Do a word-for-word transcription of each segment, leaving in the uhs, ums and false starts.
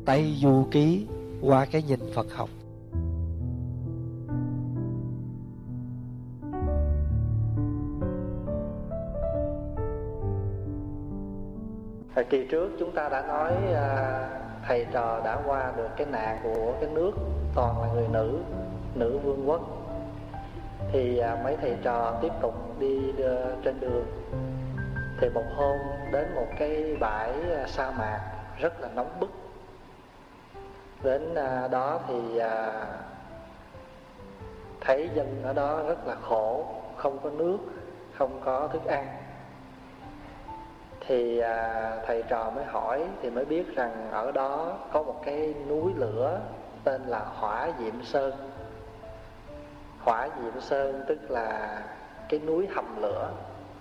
Tây Du Ký qua cái nhìn Phật học. Thời kỳ trước chúng ta đã nói à, thầy trò đã qua được cái nạn của cái nước toàn là người nữ, nữ vương quốc. Thì à, mấy thầy trò tiếp tục đi đưa, trên đường. Thì một hôm đến một cái bãi à, sa mạc rất là nóng bức. Đến à, đó thì à, thấy dân ở đó rất là khổ, không có nước, không có thức ăn. Thì à, thầy trò mới hỏi thì mới biết rằng ở đó có một cái núi lửa tên là Hỏa Diệm Sơn. Hỏa Diệm Sơn tức là cái núi hầm lửa.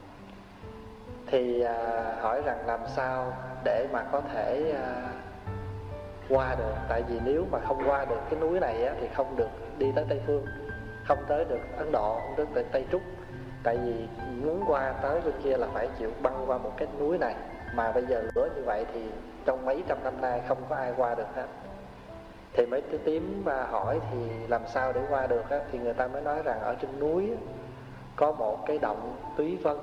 Thì à, hỏi rằng làm sao để mà có thể à, qua được. Tại vì nếu mà không qua được cái núi này á, thì không được đi tới Tây Phương, không tới được Ấn Độ, không tới Tây Trúc. Tại vì muốn qua tới bên kia là phải chịu băng qua một cái núi này. Mà bây giờ lửa như vậy thì trong mấy trăm năm nay không có ai qua được hết. Thì mấy cái tím mà hỏi thì làm sao để qua được á, thì người ta mới nói rằng ở trên núi á, có một cái động Túy Vân,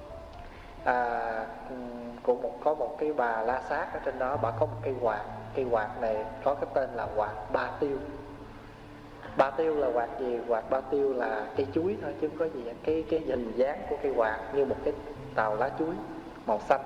à, của một có một cái bà La Sát ở trên đó. Bà có một cây quạt. Cây quạt này có cái tên là quạt Ba Tiêu. Ba Tiêu là quạt gì? Quạt Ba Tiêu là cây chuối thôi chứ không có gì. Cái cái hình dáng của cây quạt như một cái tàu lá chuối màu xanh.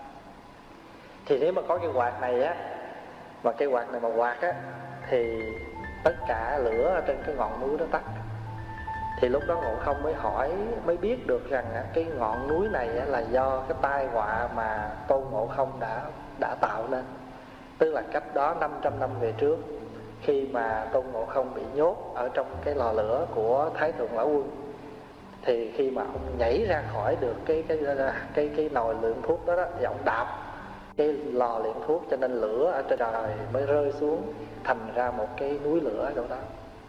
Thì nếu mà có cái quạt này á, mà cây quạt này mà quạt á, thì tất cả lửa ở trên cái ngọn núi đó tắt. Thì lúc đó Ngộ Không mới hỏi, mới biết được rằng á, cái ngọn núi này á, là do cái tai họa mà Tôn Ngộ Không đã đã tạo nên. Tức là cách đó năm trăm năm về trước, khi mà Tôn Ngộ Không bị nhốt ở trong cái lò lửa của Thái Thượng Lão Quân, thì khi mà ông nhảy ra khỏi được cái cái cái cái nồi luyện thuốc đó, đó thì ông đạp cái lò luyện thuốc, cho nên lửa ở trên trời mới rơi xuống thành ra một cái núi lửa ở chỗ đó.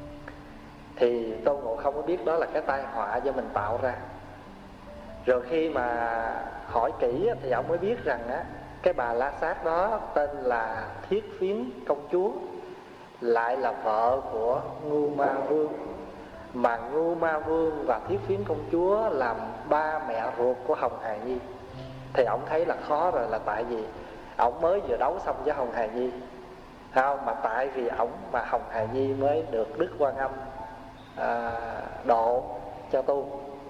Thì Tôn Ngộ Không có biết đó là cái tai họa do mình tạo ra. Rồi khi mà hỏi kỹ thì ông mới biết rằng á, cái bà La Sát đó tên là Thiết Phiến Công Chúa, lại là vợ của Ngưu Ma Vương. Mà Ngưu Ma Vương và Thiết Phiến Công Chúa làm ba mẹ ruột của Hồng Hà Nhi. Thì ông thấy là khó rồi, là tại vì ông mới vừa đấu xong với Hồng Hà Nhi, không? Mà tại vì ông mà Hồng Hà Nhi mới được Đức Quan Âm à, độ cho tu.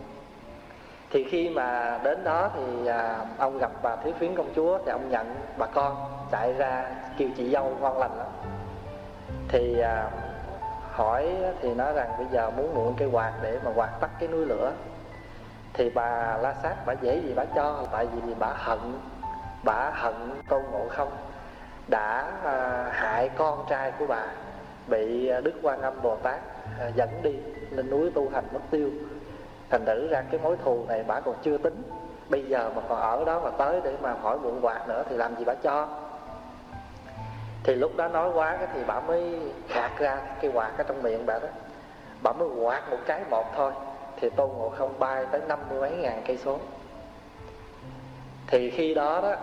Thì khi mà đến đó thì à, ông gặp bà Thiết Phiến Công Chúa, thì ông nhận bà con, chạy ra kêu chị dâu ngon lành lắm. Thì à, hỏi thì nói rằng bây giờ muốn mượn cây quạt để mà quạt tắt cái núi lửa. Thì bà La Sát bà dễ gì bà cho. Tại vì bà hận, bà hận Tôn Ngộ Không đã à, hại con trai của bà, bị Đức Quan Âm Bồ Tát à, dẫn đi lên núi tu hành mất tiêu. Thành thử ra cái mối thù này bà còn chưa tính. Bây giờ mà còn ở đó mà tới để mà hỏi mượn quạt nữa thì làm gì bà cho. Thì lúc đó nói quá cái thì bà mới khạc ra cái quạt ở trong miệng bà đó. Bà mới quạt một cái một thôi, thì Tôn Ngộ Không bay tới năm mươi mấy ngàn cây số. Thì khi đó đó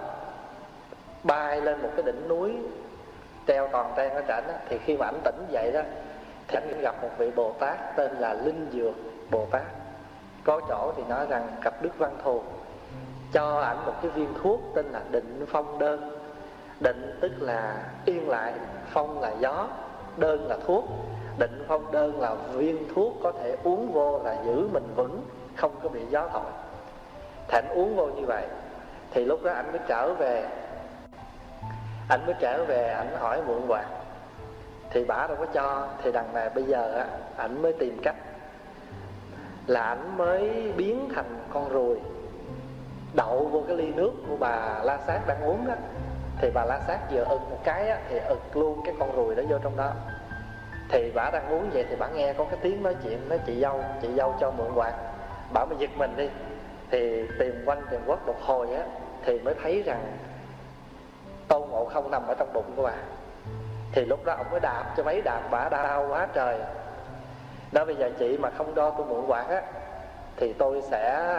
bay lên một cái đỉnh núi treo toàn ten ở trển đó. Thì khi mà ảnh tỉnh dậy đó, thì anh gặp một vị Bồ Tát tên là Linh Dược Bồ Tát. Có chỗ thì nói rằng gặp Đức Văn Thù, cho ảnh một cái viên thuốc tên là Định Phong Đơn. Định tức là yên lại, phong là gió, đơn là thuốc. Định Phong Đơn là viên thuốc có thể uống vô là giữ mình vững, không có bị gió thổi. Thì ảnh uống vô như vậy. Thì lúc đó ảnh mới trở về, ảnh mới trở về ảnh hỏi mượn quạt. Thì bả đâu có cho. Thì đằng này bây giờ á, ảnh mới tìm cách là ảnh mới biến thành con ruồi, đậu vô cái ly nước của bà La Sát đang uống đó. Thì bà La Sát vừa ực một cái á, thì ực luôn cái con ruồi đó vô trong đó. Thì bả đang uống vậy thì bả nghe có cái tiếng nói chuyện, nói chị dâu, chị dâu cho mượn quạt. Bả mới giật mình đi. Thì tìm quanh tìm quất một hồi á, thì mới thấy rằng Tôn Ngộ Không nằm ở trong bụng của bà. Thì lúc đó ông mới đạp cho mấy đạp, bả đau quá trời. Đó, bây giờ chị mà không cho tôi mượn quạt á, thì tôi sẽ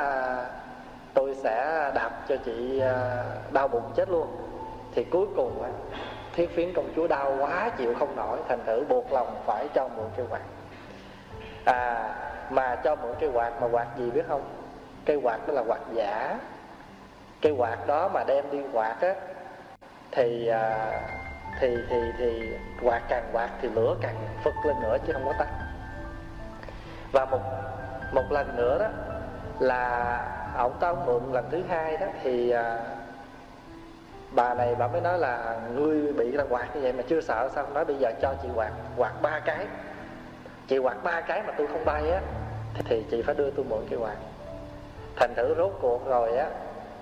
Tôi sẽ đạp cho chị đau bụng chết luôn. Thì cuối cùng á, Thiết Phiến công chúa đau quá chịu không nổi, thành thử buộc lòng phải cho mượn cây quạt. À, mà cho mượn cây quạt mà quạt gì biết không? Cây quạt đó là quạt giả. Cây quạt đó mà đem đi quạt á thì à, thì thì thì quạt càng quạt thì lửa càng phực lên nữa chứ không có tắt. Và một một lần nữa đó là ông ta mượn lần thứ hai đó thì à, bà này bà mới nói là ngươi bị là quạt như vậy mà chưa sợ sao? Nói bây giờ cho chị quạt quạt ba cái, chị quạt ba cái mà tôi không bay á thì chị phải đưa tôi mượn cái quạt. Thành thử rốt cuộc rồi á,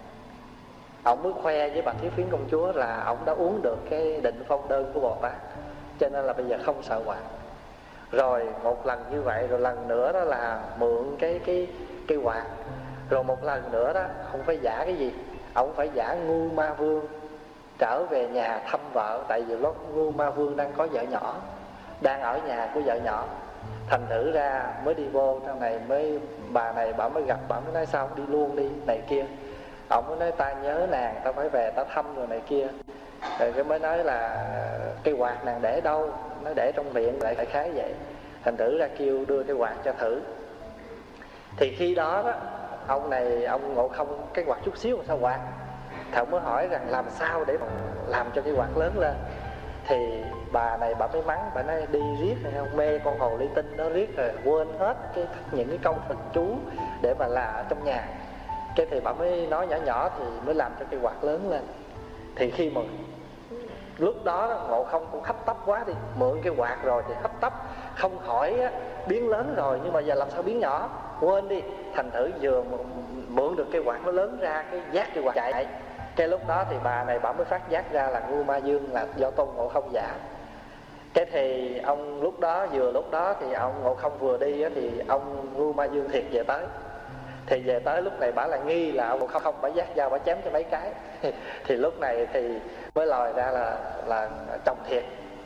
ông mới khoe với bà Thiết Phiến công chúa là ông đã uống được cái định phong đơn của Bồ Tát, cho nên là bây giờ không sợ quạt. Rồi một lần như vậy, rồi lần nữa đó là mượn cái cái cái quạt. Rồi một lần nữa đó, không phải giả cái gì, ông phải giả Ngu Ma Vương trở về nhà thăm vợ. Tại vì lúc Ngu Ma Vương đang có vợ nhỏ, đang ở nhà của vợ nhỏ. Thành thử ra mới đi vô trong này, mới bà này bà mới gặp, bà mới nói sao không đi luôn đi này kia. Ông mới nói ta nhớ nàng, ta phải về ta thăm rồi này kia. Rồi cái mới nói là cái quạt nàng để đâu? Nó để trong viện, lại phải khái vậy. Thành thử ra kêu đưa cái quạt cho thử. Thì khi đó đó, ông này, ông Ngộ Không cái quạt chút xíu mà sao quạt? Thì ông mới hỏi rằng làm sao để làm cho cái quạt lớn lên. Thì bà này bà mới mắng, bà nói đi riết này không, mê con hồ ly tinh nó riết rồi quên hết cái những cái câu thần chú để mà là ở trong nhà. Cái thì bà mới nói nhỏ nhỏ thì mới làm cho cái quạt lớn lên. Thì khi mà lúc đó Ngộ Không cũng hấp tấp quá đi, mượn cái quạt rồi thì hấp tấp, không hỏi á, biến lớn rồi nhưng mà giờ làm sao biến nhỏ, quên đi. Thành thử vừa mượn được cái quạt nó lớn ra, cái giác cái quạt chạy. Cái lúc đó thì bà này bà mới phát giác ra là Ngu Ma Dương là do Tôn Ngộ Không giả. Cái thì ông lúc đó, vừa lúc đó thì ông Ngộ Không vừa đi á, thì ông Ngu Ma Dương thiệt về tới. Thì về tới lúc này bà lại nghi là ông Ngộ Không bà giác dao bà chém cho mấy cái. Thì lúc này thì mới lòi ra là là chồng thiệt.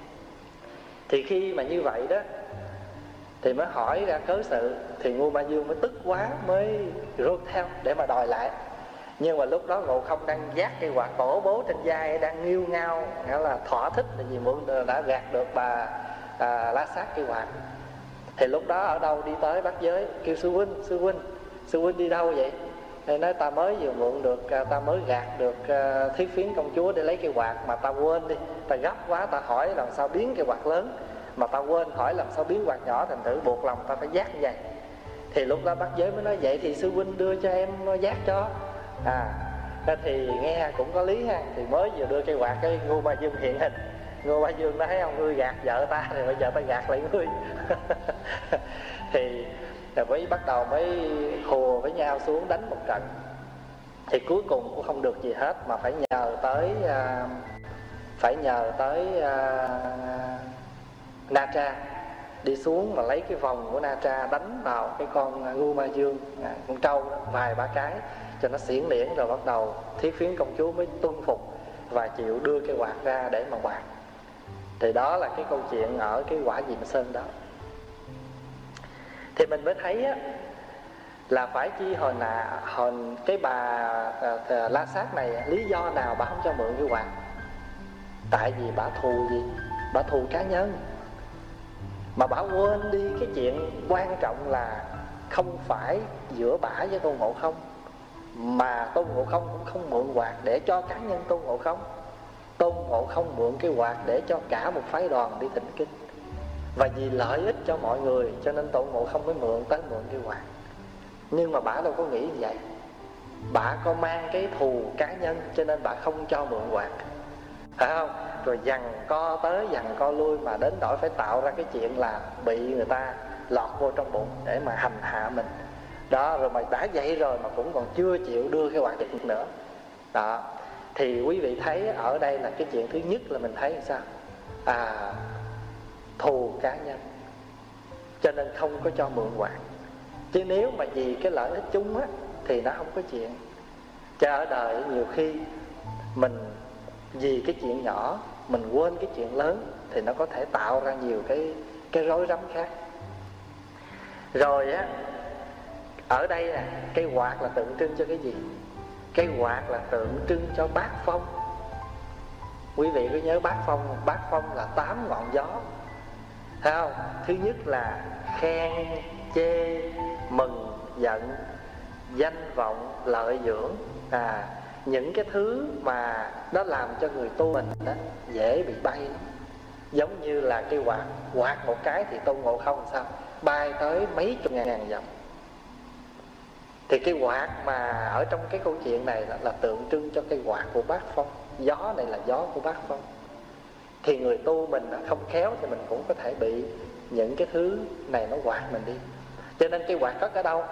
Thì khi mà như vậy đó thì mới hỏi ra cớ sự. Thì Ngu Ma Dương mới tức quá, mới rút theo để mà đòi lại. Nhưng mà lúc đó Ngộ Không đang vác cây quạt tổ bố trên vai, đang nghiêu ngao, nghĩa là thỏa thích là vì mượn đã gạt được bà à, La Sát cây quạt. Thì lúc đó ở đâu đi tới bát giới kêu sư huynh, sư huynh, sư huynh đi đâu vậy? Thì nói ta mới vừa mượn được, ta mới gạt được uh, Thiết Phiến công chúa để lấy cây quạt mà ta quên đi, ta gấp quá, ta hỏi làm sao biến cây quạt lớn mà ta quên hỏi làm sao biến quạt nhỏ, thành thử buộc lòng ta phải vác như vậy. Thì lúc đó bát giới mới nói vậy thì sư huynh đưa cho em vác cho. À, thì nghe cũng có lý ha. Thì mới vừa đưa cây quạt, cái Ngu Ma Dương hiện hình. Ngu Ma Dương nói thấy ông ngươi gạt vợ ta thì bây giờ ta gạt lại ngươi. Thì mới bắt đầu mới hùa với nhau xuống đánh một trận. Thì cuối cùng cũng không được gì hết, mà phải nhờ tới uh, phải nhờ tới uh, Na Tra đi xuống mà lấy cái vòng của Na Tra đánh vào cái con Ngu Ma Dương, à, con trâu đó, vài ba cái cho nó xiển liễn. Rồi bắt đầu Thiết Phiến công chúa mới tuân phục và chịu đưa cái quạt ra để mà quạt. Thì đó là cái câu chuyện ở cái Quả Diệm Sơn đó. Thì mình mới thấy á, là phải chi hồi nào hồi cái bà à, à, La Sát này lý do nào bà không cho mượn cái quạt? Tại vì bà thù gì? Bà thù cá nhân. Mà bà quên đi cái chuyện quan trọng là không phải giữa bả với Tôn Ngộ Không, mà Tôn Ngộ Không cũng không mượn quạt để cho cá nhân Tôn Ngộ Không. Tôn Ngộ Không mượn cái quạt để cho cả một phái đoàn đi thỉnh kinh. Và vì lợi ích cho mọi người cho nên Tôn Ngộ Không mới mượn tới mượn cái quạt. Nhưng mà bả đâu có nghĩ như vậy. Bả có mang cái thù cá nhân cho nên bả không cho mượn quạt, phải không? Rồi giằng co tới giằng co lui, mà đến nỗi phải tạo ra cái chuyện là bị người ta lọt vô trong bụng để mà hành hạ mình. Đó, rồi mà đã vậy rồi mà cũng còn chưa chịu đưa cái quạt được nữa. Đó, thì quý vị thấy ở đây là cái chuyện thứ nhất là mình thấy sao? À, thù cá nhân cho nên không có cho mượn quạt. Chứ nếu mà vì cái lợi ích chung á thì nó không có chuyện. Chứ ở đời nhiều khi mình vì cái chuyện nhỏ mình quên cái chuyện lớn thì nó có thể tạo ra nhiều cái cái rối rắm khác. Rồi á, ở đây nè, cây quạt là tượng trưng cho cái gì? Cây quạt là tượng trưng cho bát phong. Quý vị có nhớ bát phong không? Bát phong là tám ngọn gió, thấy không? Thứ nhất là khen, chê, mừng, giận, danh vọng, lợi dưỡng. À, những cái thứ mà nó làm cho người tu mình đó dễ bị bay lắm. Giống như là cái quạt, quạt một cái thì Tôn Ngộ Không sao? Bay tới mấy chục ngàn dặm. Thì cái quạt mà ở trong cái câu chuyện này là, là tượng trưng cho cái quạt của bát phong. Gió này là gió của bát phong. Thì người tu mình không khéo thì mình cũng có thể bị những cái thứ này nó quạt mình đi. Cho nên cái quạt cất ở đâu?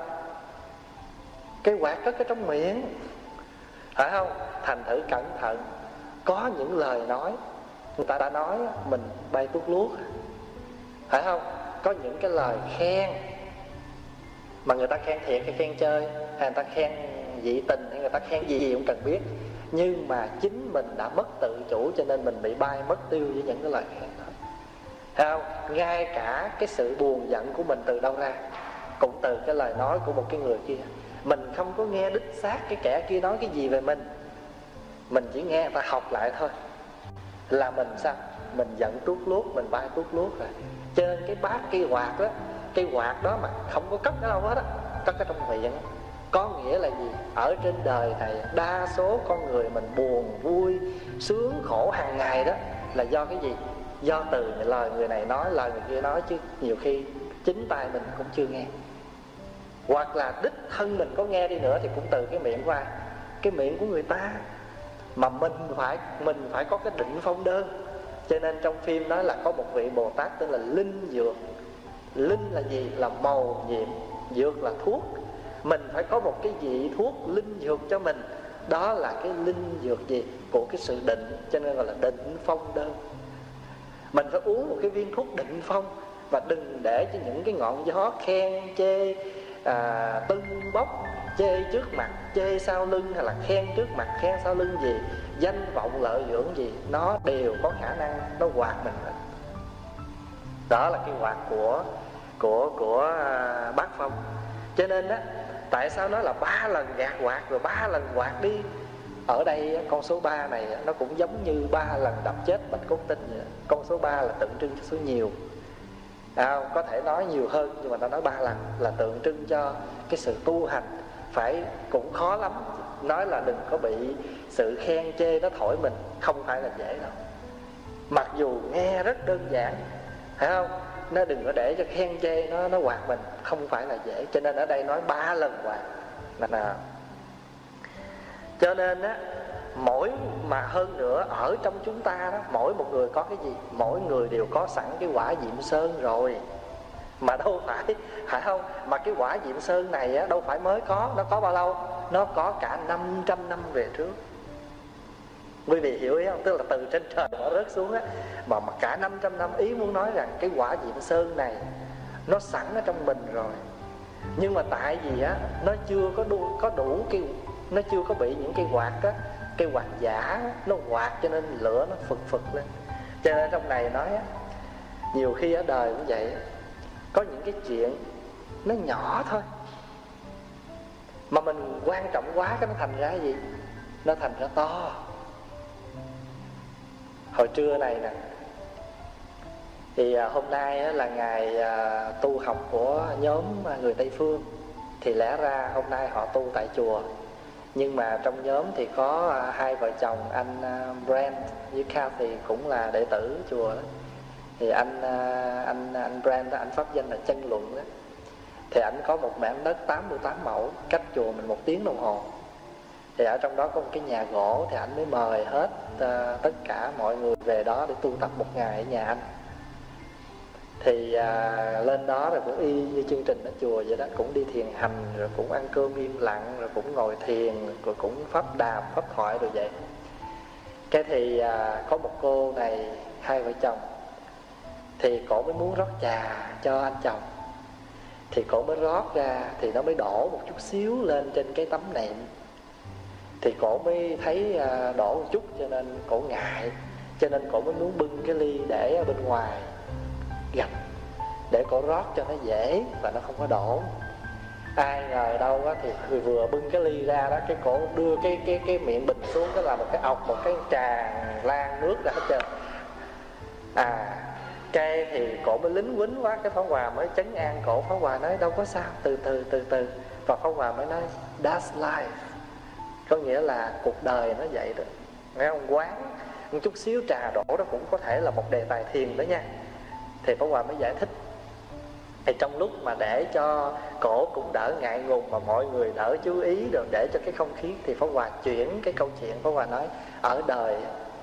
Cái quạt cất ở trong miệng, phải không? Thành thử cẩn thận. Có những lời nói người ta đã nói mình bay tuốt luốt, phải không? Có những cái lời khen mà người ta khen thiệt hay khen chơi, hay người ta khen dị tình, hay người ta khen gì gì cũng cần biết, nhưng mà chính mình đã mất tự chủ, cho nên mình bị bay mất tiêu với những cái lời khen đó, thấy không? Ngay cả cái sự buồn giận của mình từ đâu ra? Cũng từ cái lời nói của một cái người kia. Mình không có nghe đích xác cái kẻ kia nói cái gì về mình, mình chỉ nghe người ta học lại thôi, là mình sao? Mình giận tuốt luốt, mình bay tuốt luốt rồi. Cho nên cái bát cái quạt đó, cái quạt đó mà không có cất ở đâu hết á, cất ở trong miệng. Có nghĩa là gì? Ở trên đời này đa số con người mình buồn, vui, sướng, khổ hàng ngày đó là do cái gì? Do từ lời người này nói, lời người kia nói, chứ nhiều khi chính tay mình cũng chưa nghe. Hoặc là đích thân mình có nghe đi nữa thì cũng từ cái miệng qua, cái miệng của người ta. Mà mình phải mình phải có cái định phong đơn. Cho nên trong phim nói là có một vị Bồ Tát tên là Linh Dược. Linh là gì? Là màu nhiệm, dược là thuốc. Mình phải có một cái vị thuốc linh dược cho mình. Đó là cái linh dược gì? Của cái sự định. Cho nên gọi là định phong đơn. Mình phải uống một cái viên thuốc định phong, và đừng để cho những cái ngọn gió khen, chê, à, tưng bốc, chê trước mặt, chê sau lưng, hay là khen trước mặt, khen sau lưng gì, danh vọng lợi dưỡng gì, nó đều có khả năng nó quạt mình hết. Đó là cái quạt của của của à, bát phong. Cho nên á, tại sao nói là ba lần gạt quạt rồi ba lần quạt đi? Ở đây con số ba này nó cũng giống như ba lần đập chết Bạch Cốt Tinh vậy. Con số ba là tượng trưng cho số nhiều. À, có thể nói nhiều hơn, nhưng mà nó nói ba lần là tượng trưng cho cái sự tu hành. Phải cũng khó lắm. Nói là đừng có bị sự khen chê nó thổi mình, không phải là dễ đâu. Mặc dù nghe rất đơn giản, phải không? Nó đừng có để cho khen chê nó nó quạt mình, không phải là dễ. Cho nên ở đây nói ba lần quạt là nào. Cho nên á, mỗi mà hơn nữa ở trong chúng ta đó, mỗi một người có cái gì? Mỗi người đều có sẵn cái quả Diệm Sơn rồi. Mà đâu phải, phải không? Mà cái quả Diệm Sơn này á, đâu phải mới có. Nó có bao lâu? Nó có cả năm trăm năm về trước. Quý vị hiểu ý không? Tức là từ trên trời nó rớt xuống á, mà, mà cả năm trăm năm. Ý muốn nói rằng cái quả Diệm Sơn này nó sẵn ở trong mình rồi. Nhưng mà tại vì á, nó chưa có đủ, có đủ cái, nó chưa có bị những cái quạt á, cái quạt giả nó quạt, cho nên lửa nó phực phực lên. Cho nên trong này nói á, nhiều khi ở đời cũng vậy, có những cái chuyện nó nhỏ thôi mà mình quan trọng quá, cái nó thành ra cái gì? Nó thành ra to. Hồi trưa này nè, thì à, hôm nay là ngày à, tu học của nhóm người Tây Phương. Thì lẽ ra hôm nay họ tu tại chùa, nhưng mà trong nhóm thì có à, hai vợ chồng anh à, Brent với Kathy cũng là đệ tử chùa đó. Thì anh à, anh anh Brent đó, anh pháp danh là Chân Luận đó. Thì anh có một mảnh đất tám mươi tám mẫu cách chùa mình một tiếng đồng hồ. Thì ở trong đó có một cái nhà gỗ, thì anh mới mời hết uh, tất cả mọi người về đó để tu tập một ngày ở nhà anh. Thì uh, lên đó rồi cũng y như chương trình ở chùa vậy đó, cũng đi thiền hành, rồi cũng ăn cơm im lặng, rồi cũng ngồi thiền, rồi cũng pháp đàm, pháp thoại rồi vậy. Cái thì uh, có một cô này, hai vợ chồng, thì cổ mới muốn rót trà cho anh chồng. Thì cổ mới rót ra, thì nó mới đổ một chút xíu lên trên cái tấm nệm. Thì cổ mới thấy đổ một chút, cho nên cổ ngại. Cho nên cổ mới muốn bưng cái ly để ở bên ngoài gạch, để cổ rót cho nó dễ và nó không có đổ. Ai ngờ đâu á, thì người vừa bưng cái ly ra đó, cái cổ đưa cái cái cái miệng bình xuống, cái là một cái ọc, một cái tràn lan nước ra hết trơn. À, cái thì cổ mới lính quýnh quá, cái Pháp Hòa mới trấn an cổ. Pháp Hòa nói đâu có sao, từ từ từ từ. Và Pháp Hòa mới nói that's life, có nghĩa là cuộc đời nó vậy đó, nghe không? Quán một chút xíu trà đổ đó cũng có thể là một đề tài thiền đó nha. Thì Pháp Hòa mới giải thích. Thì trong lúc mà để cho cổ cũng đỡ ngại ngùng, mà mọi người đỡ chú ý, rồi để cho cái không khí, thì Pháp Hòa chuyển cái câu chuyện. Pháp Hòa nói ở đời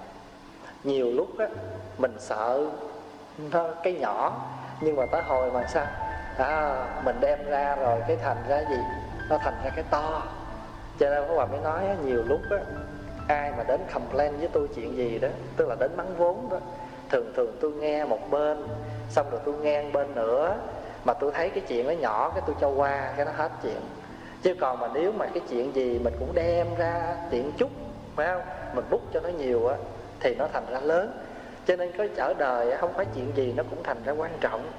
nhiều lúc á, mình sợ nó cái nhỏ, nhưng mà tới hồi mà sao à, mình đem ra rồi cái thành ra gì, nó thành ra cái to. Cho nên Pháp Hòa mới nói á, nhiều lúc á, ai mà đến complain với tôi chuyện gì đó, tức là đến mắng vốn đó, thường thường tôi nghe một bên, xong rồi tôi nghe một bên nữa, mà tôi thấy cái chuyện nó nhỏ, cái tôi cho qua, cái nó hết chuyện. Chứ còn mà nếu mà cái chuyện gì mình cũng đem ra chuyện chút, phải không, mình bút cho nó nhiều á, thì nó thành ra lớn. Cho nên có ở đời á, không phải chuyện gì nó cũng thành ra quan trọng.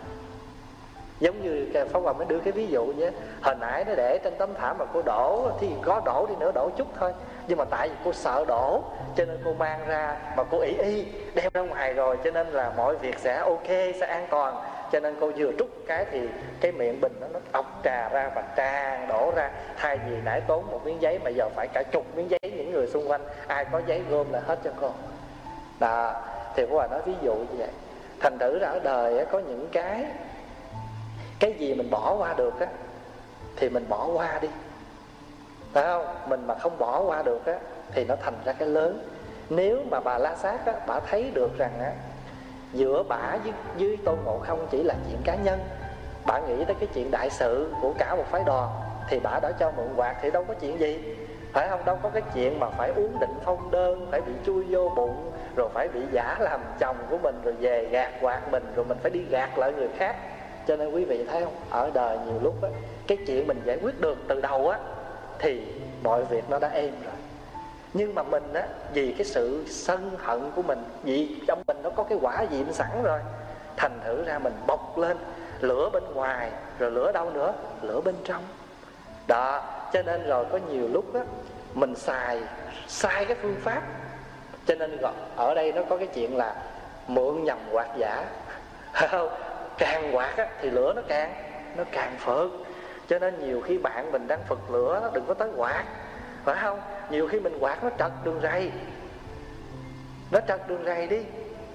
Giống như Pháp Hòa mới đưa cái ví dụ vậy. Hồi nãy nó để trên tấm thảm mà cô đổ, thì có đổ đi nữa đổ chút thôi, nhưng mà tại vì cô sợ đổ, cho nên cô mang ra. Mà cô ỷ y đem ra ngoài rồi, cho nên là mọi việc sẽ ok, sẽ an toàn. Cho nên cô vừa trút cái thì cái miệng bình nó, nó ọc trà ra và tràn đổ ra. Thay vì nãy tốn một miếng giấy, mà giờ phải cả chục miếng giấy, những người xung quanh ai có giấy gom là hết cho cô. Đó, thì Pháp Hòa nói ví dụ như vậy. Thành thử ra ở đời á, có những cái Cái gì mình bỏ qua được á, thì mình bỏ qua đi, phải không? Mình mà không bỏ qua được á, thì nó thành ra cái lớn. Nếu mà bà La Sát á, bà thấy được rằng á, giữa bả với, với Tôn Ngộ Không chỉ là chuyện cá nhân, bả nghĩ tới cái chuyện đại sự của cả một phái đoàn, thì bả đã cho mượn quạt thì đâu có chuyện gì, phải không? Đâu có cái chuyện mà phải uống định phong đơn, phải bị chui vô bụng, rồi phải bị giả làm chồng của mình, rồi về gạt quạt mình, rồi mình phải đi gạt lại người khác. Cho nên quý vị thấy không, ở đời nhiều lúc á, cái chuyện mình giải quyết được từ đầu á, thì mọi việc nó đã êm rồi. Nhưng mà mình á, vì cái sự sân hận của mình, vì trong mình nó có cái quả diệm sẵn rồi, thành thử ra mình bộc lên lửa bên ngoài, rồi lửa đâu nữa, lửa bên trong đó. Cho nên rồi có nhiều lúc á, mình xài sai cái phương pháp. Cho nên ở đây nó có cái chuyện là mượn nhầm quạt giả, không? Càng quạt á, thì lửa nó càng nó càng phượt. Cho nên nhiều khi bạn mình đang phật lửa, nó đừng có tới quạt, phải không? Nhiều khi mình quạt nó trật đường ray, nó trật đường ray đi.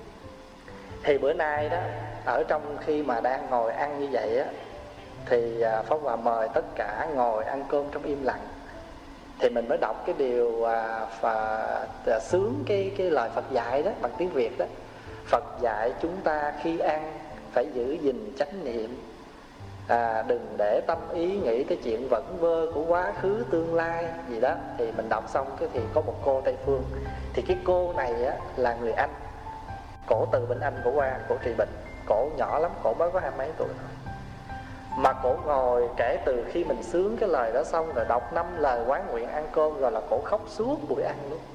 Thì bữa nay đó, ở trong khi mà đang ngồi ăn như vậy á, thì Pháp Hòa mời tất cả ngồi ăn cơm trong im lặng. Thì mình mới đọc cái điều à, và à, sướng cái, cái lời Phật dạy đó bằng tiếng Việt đó. Phật dạy chúng ta khi ăn phải giữ gìn chánh niệm, à, đừng để tâm ý nghĩ tới chuyện vẩn vơ của quá khứ tương lai gì đó. Thì mình đọc xong cái thì có một cô Tây Phương. Thì cái cô này á, là người Anh, cổ từ bên Anh cổ qua, cổ trị bệnh. Cổ nhỏ lắm, cổ mới có hai mấy tuổi thôi, mà cổ ngồi kể từ khi mình sướng cái lời đó xong, rồi đọc năm lời quán nguyện ăn cơm, rồi là cổ khóc suốt buổi ăn luôn.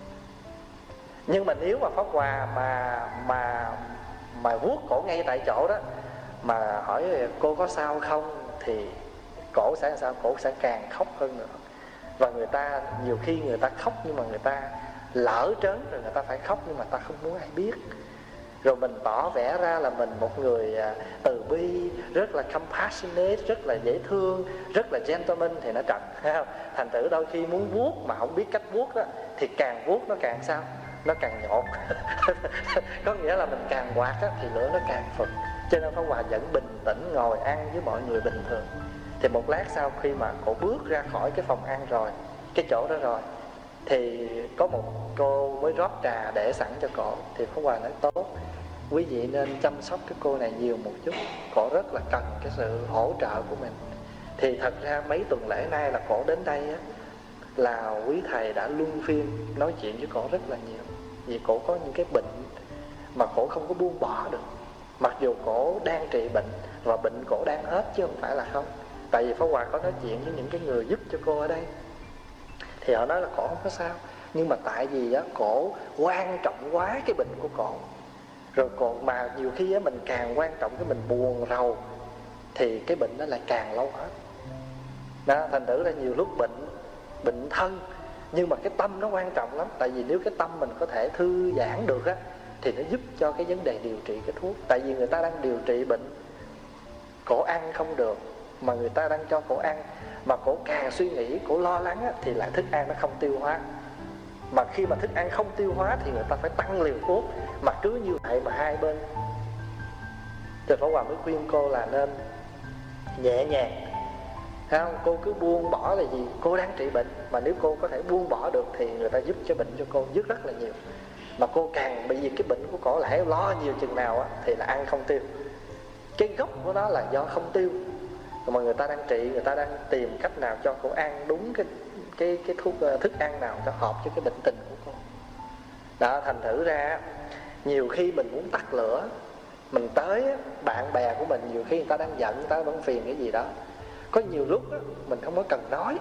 Nhưng mà nếu mà Pháp Hòa mà mà mà vuốt cổ ngay tại chỗ đó, mà hỏi cô có sao không, thì cổ sẽ sao? Cổ sẽ càng khóc hơn nữa. Và người ta nhiều khi người ta khóc, nhưng mà người ta lỡ trớn rồi người ta phải khóc, nhưng mà ta không muốn ai biết. Rồi mình tỏ vẻ ra là mình một người từ bi, rất là compassionate, rất là dễ thương, rất là gentleman, thì nó trật, thấy không? Thành thử đôi khi muốn vuốt mà không biết cách vuốt đó, thì càng vuốt nó càng sao? Nó càng nhột. Có nghĩa là mình càng quạt á, thì lửa nó càng phật. Cho nên Pháp Hòa vẫn bình tĩnh ngồi ăn với mọi người bình thường. Thì một lát sau khi mà cổ bước ra khỏi cái phòng ăn rồi, cái chỗ đó rồi, thì có một cô mới rót trà để sẵn cho cổ. Thì Pháp Hòa nói tốt, quý vị nên chăm sóc cái cô này nhiều một chút, cổ rất là cần cái sự hỗ trợ của mình. Thì thật ra mấy tuần lễ nay là cổ đến đây á, là quý thầy đã luân phiên nói chuyện với cổ rất là nhiều. Vì cổ có những cái bệnh mà cổ không có buông bỏ được, mặc dù cổ đang trị bệnh và bệnh cổ đang hết chứ không phải là không. Tại vì Pháp Hòa có nói chuyện với những cái người giúp cho cô ở đây, thì họ nói là cổ không có sao, nhưng mà tại vì á, cổ quan trọng quá cái bệnh của cổ. Rồi còn mà nhiều khi á, mình càng quan trọng cái mình buồn rầu, thì cái bệnh nó lại càng lâu hết. đó. Thành thử ra nhiều lúc bệnh bệnh thân, nhưng mà cái tâm nó quan trọng lắm. Tại vì nếu cái tâm mình có thể thư giãn được á, thì nó giúp cho cái vấn đề điều trị cái thuốc. Tại vì người ta đang điều trị bệnh cổ ăn không được, mà người ta đang cho cổ ăn, mà cổ càng suy nghĩ, cổ lo lắng á, thì lại thức ăn nó không tiêu hóa. Mà khi mà thức ăn không tiêu hóa thì người ta phải tăng liều thuốc. Mà cứ như vậy mà hai bên. Thì Pháp Hòa mới khuyên cô là nên nhẹ nhàng, thấy không? Cô cứ buông bỏ là gì? Cô đang trị bệnh, mà nếu cô có thể buông bỏ được thì người ta giúp cho bệnh cho cô giúp rất là nhiều. Mà cô càng bị vì cái bệnh của cổ lại lo nhiều chừng nào á, thì là ăn không tiêu. Cái gốc của nó là do không tiêu, mà người ta đang trị, người ta đang tìm cách nào cho cô ăn đúng cái cái cái thuốc thức ăn nào cho hợp với cái bệnh tình của cô. Đó, thành thử ra nhiều khi mình muốn tắt lửa, mình tới bạn bè của mình, nhiều khi người ta đang giận, người ta vẫn phiền cái gì đó. Có nhiều lúc đó, mình không có cần nói,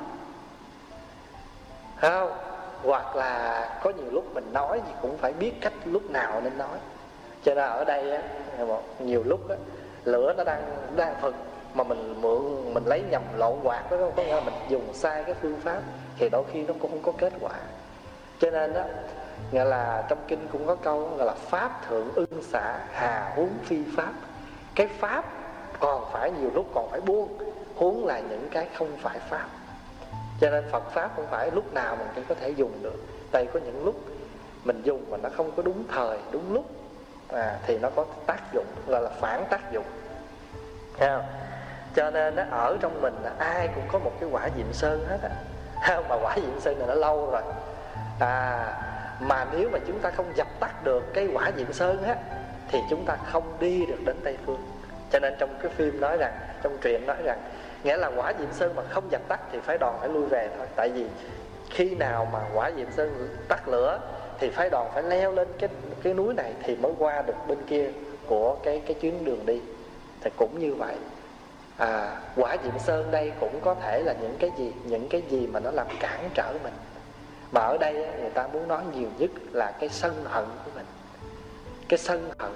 không? Hoặc là có nhiều lúc mình nói thì cũng phải biết cách lúc nào nên nói. Cho nên ở đây á, nhiều lúc á, lửa nó đang đang phật, mà mình mượn, mình lấy nhầm lộn quạt đó, có nghĩa là mình dùng sai cái phương pháp, thì đôi khi nó cũng không có kết quả. Cho nên đó, nghĩa là trong kinh cũng có câu gọi là pháp thượng ưng xả, hà huống phi pháp. Cái pháp còn phải nhiều lúc còn phải buông, huống là những cái không phải pháp. Cho nên Phật pháp không phải lúc nào mình cũng có thể dùng được. Tại có những lúc mình dùng mà nó không có đúng thời, đúng lúc, à, thì nó có tác dụng, gọi là phản tác dụng. Thấy không? Cho nên đó, ở trong mình là ai cũng có một cái quả Diệm Sơn hết á. Mà quả Diệm Sơn này nó lâu rồi, à, mà nếu mà chúng ta không dập tắt được cái quả Diệm Sơn á, thì chúng ta không đi được đến Tây Phương. Cho nên trong cái phim nói rằng, trong truyện nói rằng, nghĩa là quả Diệm Sơn mà không dập tắt thì phái đoàn phải lui về thôi. Tại vì khi nào mà quả Diệm Sơn tắt lửa thì phái đoàn phải leo lên cái cái núi này thì mới qua được bên kia của cái cái chuyến đường đi. Thì cũng như vậy, à, quả Diệm Sơn đây cũng có thể là những cái gì, những cái gì mà nó làm cản trở mình. Mà ở đây người ta muốn nói nhiều nhất là cái sân hận của mình, cái sân hận.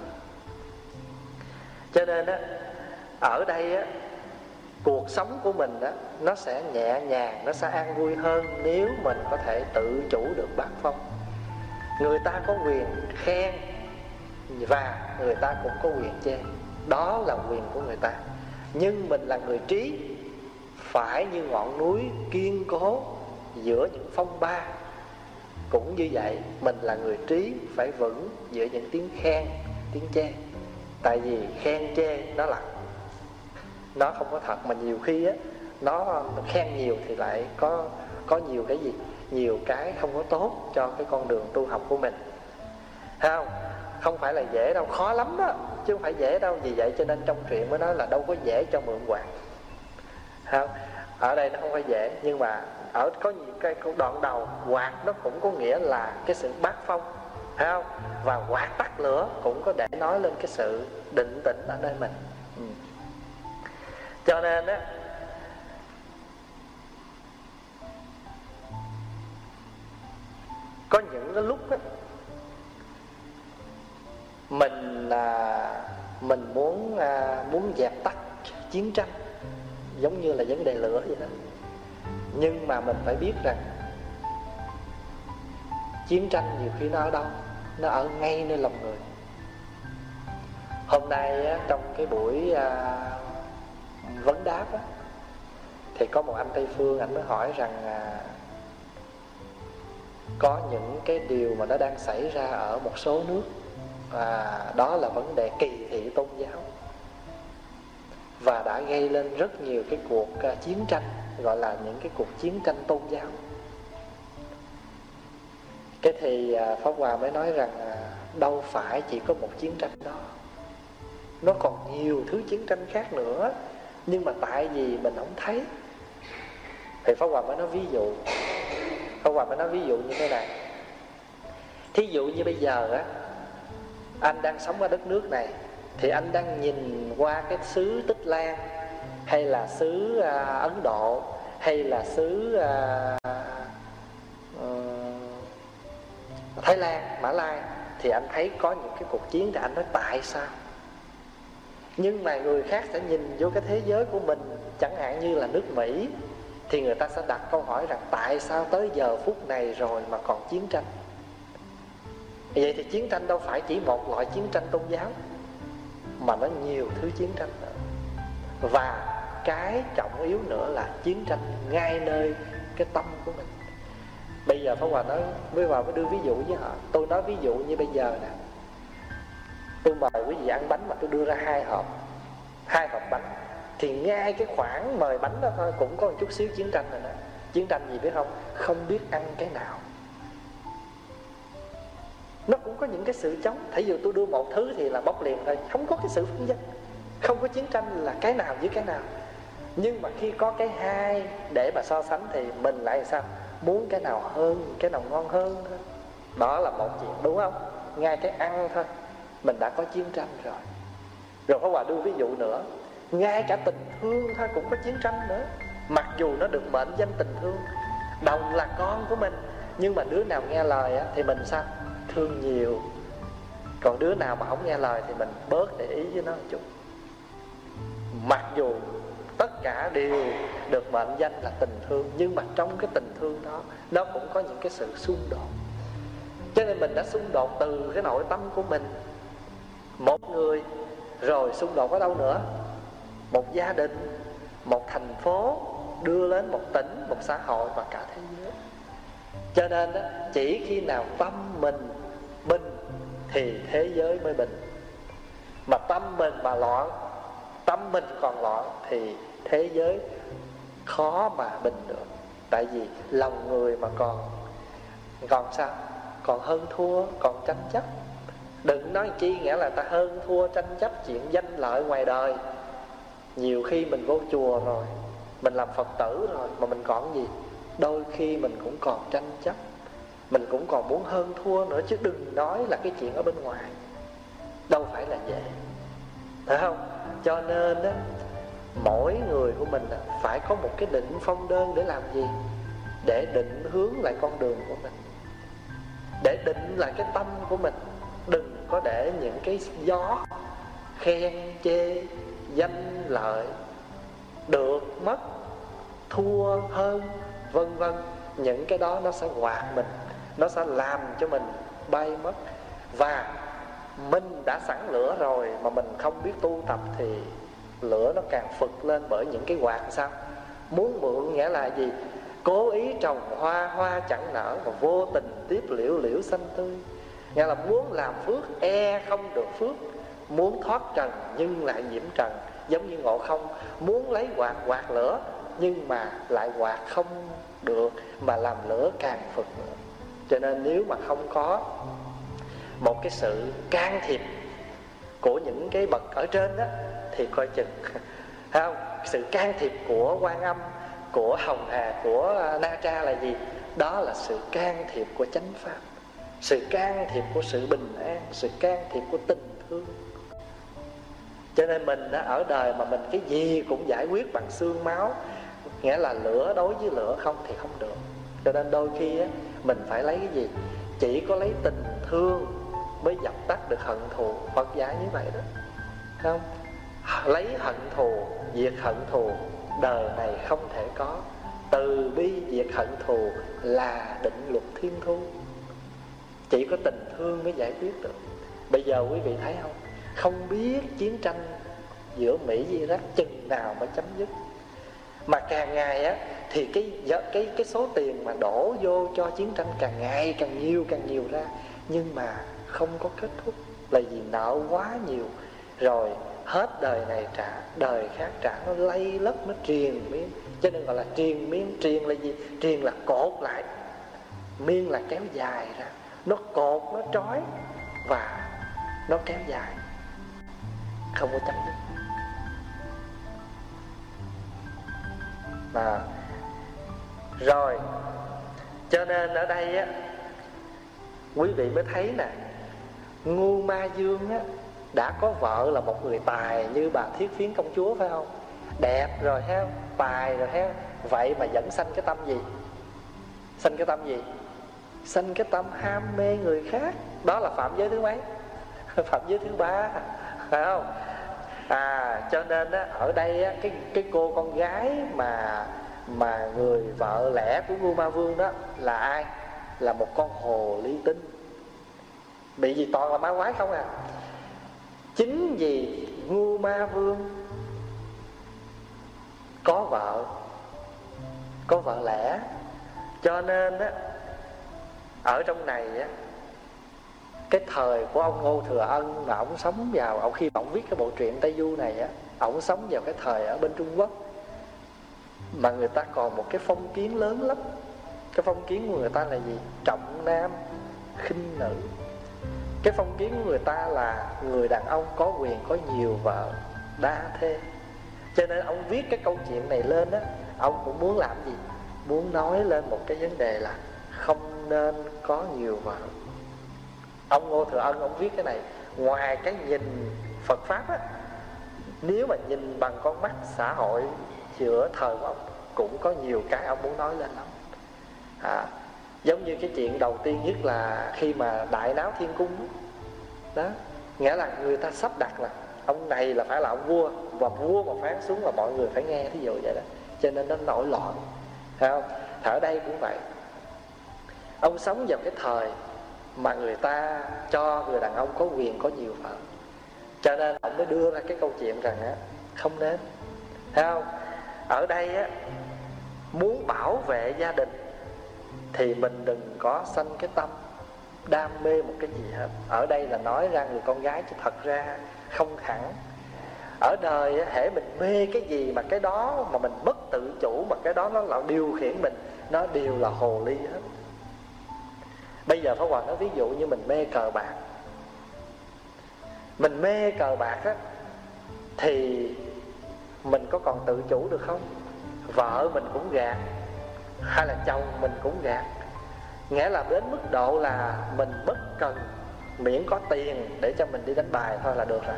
Cho nên á, ở đây á, cuộc sống của mình á, nó sẽ nhẹ nhàng, nó sẽ an vui hơn nếu mình có thể tự chủ được bát phong. Người ta có quyền khen và người ta cũng có quyền chê, đó là quyền của người ta. Nhưng mình là người trí, phải như ngọn núi kiên cố giữa những phong ba. Cũng như vậy, mình là người trí, phải vững giữa những tiếng khen, tiếng chê. Tại vì khen chê nó là nó không có thật, mà nhiều khi á, nó khen nhiều thì lại có có nhiều cái gì, nhiều cái không có tốt cho cái con đường tu học của mình. Thấy không? Không phải là dễ đâu, khó lắm đó, chứ không phải dễ đâu. Vì vậy cho nên trong truyện mới nói là đâu có dễ cho mượn quạt. Không? Ở đây nó không phải dễ, nhưng mà ở có nhiều cái đoạn đầu quạt nó cũng có nghĩa là cái sự bát phong, thấy không? Và quạt tắt lửa cũng có để nói lên cái sự định tĩnh ở nơi mình. Ừ. Cho nên á, có những cái lúc á, mình à, mình muốn à, muốn dẹp tắt chiến tranh, giống như là vấn đề lửa vậy đó. Nhưng mà mình phải biết rằng chiến tranh nhiều khi nó ở đâu? Nó ở ngay nơi lòng người. Hôm nay á, trong cái buổi à, vấn đáp á, thì có một anh Tây Phương, anh mới hỏi rằng à, có những cái điều mà nó đang xảy ra ở một số nước, à, đó là vấn đề kỳ thị tôn giáo, và đã gây lên rất nhiều cái cuộc uh, chiến tranh, gọi là những cái cuộc chiến tranh tôn giáo. Cái thì uh, Pháp Hòa mới nói rằng uh, đâu phải chỉ có một chiến tranh đó, nó còn nhiều thứ chiến tranh khác nữa, nhưng mà tại vì mình không thấy. Thì Pháp Hòa mới nói ví dụ, Pháp Hòa mới nói ví dụ như thế này. Thí dụ như bây giờ á, anh đang sống ở đất nước này, thì anh đang nhìn qua cái xứ Tích Lan, hay là xứ uh, Ấn Độ, hay là xứ uh, uh, Thái Lan, Mã Lai, thì anh thấy có những cái cuộc chiến, thì anh nói tại sao? Nhưng mà người khác sẽ nhìn vô cái thế giới của mình, chẳng hạn như là nước Mỹ, thì người ta sẽ đặt câu hỏi rằng tại sao tới giờ phút này rồi mà còn chiến tranh? Vậy thì chiến tranh đâu phải chỉ một loại chiến tranh tôn giáo, mà nó nhiều thứ chiến tranh nữa. Và cái trọng yếu nữa là chiến tranh ngay nơi cái tâm của mình. Bây giờ Pháp Hòa nói với Hòa mới đưa ví dụ với họ. Tôi nói ví dụ như bây giờ nè, tôi mời quý vị ăn bánh mà tôi đưa ra hai hộp Hai hộp bánh, thì ngay cái khoảng mời bánh đó thôi cũng có một chút xíu chiến tranh rồi đó. Chiến tranh gì biết không? Không biết ăn cái nào. Nó cũng có những cái sự chống. Thí dụ tôi đưa một thứ thì là bóc liền thôi, không có cái sự phân danh, không có chiến tranh là cái nào với cái nào. Nhưng mà khi có cái hai để mà so sánh thì mình lại sao? Muốn cái nào hơn, cái nào ngon hơn thôi. Đó là một chuyện, đúng không? Ngay cái ăn thôi mình đã có chiến tranh rồi. Rồi Pháp Hòa đưa ví dụ nữa, ngay cả tình thương thôi cũng có chiến tranh nữa. Mặc dù nó được mệnh danh tình thương, đồng là con của mình, nhưng mà đứa nào nghe lời á, thì mình sao? Thương nhiều. Còn đứa nào mà không nghe lời thì mình bớt để ý với nó một chút. Mặc dù tất cả đều được mệnh danh là tình thương, nhưng mà trong cái tình thương đó nó cũng có những cái sự xung đột. Cho nên mình đã xung đột từ cái nội tâm của mình, một người, rồi xung đột ở đâu nữa? Một gia đình, một thành phố, đưa lên một tỉnh, một xã hội và cả thế giới. Cho nên đó, chỉ khi nào tâm mình bình thì thế giới mới bình. Mà tâm mình mà loạn, tâm mình còn loạn thì thế giới khó mà bình được. Tại vì lòng người mà còn Còn sao? Còn hơn thua, còn tranh chấp. Đừng nói chi nghĩa là ta hơn thua tranh chấp chuyện danh lợi ngoài đời. Nhiều khi mình vô chùa rồi, mình làm Phật tử rồi, mà mình còn gì? Đôi khi mình cũng còn tranh chấp, mình cũng còn muốn hơn thua nữa. Chứ đừng nói là cái chuyện ở bên ngoài. Đâu phải là vậy, phải không? Cho nên á, mỗi người của mình phải có một cái định phong đơn để làm gì? Để định hướng lại con đường của mình, để định lại cái tâm của mình. Đừng có để những cái gió khen chê, danh lợi, được mất, thua hơn, vân vân, những cái đó nó sẽ quạt mình, nó sẽ làm cho mình bay mất. Và mình đã sẵn lửa rồi mà mình không biết tu tập thì lửa nó càng phực lên. Bởi những cái quạt sao? Muốn mượn nghĩa là gì? Cố ý trồng hoa, hoa chẳng nở, và vô tình tiếp liễu, liễu xanh tươi. Nghĩa là muốn làm phước, e không được phước. Muốn thoát trần nhưng lại nhiễm trần. Giống như Ngộ Không, muốn lấy quạt quạt lửa, nhưng mà lại quạt không được, mà làm lửa càng phực nữa. Cho nên nếu mà không có một cái sự can thiệp của những cái bậc ở trên đó thì coi chừng không? Sự can thiệp của Quan Âm, của Hồng Hà, của Na Tra là gì? Đó là sự can thiệp của chánh pháp, sự can thiệp của sự bình an, sự can thiệp của tình thương. Cho nên mình đã ở đời mà mình cái gì cũng giải quyết bằng xương máu, nghĩa là lửa đối với lửa không thì không được. Cho nên đôi khi á, mình phải lấy cái gì? Chỉ có lấy tình thương mới dập tắt được hận thù. Phật dạy như vậy đó, không? Lấy hận thù diệt hận thù, đời này không thể có. Từ bi diệt hận thù là định luật thiên thu. Chỉ có tình thương mới giải quyết được. Bây giờ quý vị thấy không? Không biết chiến tranh giữa Mỹ với Iraq chừng nào mới chấm dứt. Mà càng ngày á thì cái, cái, cái số tiền mà đổ vô cho chiến tranh càng ngày càng nhiều càng nhiều ra. Nhưng mà không có kết thúc. Là vì nợ quá nhiều. Rồi hết đời này trả, đời khác trả. Nó lây lất, nó triền miên. Cho nên gọi là triền miên. Triền là gì? Triền là cột lại, miên là kéo dài ra. Nó cột, nó trói và nó kéo dài, không có chấm dứt. À, rồi cho nên ở đây á, quý vị mới thấy nè, Ngưu Ma Dương á, đã có vợ là một người tài như bà Thiết Phiến công chúa, phải không? Đẹp rồi ha, tài rồi ha. Vậy mà vẫn sanh cái tâm gì? Sanh cái tâm gì? Sanh cái tâm ham mê người khác. Đó là phạm giới thứ mấy? Phạm giới thứ ba, phải không? À, cho nên á, ở đây á, cái, cái cô con gái mà mà người vợ lẽ của Ngưu Ma Vương đó là ai? Là một con hồ ly tinh. Bị gì toàn là ma quái không à. Chính vì Ngưu Ma Vương có vợ, có vợ lẽ, cho nên á, ở trong này á, cái thời của ông Ngô Thừa Ân mà ông sống vào, ông khi mà ông viết cái bộ truyện Tây Du này á, ông sống vào cái thời ở bên Trung Quốc mà người ta còn một cái phong kiến lớn lắm. Cái phong kiến của người ta là gì? Trọng nam khinh nữ. Cái phong kiến của người ta là người đàn ông có quyền có nhiều vợ, đa thê. Cho nên ông viết cái câu chuyện này lên á, ông cũng muốn làm gì? Muốn nói lên một cái vấn đề là không nên có nhiều vợ. Ông Ngô Thừa Ân ông viết cái này, ngoài cái nhìn Phật Pháp á, nếu mà nhìn bằng con mắt xã hội giữa thời của ông, cũng có nhiều cái ông muốn nói lên lắm. à, Giống như cái chuyện đầu tiên nhất là khi mà đại náo thiên cung đó, nghĩa là người ta sắp đặt là ông này là phải là ông vua, và vua mà phán xuống là mọi người phải nghe, thí dụ vậy đó. Cho nên nó nổi loạn, thấy không? Thì ở đây cũng vậy. Ông sống vào cái thời mà người ta cho người đàn ông có quyền có nhiều vợ, cho nên ông mới đưa ra cái câu chuyện rằng á, không nên, thấy không? Ở đây á, muốn bảo vệ gia đình thì mình đừng có sanh cái tâm đam mê một cái gì hết. Ở đây là nói ra người con gái, chứ thật ra không hẳn. Ở đời á, hễ mình mê cái gì mà cái đó mà mình mất tự chủ, mà cái đó nó là điều khiển mình, nó đều là hồ ly hết. Bây giờ Pháp Hòa nói ví dụ như mình mê cờ bạc. Mình mê cờ bạc á, thì mình có còn tự chủ được không? Vợ mình cũng gạt, hay là chồng mình cũng gạt. Nghĩa là đến mức độ là mình bất cần, miễn có tiền để cho mình đi đánh bài thôi là được rồi.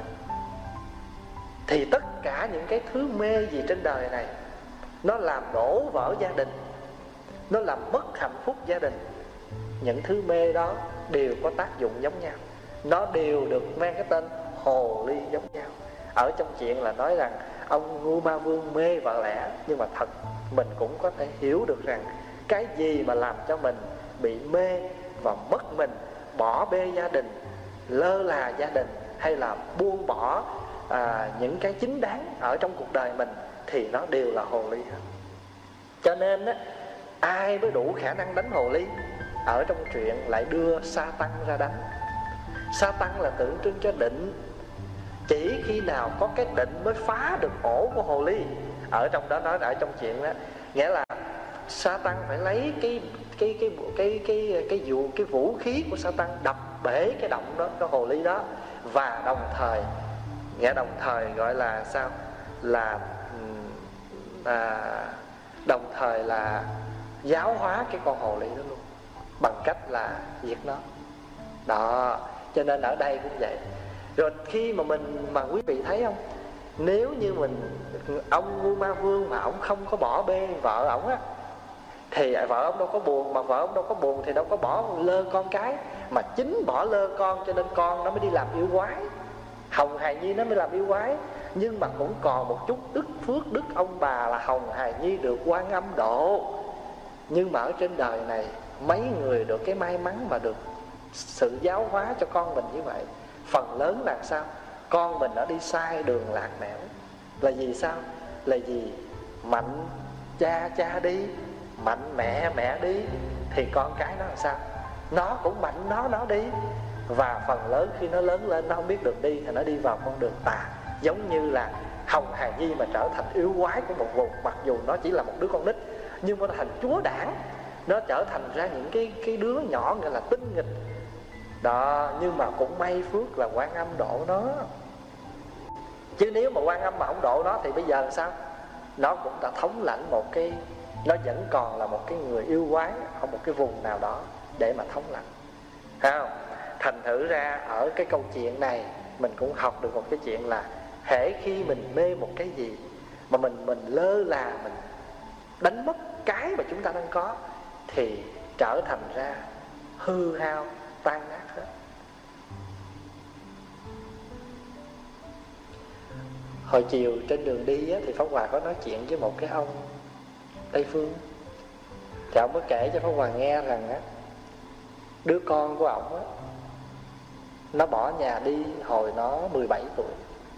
Thì tất cả những cái thứ mê gì trên đời này, nó làm đổ vỡ gia đình, nó làm mất hạnh phúc gia đình. Những thứ mê đó đều có tác dụng giống nhau, nó đều được mang cái tên hồ ly giống nhau. Ở trong chuyện là nói rằng ông Ngưu Ma Vương mê vợ lẽ, nhưng mà thật mình cũng có thể hiểu được rằng cái gì mà làm cho mình bị mê và mất mình, bỏ bê gia đình, lơ là gia đình, hay là buông bỏ à, những cái chính đáng ở trong cuộc đời mình, thì nó đều là hồ ly hết. Cho nên á, ai mới đủ khả năng đánh hồ ly? Ở trong truyện lại đưa Sa Tăng ra đánh. Sa Tăng là tượng trưng cho định. Chỉ khi nào có cái định mới phá được ổ của hồ ly. Ở trong đó nói, ở trong chuyện đó, nghĩa là Sa Tăng phải lấy cái cái cái cái cái cái vũ cái vũ khí của Sa Tăng đập bể cái động đó, cái hồ ly đó, và đồng thời, nghĩa đồng thời gọi là sao? Là à, đồng thời là giáo hóa cái con hồ ly đó luôn, bằng cách là diệt nó. Đó, cho nên ở đây cũng vậy. Rồi khi mà mình, mà quý vị thấy không, nếu như mình, ông Ngưu Ma Vương mà ông không có bỏ bê vợ ổng á, thì vợ ông đâu có buồn, mà vợ ông đâu có buồn thì đâu có bỏ lơ con cái, mà chính bỏ lơ con cho nên con nó mới đi làm yêu quái. Hồng Hài Nhi nó mới làm yêu quái. Nhưng mà cũng còn một chút đức phước đức ông bà là Hồng Hài Nhi được Quan Âm độ. Nhưng mà ở trên đời này mấy người được cái may mắn mà được sự giáo hóa cho con mình như vậy. Phần lớn là sao? Con mình đã đi sai đường lạc nẻo. Là vì sao? Là vì mạnh cha cha đi, mạnh mẹ mẹ đi, thì con cái nó làm sao? Nó cũng mạnh nó nó đi. Và phần lớn khi nó lớn lên nó không biết đường đi thì nó đi vào con đường tà. Giống như là Hồng Hài Nhi mà trở thành yêu quái của một vùng, mặc dù nó chỉ là một đứa con nít, nhưng mà nó thành chúa đảng, nó trở thành ra những cái cái đứa nhỏ gọi là tinh nghịch đó. Nhưng mà cũng may phước là Quan Âm độ nó. Chứ nếu mà Quan Âm mà không độ nó thì bây giờ sao? Nó cũng đã thống lãnh một cái, nó vẫn còn là một cái người yêu quái ở một cái vùng nào đó để mà thống lãnh, thấy không? Thành thử ra ở cái câu chuyện này mình cũng học được một cái chuyện là hễ khi mình mê một cái gì mà mình mình lơ là, mình đánh mất cái mà chúng ta đang có, thì trở thành ra hư hao, tan nát hết. Hồi chiều trên đường đi á, thì Pháp Hòa có nói chuyện với một cái ông Tây Phương. Thì ông mới kể cho Pháp Hòa nghe rằng á, đứa con của ổng á, nó bỏ nhà đi hồi nó mười bảy tuổi,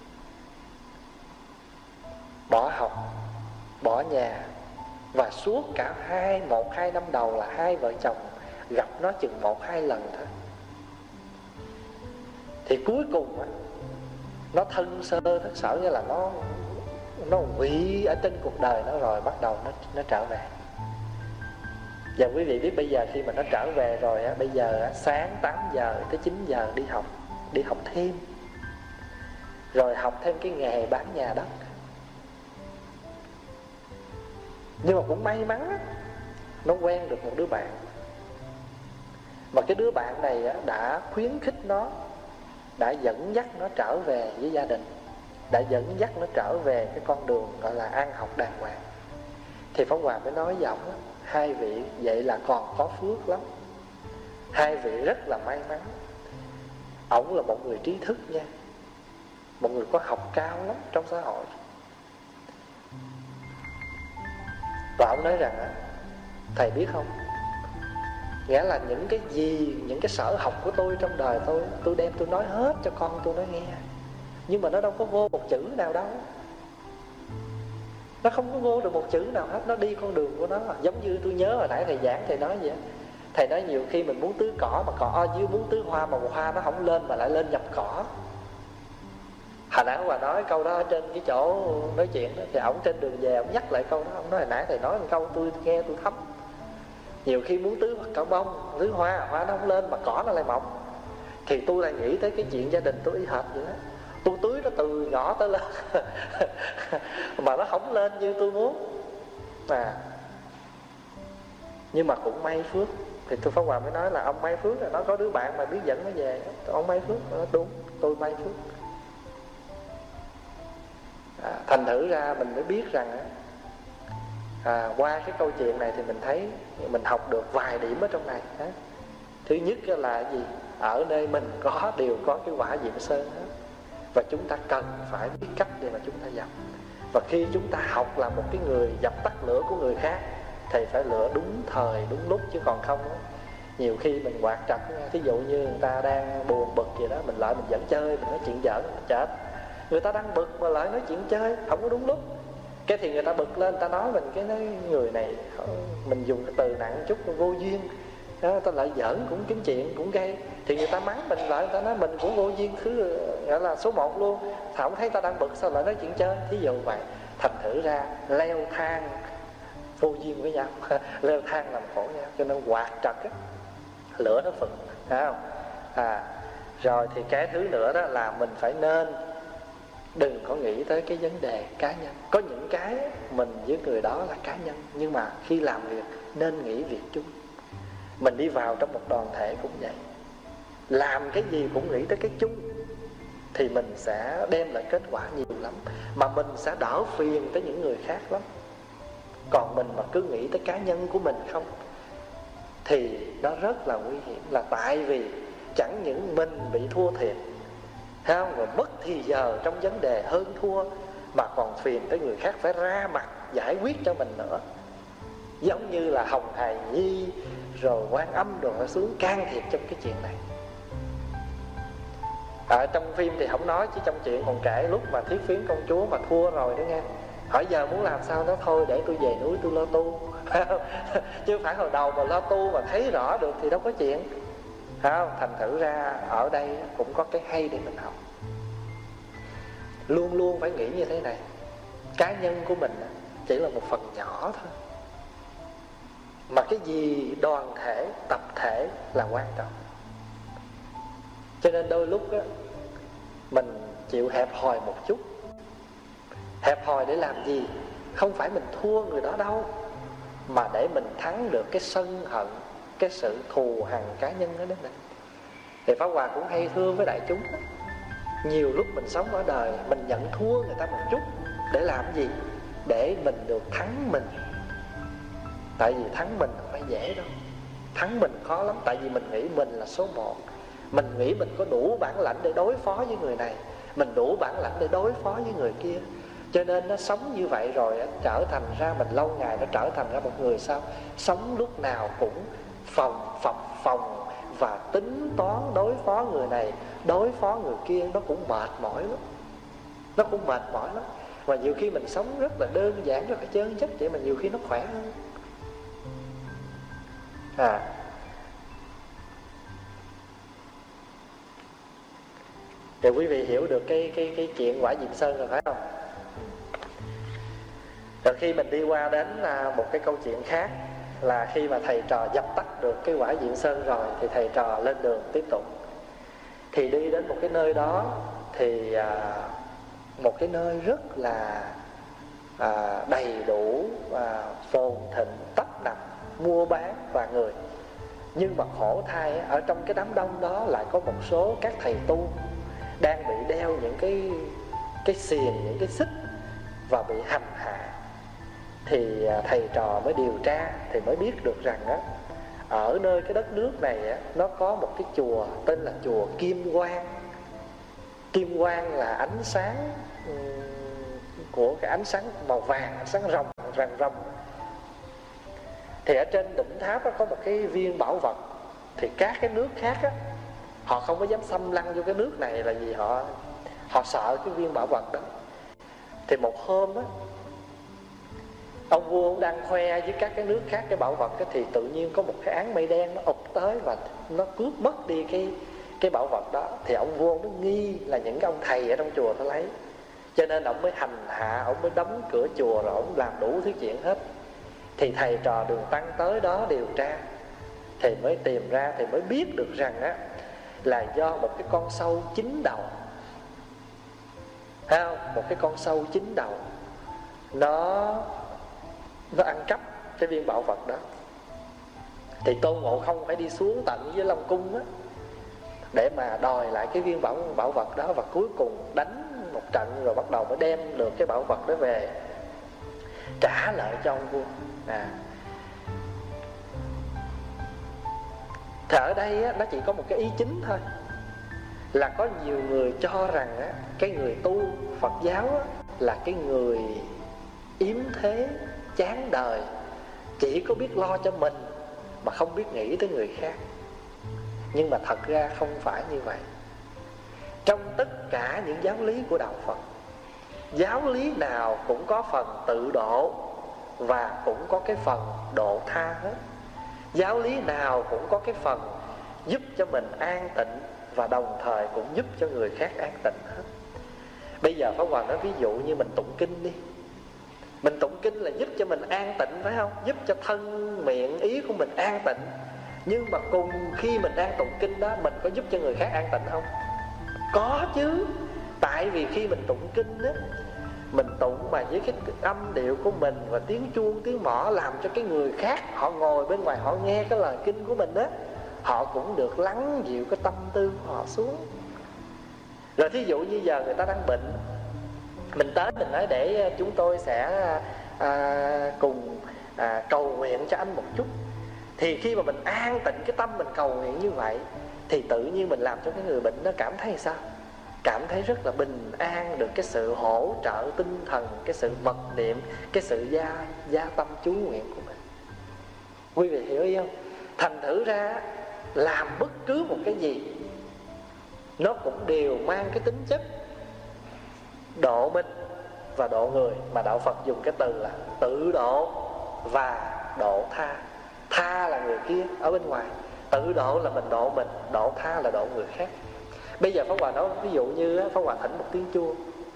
bỏ học, bỏ nhà. Và suốt cả hai, một hai năm đầu là hai vợ chồng gặp nó chừng một hai lần thôi. Thì cuối cùng á, nó thân sơ thất sở, như là nó Nó quỵ ở trên cuộc đời nó rồi bắt đầu nó, nó trở về. Và quý vị biết bây giờ khi mà nó trở về rồi á, bây giờ á, sáng tám giờ tới chín giờ đi học, đi học thêm, rồi học thêm cái nghề bán nhà đất. Nhưng mà cũng may mắn á, nó quen được một đứa bạn, mà cái đứa bạn này á, đã khuyến khích nó, đã dẫn dắt nó trở về với gia đình, đã dẫn dắt nó trở về cái con đường gọi là ăn học đàng hoàng. Thì Pháp Hòa mới nói với ổng á, hai vị vậy là còn có phước lắm, hai vị rất là may mắn. Ổng là một người trí thức nha, một người có học cao lắm trong xã hội. Và ổng nói rằng á, thầy biết không, nghĩa là những cái gì, những cái sở học của tôi trong đời tôi, tôi đem tôi nói hết cho con tôi nó nghe, nhưng mà nó đâu có vô một chữ nào đâu. Nó không có vô được một chữ nào hết. Nó đi con đường của nó. Giống như tôi nhớ hồi nãy thầy giảng, thầy nói vậy. Thầy nói nhiều khi mình muốn tưới cỏ mà cỏ ở dưới, muốn tưới hoa mà hoa nó không lên mà lại lên nhập cỏ. Hồi nãy Hòa nói câu đó ở trên cái chỗ nói chuyện đó, thì ổng trên đường về ổng nhắc lại câu đó. Ổng nói hồi nãy thầy nói một câu tôi nghe tôi thấm. Nhiều khi muốn tưới cỏ bông, tưới hoa, hoa nó không lên mà cỏ nó lại mọc. Thì tôi lại nghĩ tới cái chuyện gia đình tôi y hệt vậy đó. Tôi tưới nó từ nhỏ tới lớn mà nó không lên như tôi muốn mà. Nhưng mà cũng may phước. Thì tôi Pháp Hòa mới nói là ông may phước là nó có đứa bạn mà biết dẫn nó về. Ông may phước. Nó đúng, tôi may phước. à, Thành thử ra mình mới biết rằng à, qua cái câu chuyện này thì mình thấy, mình học được vài điểm ở trong này. Thứ nhất là gì? Ở nơi mình có đều có cái quả Diệm Sơn hết, và chúng ta cần phải biết cách để mà chúng ta dập. Và khi chúng ta học là một cái người dập tắt lửa của người khác thì phải lửa đúng thời đúng lúc, chứ còn không đó, nhiều khi mình quạt trật. Thí dụ như người ta đang buồn bực gì đó, mình lại mình dẫn chơi, mình nói chuyện giỡn, mình chết. Người ta đang bực mà lại nói chuyện chơi không có đúng lúc, cái thì người ta bực lên, người ta nói mình cái nói người này, mình dùng cái từ nặng chút vô duyên đó, người ta lại giỡn cũng kiếm chuyện cũng gây, thì người ta mắng mình lại, người ta nói mình cũng vô duyên, thứ gọi là số một luôn. Thảo thấy ta đang bực sao lại nói chuyện chơi, thí dụ vậy. Thành thử ra leo thang vô duyên với nhau leo thang làm khổ nhau, cho nên quạt trật á, lửa nó phừng, phải không? À, rồi thì cái thứ nữa đó là mình phải nên đừng có nghĩ tới cái vấn đề cá nhân. Có những cái mình với người đó là cá nhân, nhưng mà khi làm việc nên nghĩ việc chung. Mình đi vào trong một đoàn thể cũng vậy, làm cái gì cũng nghĩ tới cái chung, thì mình sẽ đem lại kết quả nhiều lắm, mà mình sẽ đỡ phiền tới những người khác lắm. Còn mình mà cứ nghĩ tới cá nhân của mình không thì nó rất là nguy hiểm. Là tại vì chẳng những mình bị thua thiệt, thấy không? Rồi mất thì giờ trong vấn đề hơn thua, mà còn phiền tới người khác phải ra mặt giải quyết cho mình nữa. Giống như là Hồng Hài Nhi rồi Quan Âm rồi nó xuống can thiệp trong cái chuyện này. Ở trong phim thì không nói, chứ trong chuyện còn kể lúc mà Thiết Phiến công chúa mà thua rồi đó nghe, hỏi giờ muốn làm sao, nó thôi để tôi về núi tôi lo tu chứ không phải hồi đầu mà lo tu mà thấy rõ được thì đâu có chuyện, phải không? Thành thử ra ở đây cũng có cái hay để mình học. Luôn luôn phải nghĩ như thế này, cá nhân của mình chỉ là một phần nhỏ thôi, mà cái gì đoàn thể, tập thể là quan trọng. Cho nên đôi lúc á, mình chịu hẹp hòi một chút. Hẹp hòi để làm gì? Không phải mình thua người đó đâu, mà để mình thắng được cái sân hận, cái sự thù hằn cá nhân ở đây này. Thì Pháp Hòa cũng hay thương với đại chúng đó. Nhiều lúc mình sống ở đời, mình nhận thua người ta một chút để làm gì? Để mình được thắng mình. Tại vì thắng mình không phải dễ đâu, thắng mình khó lắm. Tại vì mình nghĩ mình là số một, mình nghĩ mình có đủ bản lãnh để đối phó với người này, mình đủ bản lãnh để đối phó với người kia. Cho nên nó sống như vậy rồi trở thành ra mình lâu ngày nó trở thành ra một người sao? Sống lúc nào cũng phòng phập phòng và tính toán đối phó người này, đối phó người kia, nó cũng mệt mỏi lắm. Nó cũng mệt mỏi lắm. Và nhiều khi mình sống rất là đơn giản, rất là chân chất vậy mà nhiều khi nó khỏe hơn. À thì quý vị hiểu được cái cái cái chuyện quả Diệm Sơn rồi phải không? Rồi khi mình đi qua đến một cái câu chuyện khác là khi mà thầy trò dập tắt được cái quả Diệm Sơn rồi thì thầy trò lên đường tiếp tục. Thì đi đến một cái nơi đó thì à, một cái nơi rất là à, đầy đủ à, phồn thịnh, tấp nập mua bán và người. Nhưng mà khổ thay ở trong cái đám đông đó lại có một số các thầy tu đang bị đeo những cái cái xiềng, những cái xích và bị hành hạ. Thì thầy trò mới điều tra thì mới biết được rằng á, ở nơi cái đất nước này á, nó có một cái chùa tên là chùa Kim Quang. Kim quang là ánh sáng của cái ánh sáng màu vàng, ánh sáng ròng ràng ròng. Thì ở trên đỉnh tháp đó có một cái viên bảo vật. Thì các cái nước khác á, họ không có dám xâm lăng vô cái nước này là vì họ họ sợ cái viên bảo vật đó. Thì một hôm á, ông vua ông đang khoe với các cái nước khác cái bảo vật đó, thì tự nhiên có một cái áng mây đen nó ụp tới và nó cướp mất đi cái cái bảo vật đó. Thì ông vua ông mới nghi là những cái ông thầy ở trong chùa nó lấy. Cho nên ông mới hành hạ, ông mới đóng cửa chùa rồi ông làm đủ thứ chuyện hết. Thì thầy trò Đường Tăng tới đó điều tra thì mới tìm ra, thì mới biết được rằng á, là do một cái con sâu chín đầu. Thấy không? Một cái con sâu chín đầu Nó Nó ăn cắp cái viên bảo vật đó. Thì Tôn Ngộ Không phải đi xuống tận với Long Cung á, để mà đòi lại cái viên bảo, bảo vật đó. Và cuối cùng đánh một trận rồi bắt đầu mới đem được cái bảo vật đó về trả lại cho ông vua. à. Thì ở đây á, nó chỉ có một cái ý chính thôi, là có nhiều người cho rằng á, cái người tu Phật giáo á, là cái người yếm thế, chán đời, chỉ có biết lo cho mình mà không biết nghĩ tới người khác. Nhưng mà thật ra không phải như vậy. Trong tất cả những giáo lý của Đạo Phật, giáo lý nào cũng có phần tự độ và cũng có cái phần độ tha hết. Giáo lý nào cũng có cái phần giúp cho mình an tịnh và đồng thời cũng giúp cho người khác an tịnh hết. Bây giờ Pháp Hòa nói ví dụ như mình tụng kinh đi. Mình tụng kinh là giúp cho mình an tịnh phải không? Giúp cho thân miệng ý của mình an tịnh. Nhưng mà cùng khi mình đang tụng kinh đó, mình có giúp cho người khác an tịnh không? Có chứ. Tại vì khi mình tụng kinh đó, mình tụng mà với cái âm điệu của mình và tiếng chuông, tiếng mõ, làm cho cái người khác họ ngồi bên ngoài họ nghe cái lời kinh của mình á, họ cũng được lắng dịu cái tâm tư của họ xuống. Rồi thí dụ như giờ người ta đang bệnh, mình tới mình nói để chúng tôi sẽ à, cùng à, cầu nguyện cho anh một chút. Thì khi mà mình an tịnh cái tâm mình cầu nguyện như vậy, thì tự nhiên mình làm cho cái người bệnh nó cảm thấy sao? Cảm thấy rất là bình an, được cái sự hỗ trợ tinh thần, cái sự mật niệm, cái sự gia, gia tâm chú nguyện của mình. Quý vị hiểu ý không? Thành thử ra làm bất cứ một cái gì nó cũng đều mang cái tính chất độ mình và độ người. Mà Đạo Phật dùng cái từ là tự độ và độ tha. Tha là người kia ở bên ngoài, tự độ là mình độ mình, độ tha là độ người khác. Bây giờ Pháp Hòa nói ví dụ như Pháp Hòa thỉnh một tiếng chuông.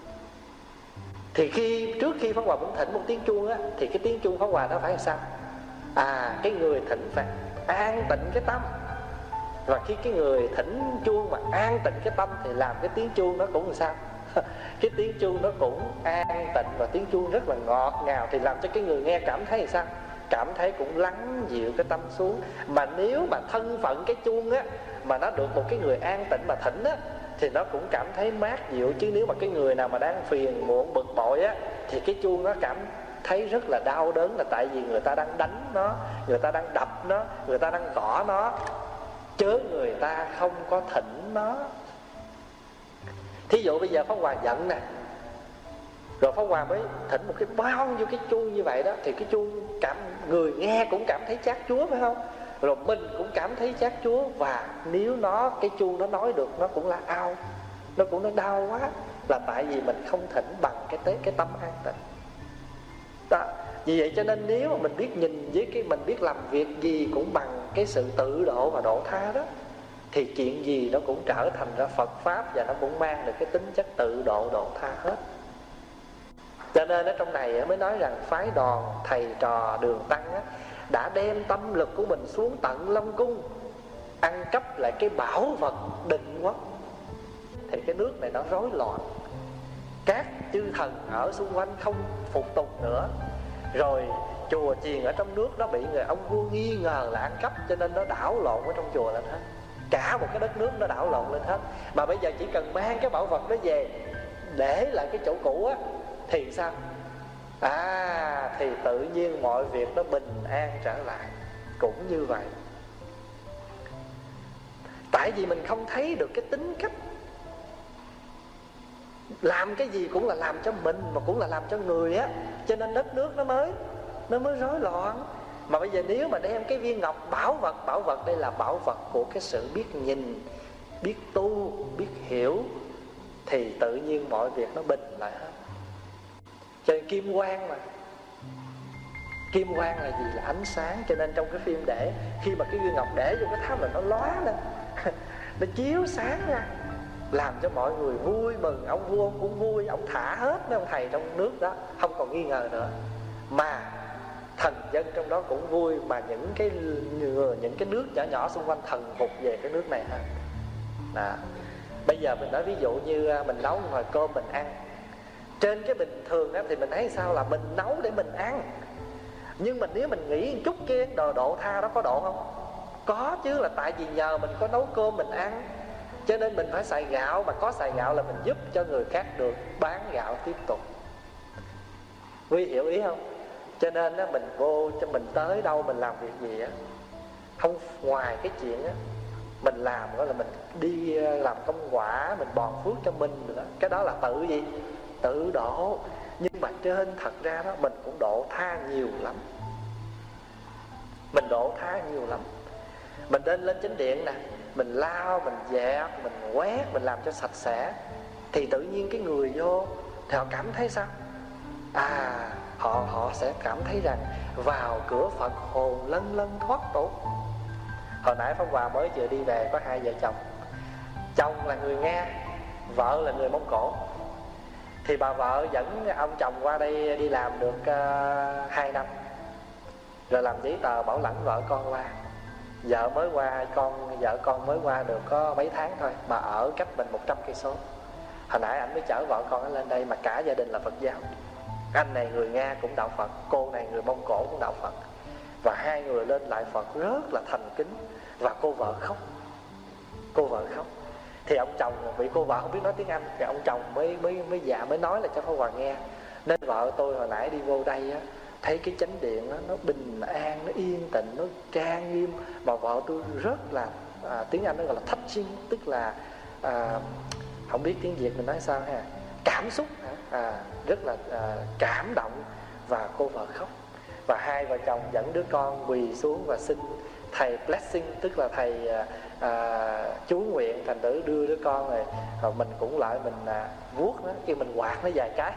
Thì khi trước khi Pháp Hòa muốn thỉnh một tiếng chuông á, thì cái tiếng chuông Pháp Hòa nó phải làm sao? À, cái người thỉnh phải an tịnh cái tâm. Và khi cái người thỉnh chuông mà an tịnh cái tâm thì làm cái tiếng chuông nó cũng làm sao? Cái tiếng chuông nó cũng an tịnh và tiếng chuông rất là ngọt ngào, thì làm cho cái người nghe cảm thấy làm sao? Cảm thấy cũng lắng dịu cái tâm xuống. Mà nếu mà thân phận cái chuông á mà nó được một cái người an tịnh mà thỉnh á, thì nó cũng cảm thấy mát dịu. Chứ nếu mà cái người nào mà đang phiền muộn bực bội á, thì cái chuông nó cảm thấy rất là đau đớn, là tại vì người ta đang đánh nó, người ta đang đập nó, người ta đang gõ nó, chớ người ta không có thỉnh nó. Thí dụ bây giờ Pháp Hòa giận nè, Rồi Pháp Hòa mới thỉnh một cái bao nhiêu cái chuông như vậy đó, thì cái chuông cảm người nghe cũng cảm thấy chát chúa, phải không? Rồi mình cũng cảm thấy chát chúa. Và nếu nó cái chuông nó nói được, nó cũng là ao, nó cũng nó đau quá, là tại vì mình không thỉnh bằng cái tế cái tâm an tịnh đó. Vì vậy cho nên nếu mà mình biết nhìn với cái mình biết làm việc gì cũng bằng cái sự tự độ và độ tha đó, thì chuyện gì nó cũng trở thành ra Phật Pháp, và nó cũng mang được cái tính chất tự độ độ tha hết. Cho nên ở trong này mới nói rằng phái đoàn thầy trò Đường Tăng á, đã đem tâm lực của mình xuống tận Lâm Cung, ăn cắp lại cái bảo vật Định Quốc. Thì cái nước này nó rối loạn, các chư thần ở xung quanh không phục tùng nữa. Rồi chùa chiền ở trong nước nó bị người ông vua nghi ngờ là ăn cắp, cho nên nó đảo lộn ở trong chùa lên hết. Cả một cái đất nước nó đảo lộn lên hết. Mà bây giờ chỉ cần mang cái bảo vật đó về, để lại cái chỗ cũ á, thì sao? À, thì tự nhiên mọi việc nó bình an trở lại. Cũng như vậy. Tại vì mình không thấy được cái tính cách, làm cái gì cũng là làm cho mình, mà cũng là làm cho người á, cho nên đất nước nó mới Nó mới rối loạn. Mà bây giờ nếu mà đem cái viên ngọc bảo vật, bảo vật đây là bảo vật của cái sự biết nhìn, biết tu, biết hiểu, thì tự nhiên mọi việc nó bình lại hết. Cho nên kim quang mà, kim quang là gì? Là ánh sáng. Cho nên trong cái phim để, khi mà cái viên ngọc để vô cái tháp là nó lóa lên nó chiếu sáng ra, làm cho mọi người vui mừng. Ông vua ông cũng vui, ông thả hết mấy ông thầy trong nước đó, không còn nghi ngờ nữa. Mà thần dân trong đó cũng vui, mà những cái những cái nước nhỏ nhỏ xung quanh thần phục về cái nước này ha. Đó. Bây giờ mình nói ví dụ như mình nấu nồi cơm mình ăn, trên cái bình thường đó thì mình thấy sao là mình nấu để mình ăn. Nhưng mà nếu mình nghĩ một chút kia, đồ độ tha đó có độ không? Có chứ, là tại vì nhờ mình có nấu cơm mình ăn, cho nên mình phải xài gạo. Mà có xài gạo là mình giúp cho người khác được bán gạo tiếp tục. Quý hiểu ý không? Cho nên á, mình vô cho mình tới đâu mình làm việc gì á, không ngoài cái chuyện á mình làm đó là mình đi làm công quả, mình bòn phước cho mình nữa. Cái đó là tự gì? Tự độ. Nhưng mà trên thật ra đó mình cũng độ tha nhiều lắm. Mình độ tha nhiều lắm. Mình lên lên chánh điện nè, mình lau, mình dẹp, mình quét, mình làm cho sạch sẽ, thì tự nhiên cái người vô thì họ cảm thấy sao? À, họ họ sẽ cảm thấy rằng vào cửa Phật hồn lân lân thoát tục. Hồi nãy Pháp Hòa mới vừa đi về, có hai vợ chồng. Chồng là người Nga, vợ là người Mông Cổ. Thì bà vợ dẫn ông chồng qua đây đi làm được uh, hai năm, rồi làm giấy tờ bảo lãnh vợ con qua. Vợ mới qua, con vợ con mới qua được có mấy tháng thôi, mà ở cách mình một trăm cây số. Hồi nãy anh mới chở vợ con lên đây, mà cả gia đình là Phật giáo. Anh này người Nga cũng đạo Phật, cô này người Mông Cổ cũng đạo Phật. Và hai người lên lại Phật rất là thành kính. Và cô vợ khóc. Cô vợ khóc. Thì ông chồng, vì cô vợ không biết nói tiếng Anh, thì ông chồng mới mới mới dạ mới nói là cho Pháp Hòa nghe. Nên vợ tôi hồi nãy đi vô đây á, thấy cái chánh điện đó, nó bình an, nó yên tĩnh, nó trang nghiêm. Mà vợ tôi rất là à, tiếng Anh nó gọi là touching, tức là à, không biết tiếng Việt mình nói sao ha, cảm xúc à, rất là à, cảm động. Và cô vợ khóc. Và hai vợ chồng dẫn đứa con quỳ xuống và xin thầy blessing, tức là thầy à, à, chú nguyện. Thành tử đưa đứa con rồi, rồi mình cũng lại mình à, vuốt nó, khi mình quạt nó vài cái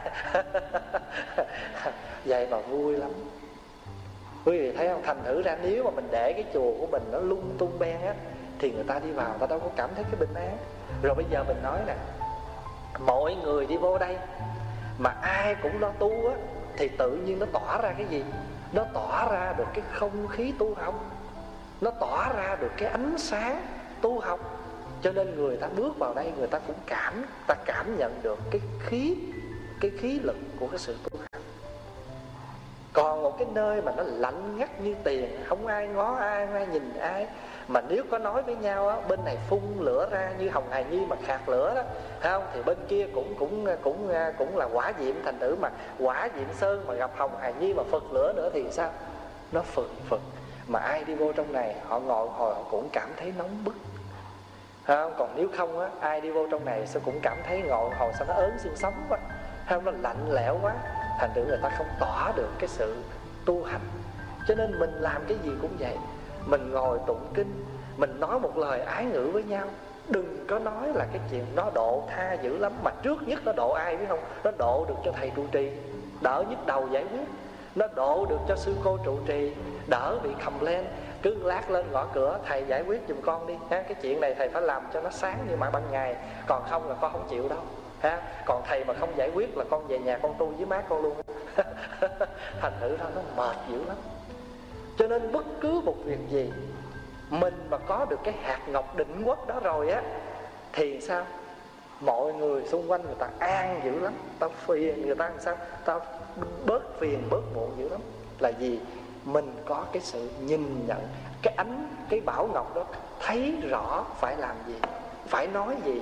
vậy mà vui lắm. Quý vị thấy không? Thành thử ra nếu mà mình để cái chùa của mình nó lung tung beng á, thì người ta đi vào người ta đâu có cảm thấy cái bình an. Rồi bây giờ mình nói nè, mọi người đi vô đây mà ai cũng lo tu á, thì tự nhiên nó tỏa ra cái gì? Nó tỏa ra được cái không khí tu học, nó tỏa ra được cái ánh sáng tu học. Cho nên người ta bước vào đây, người ta cũng cảm ta cảm nhận được cái khí cái khí lực của cái sự tu học. Còn một cái nơi mà nó lạnh ngắt như tiền, không ai ngó ai, không ai nhìn ai, mà nếu có nói với nhau á, bên này phun lửa ra như Hồng Hài Nhi mà khạc lửa đó, thấy không? Thì bên kia cũng cũng cũng cũng là hỏa diệm. Thành thử mà hỏa diệm sơn mà gặp Hồng Hài Nhi mà phật lửa nữa thì sao? Nó phừng phừng. Mà ai đi vô trong này, họ ngồi hồi họ cũng cảm thấy nóng bức, thấy không? Còn nếu không á, ai đi vô trong này sẽ cũng cảm thấy ngồi hồi sao nó ớn xương sống quá. Không, nó lạnh lẽo quá, thành thử người ta không tỏa được cái sự tu hành. Cho nên mình làm cái gì cũng vậy. Mình ngồi tụng kinh, mình nói một lời ái ngữ với nhau, đừng có nói là cái chuyện nó độ tha dữ lắm. Mà trước nhất nó độ ai biết không? Nó độ được cho thầy trụ trì, đỡ nhức đầu giải quyết. Nó độ được cho sư cô trụ trì, đỡ bị complain. Cứ lát lên gõ cửa, thầy giải quyết giùm con đi ha. Cái chuyện này thầy phải làm cho nó sáng như mặt ban ngày, còn không là con không chịu đâu ha. Còn thầy mà không giải quyết là con về nhà con tu với má con luôn. Thành thử ra nó mệt dữ lắm. Cho nên bất cứ một việc gì, mình mà có được cái hạt ngọc định quốc đó rồi á, thì sao? Mọi người xung quanh người ta an dữ lắm. Tao phiền người ta làm sao? Tao bớt phiền bớt muộn dữ lắm. Là gì? Mình có cái sự nhìn nhận, cái ánh, cái bảo ngọc đó thấy rõ phải làm gì, phải nói gì.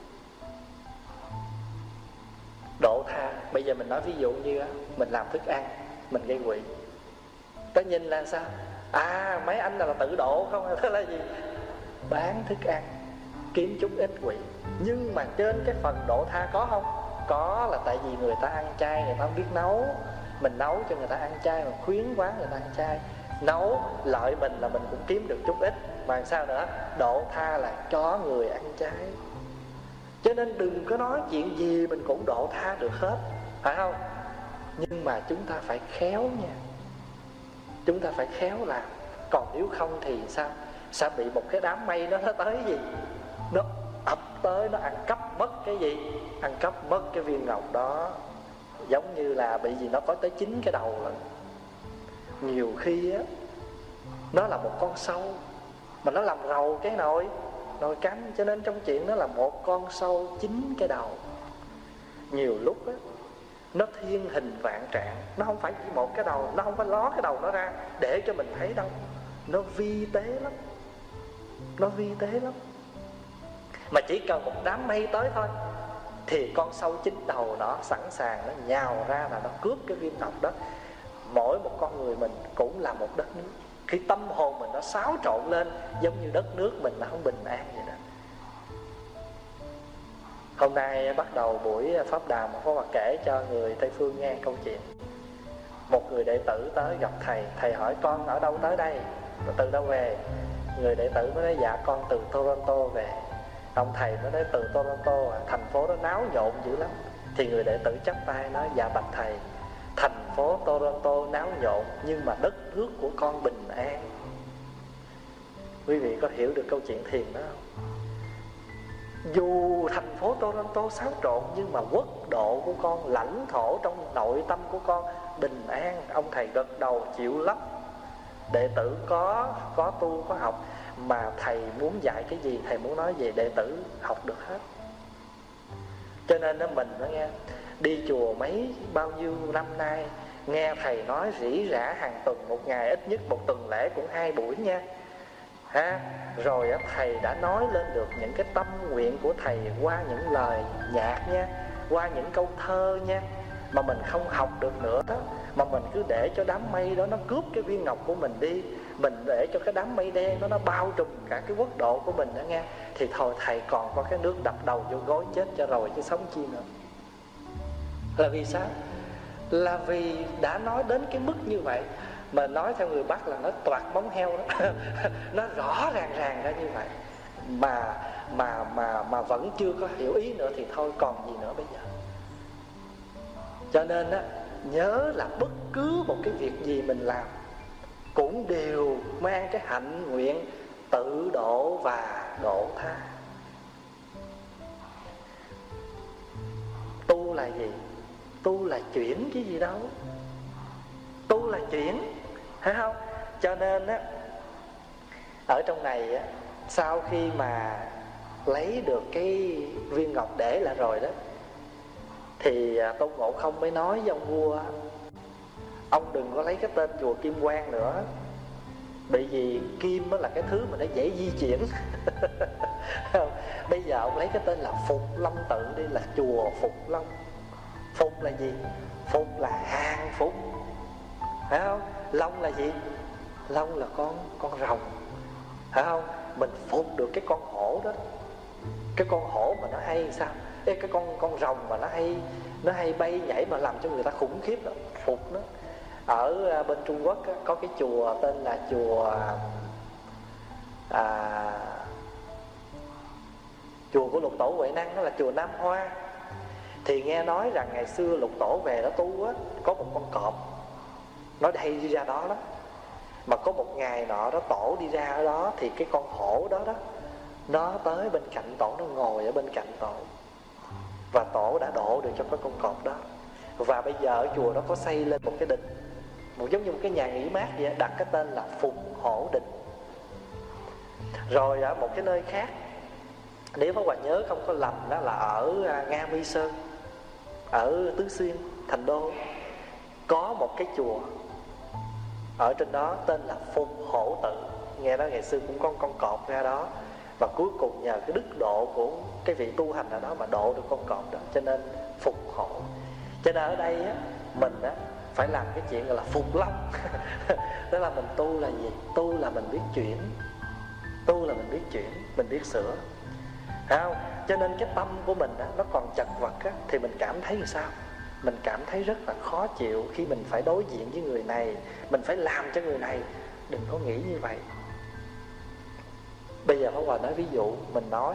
Độ tha. Bây giờ mình nói ví dụ như á, mình làm thức ăn, mình gây quỵ. Ta nhìn là sao? À, mấy anh là tự độ không? Thế là gì? Bán thức ăn, kiếm chút ít quỵ. Nhưng mà trên cái phần độ tha có không? Có, là tại vì người ta ăn chay, người ta không biết nấu. Mình nấu cho người ta ăn chay, mà khuyến quá người ta ăn chay. Nấu lợi mình là mình cũng kiếm được chút ít. Mà sao nữa? Độ tha là cho người ăn chay. Cho nên đừng có nói chuyện gì mình cũng độ tha được hết, phải không? Nhưng mà chúng ta phải khéo nha. Chúng ta phải khéo làm. Còn nếu không thì sao? Sẽ bị một cái đám mây đó nó tới gì? Nó ập tới, nó ăn cắp mất cái gì? Ăn cắp mất cái viên ngọc đó. Giống như là bị gì nó có tới chín cái đầu lận. Nhiều khi á, nó là một con sâu mà nó làm rầu cái nồi nồi canh. Cho nên trong chuyện nó là một con sâu chín cái đầu. Nhiều lúc á, nó thiên hình vạn trạng. Nó không phải chỉ một cái đầu, nó không phải ló cái đầu nó ra để cho mình thấy đâu. Nó vi tế lắm. Nó vi tế lắm. Mà chỉ cần một đám mây tới thôi thì con sâu chín đầu nó sẵn sàng, nó nhào ra là nó cướp cái viên ngọc đó. Mỗi một con người mình cũng là một đất nước. Khi tâm hồn mình nó xáo trộn lên, giống như đất nước mình nó không bình an vậy đó. Hôm nay bắt đầu buổi pháp đàm, Pháp Hòa kể cho người Tây Phương nghe câu chuyện. Một người đệ tử tới gặp thầy. Thầy hỏi con ở đâu tới đây, từ đâu về? Người đệ tử mới nói dạ con từ Toronto về. Ông thầy mới nói từ Toronto à, thành phố đó náo nhộn dữ lắm. Thì người đệ tử chắp tay nói dạ bạch thầy, thành phố Toronto náo nhộn nhưng mà đất nước của con bình an. Quý vị có hiểu được câu chuyện thiền đó không? Dù thành phố Toronto xáo trộn nhưng mà quốc độ của con, lãnh thổ trong nội tâm của con bình an. Ông thầy gật đầu chịu lắm. Đệ tử có có tu có học, mà thầy muốn dạy cái gì, thầy muốn nói về đệ tử học được hết. Cho nên đó mình nó nghe đi chùa mấy bao nhiêu năm nay, nghe thầy nói rỉ rả hàng tuần, một ngày ít nhất một tuần lễ cũng hai buổi nha ha. Rồi á, thầy đã nói lên được những cái tâm nguyện của thầy qua những lời nhạc nha, qua những câu thơ nha. Mà mình không học được nữa đó, mà mình cứ để cho đám mây đó nó cướp cái viên ngọc của mình đi, mình để cho cái đám mây đen đó nó bao trùm cả cái quốc độ của mình đó nghe, thì thôi thầy còn có cái nước đập đầu vô gối chết cho rồi chứ sống chi nữa. Là vì sao? Là vì đã nói đến cái mức như vậy. Mà nói theo người Bắc là nó toạc móng heo đó. Nó rõ ràng ràng ra như vậy mà mà mà mà vẫn chưa có hiểu ý nữa thì thôi còn gì nữa bây giờ. Cho nên á, nhớ là bất cứ một cái việc gì mình làm cũng đều mang cái hạnh nguyện tự độ và độ tha. Tu là gì? Tu là chuyển chứ gì đâu. Tu là chuyển, thấy không? Cho nên á, ở trong này á, sau khi mà lấy được cái viên ngọc để lại rồi đó, thì Tôn Ngộ Không mới nói với ông vua: ông đừng có lấy cái tên chùa Kim Quang nữa, bởi vì kim đó là cái thứ mà nó dễ di chuyển. Bây giờ ông lấy cái tên là Phục Long Tự đi, là chùa Phục Long. Phục là gì? Phục là hàng phục, phải không? Long là gì? Long là con con rồng, phải không? Mình phục được cái con hổ đó. Cái con hổ mà nó hay sao? Ê, cái con con rồng mà nó hay nó hay bay nhảy mà làm cho người ta khủng khiếp đó, phục nó. Ở bên Trung Quốc á, có cái chùa tên là chùa à, chùa của Lục Tổ Huệ Năng, đó là chùa Nam Hoa. Thì nghe nói rằng ngày xưa Lục Tổ về đó tu á, có một con cọp nó hay đi ra đó đó. Mà có một ngày nọ đó Tổ đi ra ở đó, thì cái con hổ đó đó nó tới bên cạnh Tổ, nó ngồi ở bên cạnh Tổ. Và Tổ đã độ được cho cái con cọp đó. Và bây giờ ở chùa đó có xây lên một cái đình, một giống như một cái nhà nghỉ mát vậy, đặt cái tên là Phục Hổ Đình. Rồi ở một cái nơi khác, nếu Pháp Hòa nhớ không có lầm, đó là ở Nga Mi Sơn, ở Tứ Xuyên, Thành Đô, có một cái chùa ở trên đó tên là Phục Hổ Tự. Nghe nói ngày xưa cũng có con cọp ra đó, và cuối cùng nhờ cái đức độ của cái vị tu hành ở đó mà độ được con cọp đó, cho nên Phục Hổ. Cho nên ở đây á, mình á phải làm cái chuyện gọi là phục long. Đó là mình tu là gì? Tu là mình biết chuyển, tu là mình biết chuyển, mình biết sửa, thấy không? Cho nên cái tâm của mình á, nó còn chật vật á, thì mình cảm thấy làm sao? Mình cảm thấy rất là khó chịu khi mình phải đối diện với người này, mình phải làm cho người này. Đừng có nghĩ như vậy. Bây giờ Pháp Hòa nói ví dụ, mình nói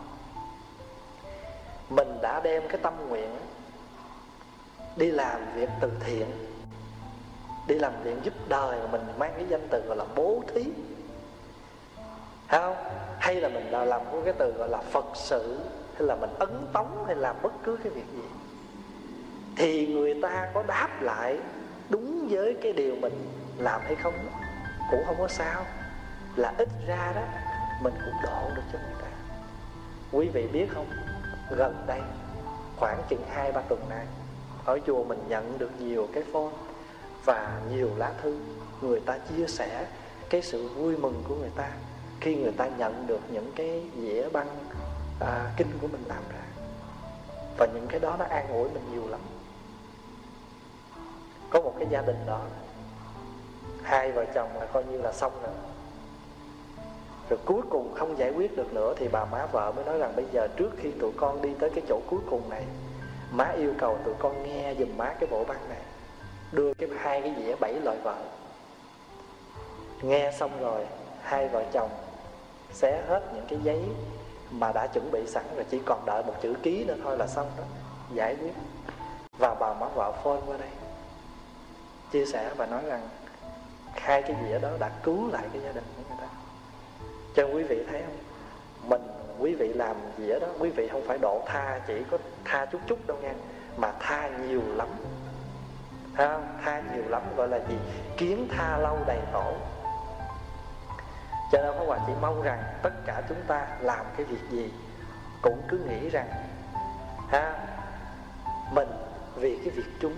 mình đã đem cái tâm nguyện đi làm việc từ thiện, đi làm việc giúp đời, mà mình mang cái danh từ gọi là bố thí, thấy không? Hay là mình làm cái từ gọi là Phật sự, hay là mình ấn tống, hay làm bất cứ cái việc gì, thì người ta có đáp lại đúng với cái điều mình làm hay không cũng không có sao. Là ít ra đó mình cũng độ được cho người ta. Quý vị biết không, gần đây khoảng chừng hai ba tuần nay, ở chùa mình nhận được nhiều cái phone và nhiều lá thư, người ta chia sẻ cái sự vui mừng của người ta khi người ta nhận được những cái dĩa băng à, kinh của mình làm ra. Và những cái đó nó an ủi mình nhiều lắm. Có một cái gia đình đó, hai vợ chồng là coi như là xong rồi. Rồi cuối cùng không giải quyết được nữa, thì bà má vợ mới nói rằng bây giờ trước khi tụi con đi tới cái chỗ cuối cùng này, má yêu cầu tụi con nghe giùm má cái bộ băng này. Đưa cái hai cái dĩa bảy loại vợ. Nghe xong rồi, hai vợ chồng xé hết những cái giấy mà đã chuẩn bị sẵn rồi, chỉ còn đợi một chữ ký nữa thôi là xong đó, giải quyết. Và bà má vợ phone qua đây chia sẻ và nói rằng hai cái dĩa đó đã cứu lại cái gia đình của người ta. Cho quý vị thấy không, mình quý vị làm dĩa đó, quý vị không phải độ tha chỉ có tha chút chút đâu nha, mà tha nhiều lắm. Thấy không? Tha nhiều lắm gọi là gì? Kiến tha lâu đầy tổ. Cho nên Pháp Hòa chỉ mong rằng tất cả chúng ta làm cái việc gì cũng cứ nghĩ rằng ha, mình vì cái việc chung,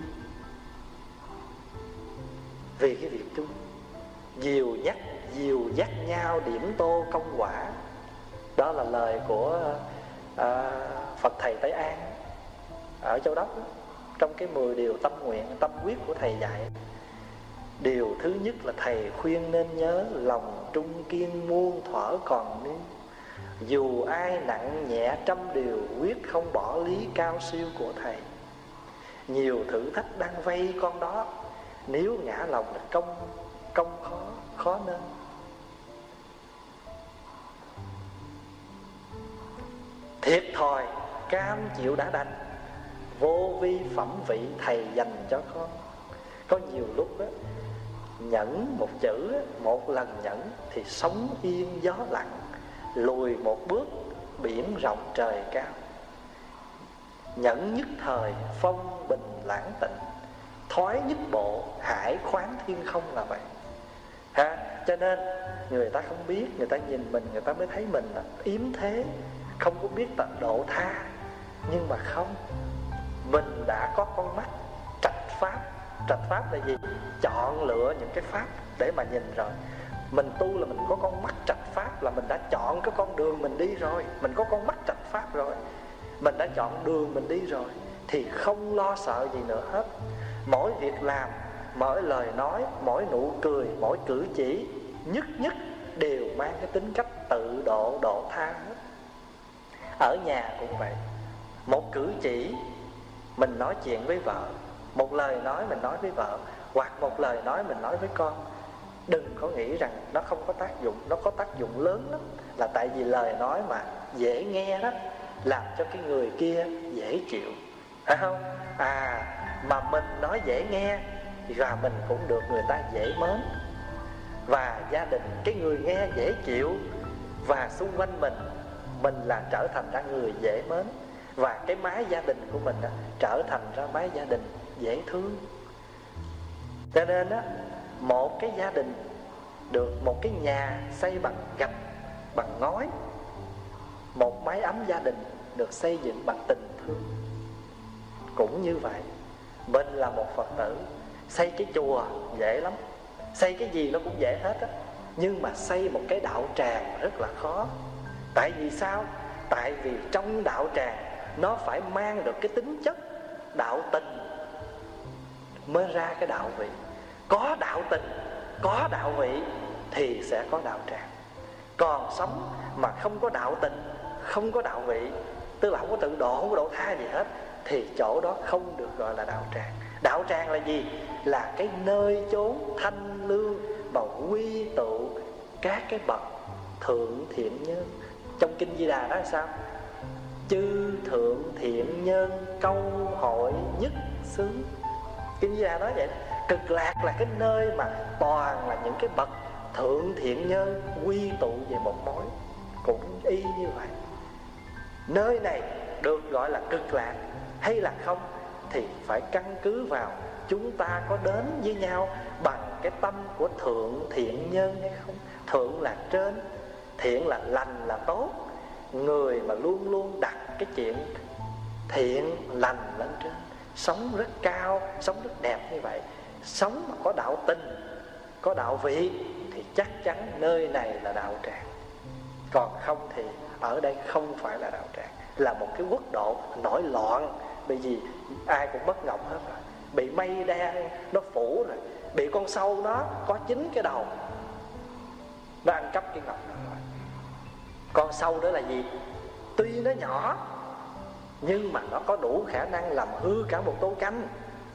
vì cái việc chung, dìu nhắc dìu dắt nhau điểm tô công quả. Đó là lời của à, Phật Thầy Tây An ở Châu Đốc đó, trong cái mười điều tâm nguyện, tâm quyết của Thầy dạy. Điều thứ nhất là Thầy khuyên nên nhớ lòng trung kiên muôn thuở còn niên. Dù ai nặng nhẹ trăm điều, quyết không bỏ lý cao siêu của Thầy. Nhiều thử thách đang vây con đó, nếu ngã lòng là công công khó khó nên. Thiệt thòi cam chịu đã đành, vô vi phẩm vị Thầy dành cho con. Có nhiều lúc đó, nhẫn một chữ, một lần nhẫn thì sống yên gió lặng, lùi một bước biển rộng trời cao. Nhẫn nhất thời phong bình lãng tịnh, thoái nhất bộ hải khoáng thiên không là vậy ha. Cho nên người ta không biết, người ta nhìn mình, người ta mới thấy mình là yếm thế, không có biết tận độ tha. Nhưng mà không, mình đã có con mắt trạch pháp. Trạch pháp là gì? Chọn lựa những cái pháp để mà nhìn rồi. Mình tu là mình có con mắt trạch pháp, là mình đã chọn cái con đường mình đi rồi. Mình có con mắt trạch pháp rồi, mình đã chọn đường mình đi rồi, thì không lo sợ gì nữa hết. Mỗi việc làm, mỗi lời nói, mỗi nụ cười, mỗi cử chỉ nhất nhất đều mang cái tính cách tự độ độ tha hết. Ở nhà cũng vậy, một cử chỉ mình nói chuyện với vợ, một lời nói mình nói với vợ, hoặc một lời nói mình nói với con, đừng có nghĩ rằng nó không có tác dụng. Nó có tác dụng lớn lắm. Là tại vì lời nói mà dễ nghe đó, làm cho cái người kia dễ chịu, phải không? À, mà mình nói dễ nghe và mình cũng được người ta dễ mến. Và gia đình, cái người nghe dễ chịu, và xung quanh mình, mình là trở thành ra người dễ mến. Và cái mái gia đình của mình đó, trở thành ra mái gia đình dễ thương. Cho nên đó, một cái gia đình được, một cái nhà xây bằng gạch, bằng ngói, một mái ấm gia đình được xây dựng bằng tình thương. Cũng như vậy, mình là một Phật tử, xây cái chùa dễ lắm, xây cái gì nó cũng dễ hết á. Nhưng mà xây một cái đạo tràng rất là khó. Tại vì sao? Tại vì trong đạo tràng nó phải mang được cái tính chất đạo tình mới ra cái đạo vị. Có đạo tình, có đạo vị thì sẽ có đạo tràng. Còn sống mà không có đạo tình, không có đạo vị, tức là không có tự độ, không có độ tha gì hết, thì chỗ đó không được gọi là đạo tràng. Đạo tràng là gì? Là cái nơi chốn thanh lương mà quy tụ các cái bậc thượng thiện nhân. Trong Kinh Di Đà đó là sao? Chư thượng thiện nhân câu hội nhất xứ. Kinh Di Đà nói vậy. Cực lạc là cái nơi mà toàn là những cái bậc thượng thiện nhân quy tụ về một mối. Cũng y như vậy. Nơi này được gọi là cực lạc hay là không thì phải căn cứ vào chúng ta có đến với nhau bằng cái tâm của thượng thiện nhân hay không. Thượng là trên, thiện là lành, là tốt. Người mà luôn luôn đặt cái chuyện thiện lành lên trên, sống rất cao, sống rất đẹp như vậy, sống mà có đạo tình, có đạo vị, thì chắc chắn nơi này là đạo tràng. Còn không thì ở đây không phải là đạo tràng, là một cái quốc độ nổi loạn. Bởi vì ai cũng mất ngọc hết rồi, bị mây đen nó phủ rồi, bị con sâu nó có chín cái đầu, nó ăn cắp cái ngọc đó rồi. Con sâu đó là gì? Tuy nó nhỏ nhưng mà nó có đủ khả năng làm hư cả một tô canh.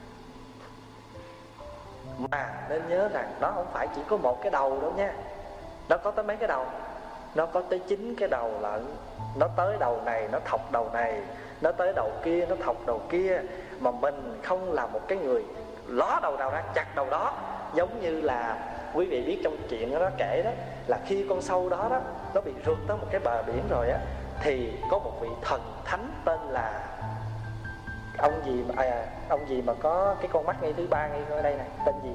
Mà nên nhớ rằng nó không phải chỉ có một cái đầu đâu nha. Nó có tới mấy cái đầu? Nó có tới chín cái đầu lận. Nó tới đầu này nó thọc đầu này, nó tới đầu kia nó thọc đầu kia. Mà mình không là một cái người ló đầu nào ra chặt đầu đó. Giống như là quý vị biết trong chuyện đó, nó kể đó, là khi con sâu đó đó nó bị rượt tới một cái bờ biển rồi á, thì có một vị thần thánh tên là ông gì mà à, ông gì mà có cái con mắt ngay thứ ba ngay ở đây này, tên gì?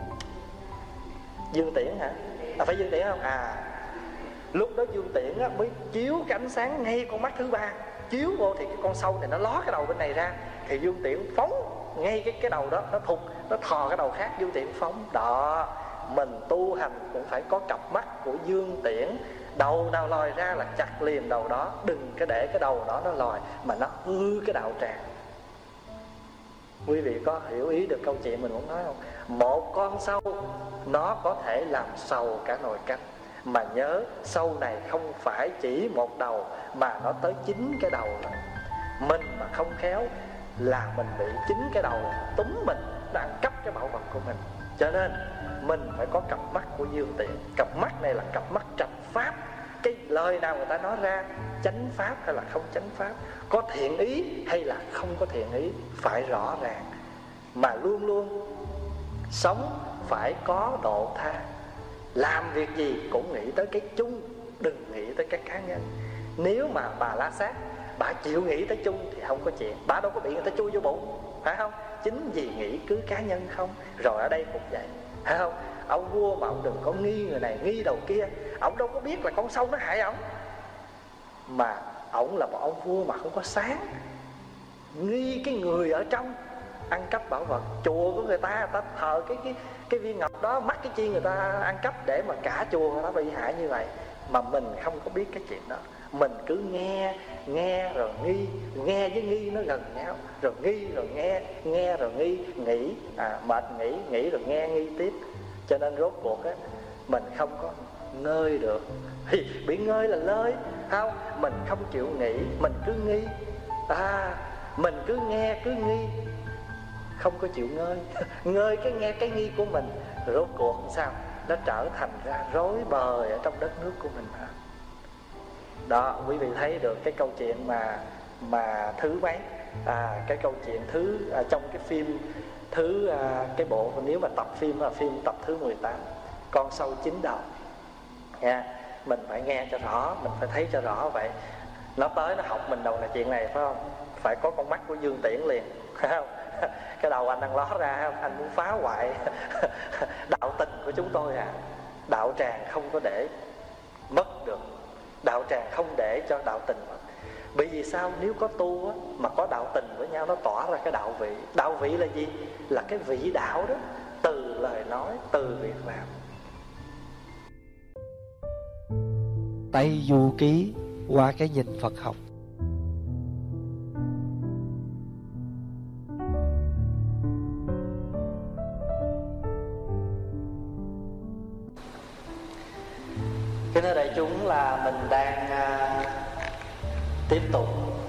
Dương Tiễn hả? À, phải Dương Tiễn không? À, lúc đó Dương Tiễn á, mới chiếu cái ánh sáng ngay con mắt thứ ba, chiếu vô thì cái con sâu này nó ló cái đầu bên này ra, thì Dương Tiễn phóng ngay cái cái đầu đó, nó thụt, nó thò cái đầu khác, Dương Tiễn phóng. Đó, mình tu hành cũng phải có cặp mắt của Dương Tiễn. Đầu nào lòi ra là chặt liền đầu đó, đừng có để cái đầu đó nó lòi mà nó hư cái đạo tràng. Quý vị có hiểu ý được câu chuyện mình muốn nói không? Một con sâu nó có thể làm sầu cả nồi canh. Mà nhớ sâu này không phải chỉ một đầu mà nó tới chín cái đầu rồi. Mình mà không khéo là mình bị chín cái đầu túm mình, nó ăn cắp cái bảo vật của mình. Cho nên mình phải có cặp mắt của Dương Tiễn. Cặp mắt này là cặp mắt trạch pháp. Cái lời nào người ta nói ra, chánh pháp hay là không chánh pháp, có thiện ý hay là không có thiện ý, phải rõ ràng. Mà luôn luôn sống phải có độ tha. Làm việc gì cũng nghĩ tới cái chung, đừng nghĩ tới cái cá nhân. Nếu mà bà La Sát, bà chịu nghĩ tới chung thì không có chuyện. Bà đâu có bị người ta chui vô bụng, phải không? Chính vì nghĩ cứ cá nhân không. Rồi ở đây cũng vậy, phải không? Ông vua mà ông đừng có nghi người này, nghi đầu kia. Ông đâu có biết là con sâu nó hại ông. Mà ông là một ông vua mà không có sáng, nghi cái người ở trong ăn cắp bảo vật. Chùa của người ta, người ta thờ cái, cái, cái viên ngọc đó, mắc cái chi người ta ăn cắp để mà cả chùa người ta bị hại như vậy. Mà mình không có biết cái chuyện đó. Mình cứ nghe, nghe rồi nghi. Nghe với nghi nó gần nhau. Rồi nghi rồi nghe, nghe rồi nghi, nghĩ, à, mệt nghĩ, nghĩ rồi nghe nghi tiếp. Cho nên rốt cuộc á, mình không có ngơi được. Bị ngơi là lơi, không? Mình không chịu nghĩ, mình cứ nghi. À, Mình cứ nghe cứ nghi, không có chịu ngơi. Ngơi cái nghe cái nghi của mình, rốt cuộc sao? Nó trở thành ra rối bời ở trong đất nước của mình. Đó, quý vị thấy được cái câu chuyện mà mà thứ mấy à, cái câu chuyện thứ à, trong cái phim thứ à, cái bộ, nếu mà tập phim là phim tập thứ mười tám, Con sâu chín đầu nha. Mình phải nghe cho rõ, mình phải thấy cho rõ vậy. Nó tới nó học mình đầu là chuyện này phải không? Phải có con mắt của Dương Tiễn liền, phải không? Cái đầu anh đang ló ra không? Anh muốn phá hoại đạo tình của chúng tôi à. Đạo tràng không có để mất được, đạo tràng không để cho đạo tình mất. Bởi vì sao? Nếu có tu á, mà có đạo tình với nhau, nó tỏa ra cái đạo vị. Đạo vị là gì? Là cái vị đạo đó, từ lời nói, từ việc làm. Tây Du Ký qua cái nhìn Phật học. Kính thưa đại chúng, là mình đang uh, tiếp tục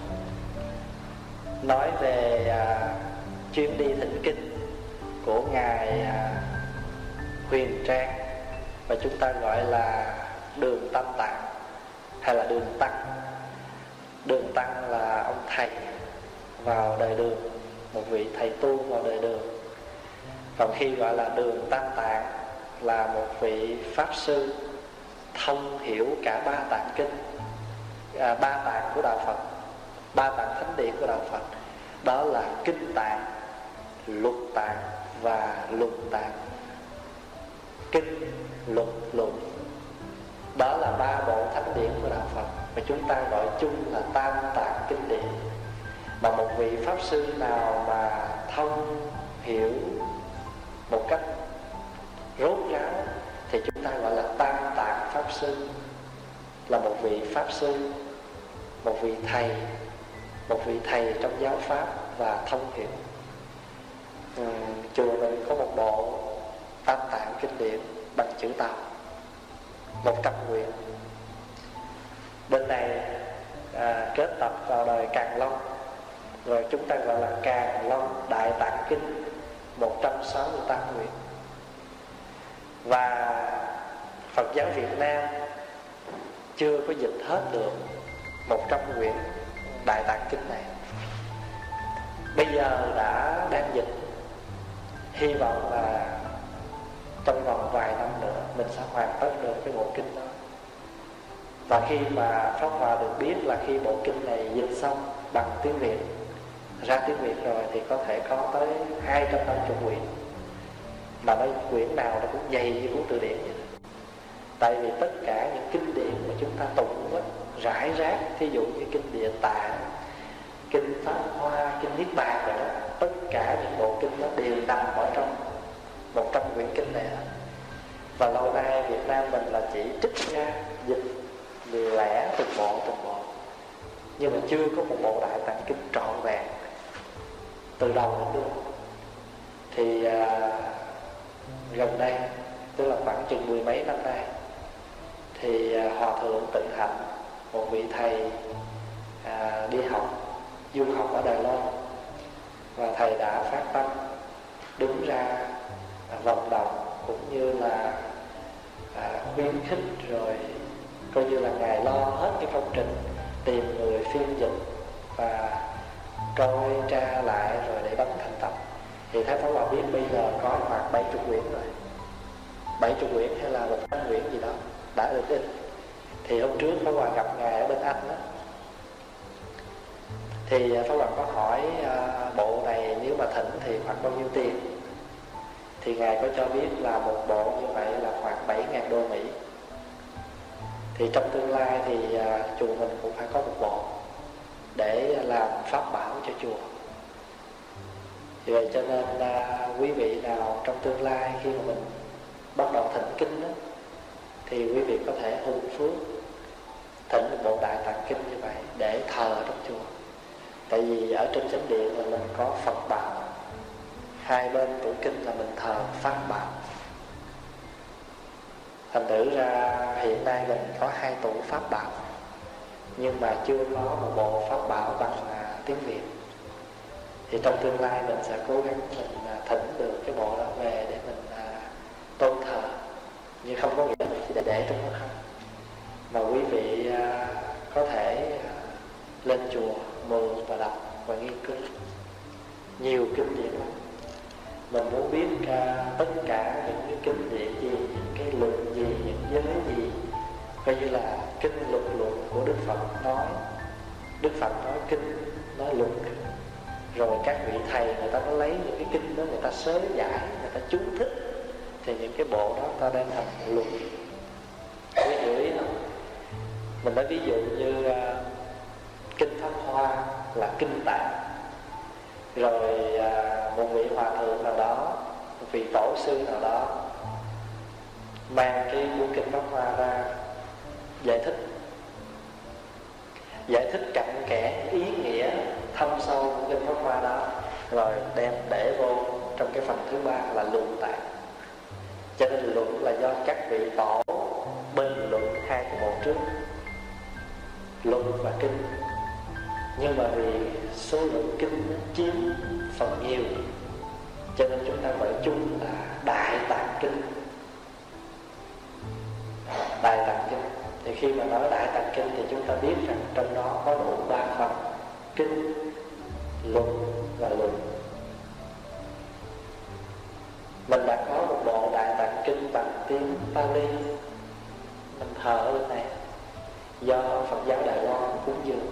nói về uh, chuyến đi thỉnh kinh của Ngài uh, Huyền Trang, và chúng ta gọi là Đường Tam Tạng hay là Đường Tăng. Đường Tăng là ông thầy vào đời Đường, một vị thầy tu vào đời Đường. Còn khi gọi là Đường Tam Tạng là một vị pháp sư thông hiểu cả ba tạng kinh, à, ba tạng của đạo Phật, ba tạng thánh điển của đạo Phật. Đó là kinh tạng, luật tạng và luận tạng. Kinh, luật, luận, đó là ba bộ thánh điển của đạo Phật, và chúng ta gọi chung là tam tạng kinh điển. Mà một vị pháp sư nào mà thông hiểu một cách rốt ráo thì chúng ta gọi là tam tạng pháp sư, là một vị pháp sư, một vị thầy, một vị thầy trong giáo pháp và thông hiểu. Ừ, chùa mình có một bộ tam tạng kinh điển bằng chữ Tàu, một trăm quyển. Bên này à, kết tập vào đời Càn Long, rồi chúng ta gọi là Càn Long Đại Tạng Kinh, một trăm sáu mươi tám quyển. Và Phật giáo Việt Nam chưa có dịch hết được một trăm quyển Đại Tạng Kinh này. Bây giờ đã đang dịch, hy vọng là trong vòng vài năm nữa mình sẽ hoàn tất được cái bộ kinh đó. Và khi mà Pháp Hòa được biết là khi bộ kinh này dịch xong bằng tiếng Việt, ra tiếng Việt rồi, thì có thể có tới hai trăm năm mươi quyển, mà nói quyển nào nó cũng dày như cuốn từ điển vậy. Tại vì tất cả những kinh điển mà chúng ta tụng đó, rải rác, thí dụ như kinh Địa Tạng, kinh Pháp Hoa, kinh Niết Bàn rồi đó, tất cả những bộ kinh đó đều nằm ở trong một trăm quyển kinh này. Và lâu nay Việt Nam mình là chỉ trích ra dịch lẻ từng bộ từng bộ, nhưng mà chưa có một bộ Đại Tạng Kinh trọn vẹn từ đầu đến đuôi. Thì à, gần đây, tức là khoảng chừng mười mấy năm nay, thì à, Hòa Thượng Tịnh Hạnh, một vị thầy à, đi học, du học ở Đài Loan, và thầy đã phát tâm đứng ra à, vận động cũng như là à, khuyến khích, rồi coi như là Ngài lo hết cái công trình tìm người phiên dịch và coi tra lại rồi để đóng thành tập. Thì Thái Pháp Hòa biết bây giờ có khoảng bảy mươi quyển rồi, bảy mươi quyển hay là một trăm quyển gì đó đã được in. Thì hôm trước Pháp Hòa gặp Ngài ở bên Anh đó, thì Pháp Hòa có hỏi à, bộ này nếu mà thỉnh thì khoảng bao nhiêu tiền. Thì Ngài có cho biết là một bộ như vậy là khoảng bảy ngàn đô Mỹ. Thì trong tương lai thì à, chùa mình cũng phải có một bộ để làm pháp bảo cho chùa. Vì vậy cho nên à, quý vị nào trong tương lai khi mà mình bắt đầu thỉnh kinh đó, thì quý vị có thể hùng phước thỉnh một bộ Đại Tạng Kinh như vậy để thờ trong chùa. Tại vì ở trên chánh điện là mình có Phật bảo, hai bên tủ kinh là mình thờ Pháp bảo. Thành thử ra hiện nay mình có hai tủ Pháp bảo, nhưng mà chưa có một bộ Pháp bảo bằng à, tiếng Việt. Thì trong tương lai mình sẽ cố gắng mình à, thỉnh được cái bộ đó về để mình à, tôn thờ. Nhưng không có nghĩa là chỉ để để trong đó không, mà quý vị à, có thể à, lên chùa mượn và đọc và nghiên cứu nhiều kinh điển lắm. Mình muốn biết à, tất cả những cái kinh điển gì, những cái luật gì, những giới gì, coi như là kinh luật luận của Đức Phật nói. Đức Phật nói kinh, nói luật, rồi các vị thầy người ta có lấy những cái kinh đó, người ta sớ giải, người ta chú thích, thì những cái bộ đó ta đang thành luật. Quý hiểu ý không? Mình nói ví dụ như uh, kinh Pháp Hoa là kinh tạng, rồi uh, một vị hòa thượng nào đó, một vị tổ sư nào đó mang cái cuốn kinh Pháp Hoa ra giải thích, giải thích cặn kẽ ý nghĩa thâm sâu của kinh Pháp Hoa đó, rồi đem để vô trong cái phần thứ ba là luận tạng. Cho nên luận là do các vị tổ bên luận hai cái bộ trước, luận và kinh. Nhưng mà vì số lượng kinh nó chiếm phần nhiều, cho nên chúng ta gọi chung là Đại Tạng Kinh. Đại Tạng Kinh. Thì khi mà nói Đại Tạng Kinh thì chúng ta biết rằng trong đó có đủ ba phần: kinh, luận và luận. Mình đã có một bộ Đại Tạng Kinh bằng tiếng Pali, mình thờ ở bên này, do Phật giáo Đài Loan cúng dường.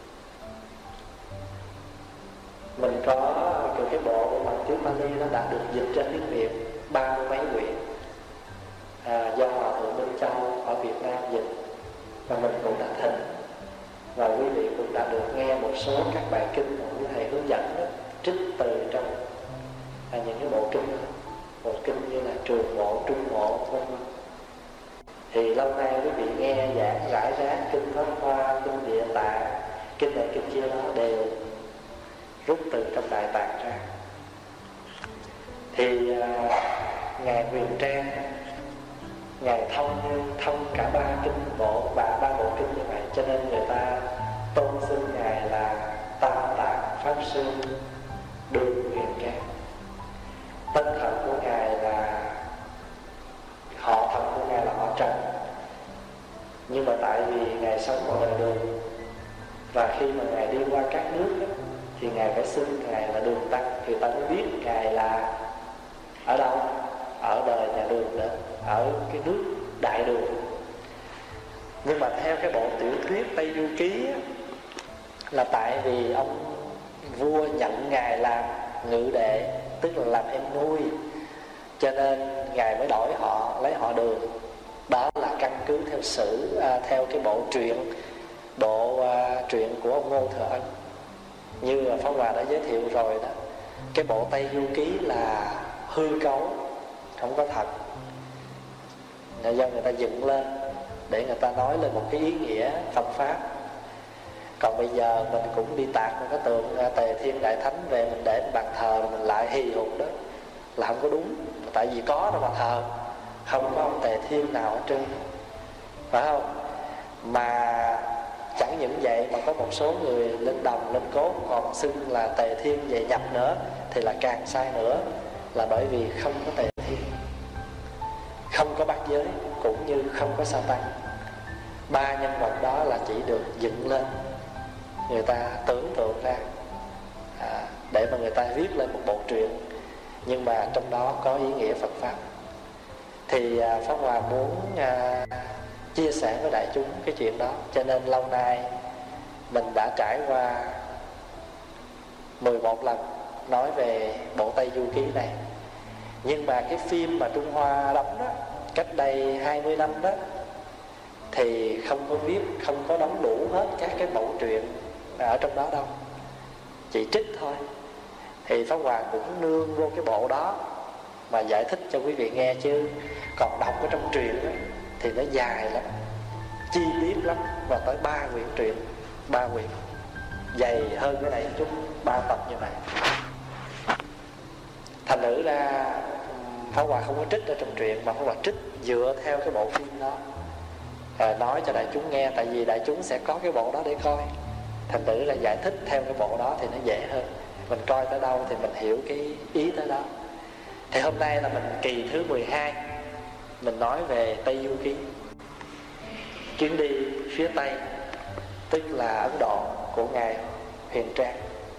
Mình có cái bộ bằng tiếng Pali nó đã được dịch ra tiếng Việt ba mươi mấy quyển, à, do Hòa thượng Minh Châu ở Việt Nam dịch, và mình cũng đã thỉnh, và quý vị cũng đã được nghe một số các bài kinh mà quý thầy hướng dẫn đó, trích từ trong à, những cái bộ kinh đó. Bộ kinh như là Trường Bộ, Trung Bộ, vân vân. Thì lâu nay quý vị nghe giảng rải rác kinh Pháp Hoa, kinh Địa Tạng, kinh này kinh kia đó đều rút từ trong Đại Tạng ra. Thì à, ngài Huyền Trang, ngài thông thông cả ba kinh bộ, ba ba bộ kinh như vậy, cho nên người ta tôn xưng ngài là Tam Tạng Pháp Sư Đường Huyền Trang. Tên thật của ngài là, họ thật của ngài là họ Trần, nhưng mà tại vì ngài sống ở đời Đường, và khi mà ngài đi qua các nước đó, thì ngài phải xưng ngài là Đường Tăng, thì ta mới biết ngài là ở đâu, ở đời nhà Đường đó, ở cái nước Đại Đường. Nhưng mà theo cái bộ tiểu thuyết Tây Du Ký á, là tại vì ông vua nhận ngài làm ngự đệ, tức là làm em nuôi, cho nên ngài mới đổi họ, lấy họ Đường. Đó là căn cứ theo sử à, theo cái bộ truyện bộ à, truyện của ông Ngô Thừa Ân, như là Pháp Hòa đã giới thiệu rồi đó. Cái bộ Tây Du Ký là hư cấu, không có thật, là do người ta dựng lên để người ta nói lên một cái ý nghĩa Phật pháp. Còn bây giờ mình cũng đi tạc một cái tượng Tề Thiên Đại Thánh về, mình để bàn thờ mình lại hì hục đó, là không có đúng. Tại vì có đâu mà thờ, không có ông Tề Thiên nào ở trên, phải không? Mà chẳng những vậy mà có một số người lên đồng lên cốt còn xưng là Tề Thiên về nhập nữa, thì là càng sai nữa. Là bởi vì không có Tề Thiên, không có bát giới, cũng như không có Sa-tăng. Ba nhân vật đó là chỉ được dựng lên, người ta tưởng tượng ra à, để mà người ta viết lên một bộ truyện, nhưng mà trong đó có ý nghĩa Phật pháp. Thì à, Pháp Hòa muốn à, chia sẻ với đại chúng cái chuyện đó, cho nên lâu nay mình đã trải qua mười một lần nói về bộ Tây Du Ký này. Nhưng mà cái phim mà Trung Hoa đóng đó, cách đây hai mươi năm đó, thì không có viết, không có đóng đủ hết các cái mẫu truyện ở trong đó đâu, chỉ trích thôi. Thì Pháp Hòa cũng nương vô cái bộ đó mà giải thích cho quý vị nghe, chứ còn đọc ở trong truyện đó, thì nó dài lắm, chi tiết lắm, và tới ba quyển truyện, ba quyển dày hơn cái này chút, ba tập như vậy. Thành thử ra Pháp Hòa không có trích ở trong truyện, mà Pháp Hòa trích dựa theo cái bộ phim đó, à, nói cho đại chúng nghe, tại vì đại chúng sẽ có cái bộ đó để coi. Thành thử là giải thích theo cái bộ đó thì nó dễ hơn. mình coi tới đâu thì mình hiểu cái ý tới đó. Thì hôm nay là mình kỳ thứ mười hai, mình nói về Tây Du Ký, chuyến đi phía Tây, tức là Ấn Độ của Ngài Huyền Trang.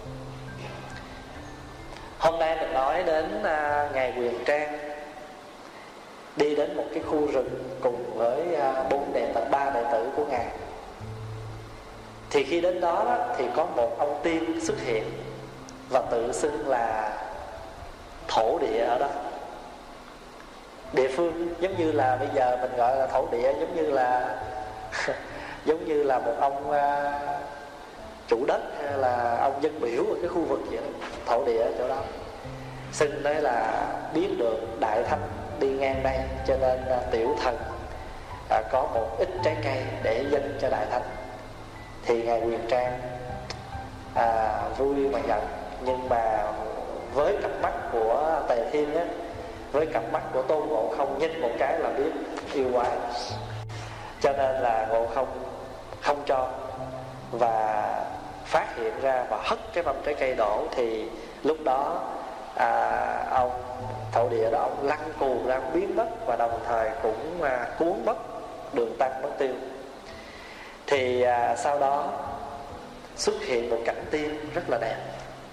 Hôm nay mình nói đến uh, Ngài Huyền Trang đi đến một cái khu rừng cùng với uh, bốn đệ tử, ba đệ tử của Ngài. Thì khi đến đó, đó thì có một ông tiên xuất hiện và tự xưng là thổ địa ở đó. Địa phương giống như là bây giờ mình gọi là thổ địa, giống như là giống như là một ông uh, chủ đất hay là ông dân biểu ở cái khu vực vậy đó. Thổ địa ở chỗ đó xưng đấy là biết được đại thánh đi ngang đây, cho nên uh, tiểu thần uh, có một ít trái cây để dâng cho đại thánh. Thì Ngài Huyền Trang à, vui mà nhận, nhưng mà với cặp mắt của Tề Thiên á, với cặp mắt của Tôn Ngộ Không nhìn một cái là biết yêu quái, cho nên là Ngộ Không không cho và phát hiện ra và hất cái mâm trái cây đổ. Thì lúc đó à, ông thổ địa đó ông lăn cù ra biến mất, và đồng thời cũng à, cuốn mất Đường Tăng mất tiêu. Thì à, sau đó xuất hiện một cảnh tiên rất là đẹp.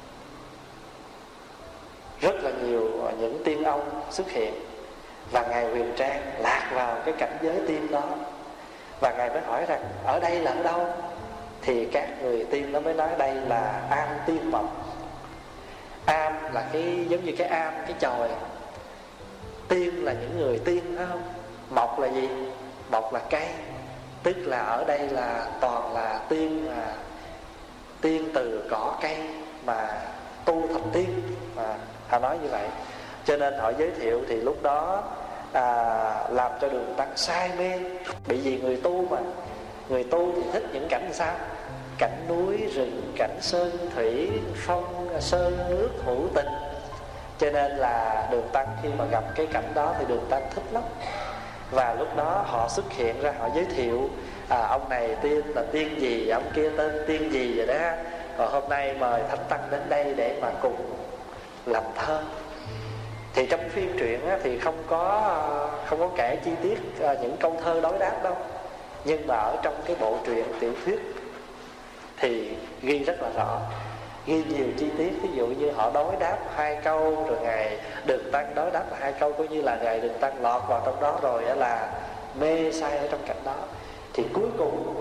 Rất là nhiều những tiên ông xuất hiện, và Ngài Huyền Trang lạc vào cái cảnh giới tiên đó. Và Ngài mới hỏi rằng ở đây là ở đâu? Thì các người tiên nó mới nói đây là Am Tiên Mộc. Am là cái giống như cái am, cái chòi. Tiên là những người tiên, phải không? Mộc là gì? Mộc là cây. Tức là ở đây là toàn là tiên, mà tiên từ cỏ cây mà tu thành tiên, mà họ nói như vậy. Cho nên họ giới thiệu thì lúc đó à, làm cho Đường Tăng say mê. Bởi vì người tu mà, người tu thì thích những cảnh sao? Cảnh núi rừng, cảnh sơn thủy phong, sơn nước hữu tình. Cho nên là Đường Tăng khi mà gặp cái cảnh đó thì Đường Tăng thích lắm. Và lúc đó họ xuất hiện ra, họ giới thiệu à, ông này tiên là tiên gì, ông kia tên tiên gì vậy đó. Còn hôm nay mời Thánh Tăng đến đây để mà cùng làm thơ. Thì trong phim truyện á, thì không có không có kể chi tiết à, những câu thơ đối đáp đâu. Nhưng mà ở trong cái bộ truyện tiểu thuyết thì ghi rất là rõ, ghi nhiều chi tiết. Ví dụ như họ đối đáp hai câu, rồi Ngài Đường Tăng đối đáp là hai câu, coi như là Ngài Đường Tăng lọt vào trong đó rồi là mê say ở trong cảnh đó. Thì cuối cùng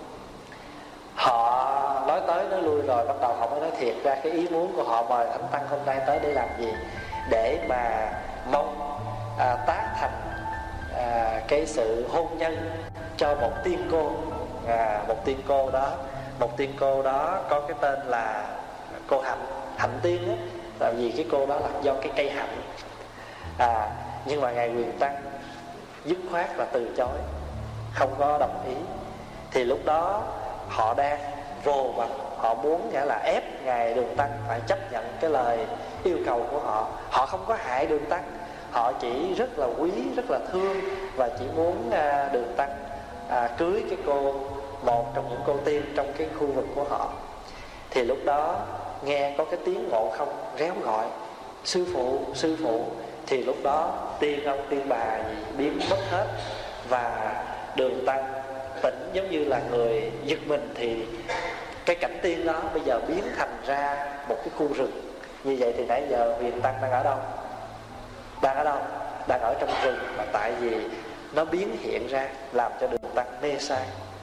họ nói tới nói lui rồi, bắt đầu họ mới nói thiệt ra cái ý muốn của họ mời Thánh Tăng hôm nay tới để làm gì. Để mà mong à, tác thành à, cái sự hôn nhân cho một tiên cô. à, Một tiên cô đó Một tiên cô đó có cái tên là cô Hạnh, Hạnh Tiên á. Tại vì cái cô đó là do cái cây hạnh à, Nhưng mà Ngài Huyền Tăng dứt khoát là từ chối, không có đồng ý. Thì lúc đó họ đang rồ mặt, họ muốn nghĩa là ép Ngài Đường Tăng phải chấp nhận cái lời yêu cầu của họ. Họ không có hại Đường Tăng, họ chỉ rất là quý, rất là thương, và chỉ muốn à, Đường Tăng à, cưới cái cô, một trong những cô tiên trong cái khu vực của họ. Thì lúc đó nghe có cái tiếng Ngộ Không réo gọi sư phụ, sư phụ. Thì lúc đó tiên ông tiên bà gì biến mất hết, và Đường Tăng tỉnh giống như là người giật mình. Thì cái cảnh tiên đó bây giờ biến thành ra một cái khu rừng. Như vậy thì nãy giờ Huyền Tăng đang ở đâu? Đang ở đâu? Đang ở trong rừng, mà tại vì nó biến hiện ra làm cho Đường Tăng mê say.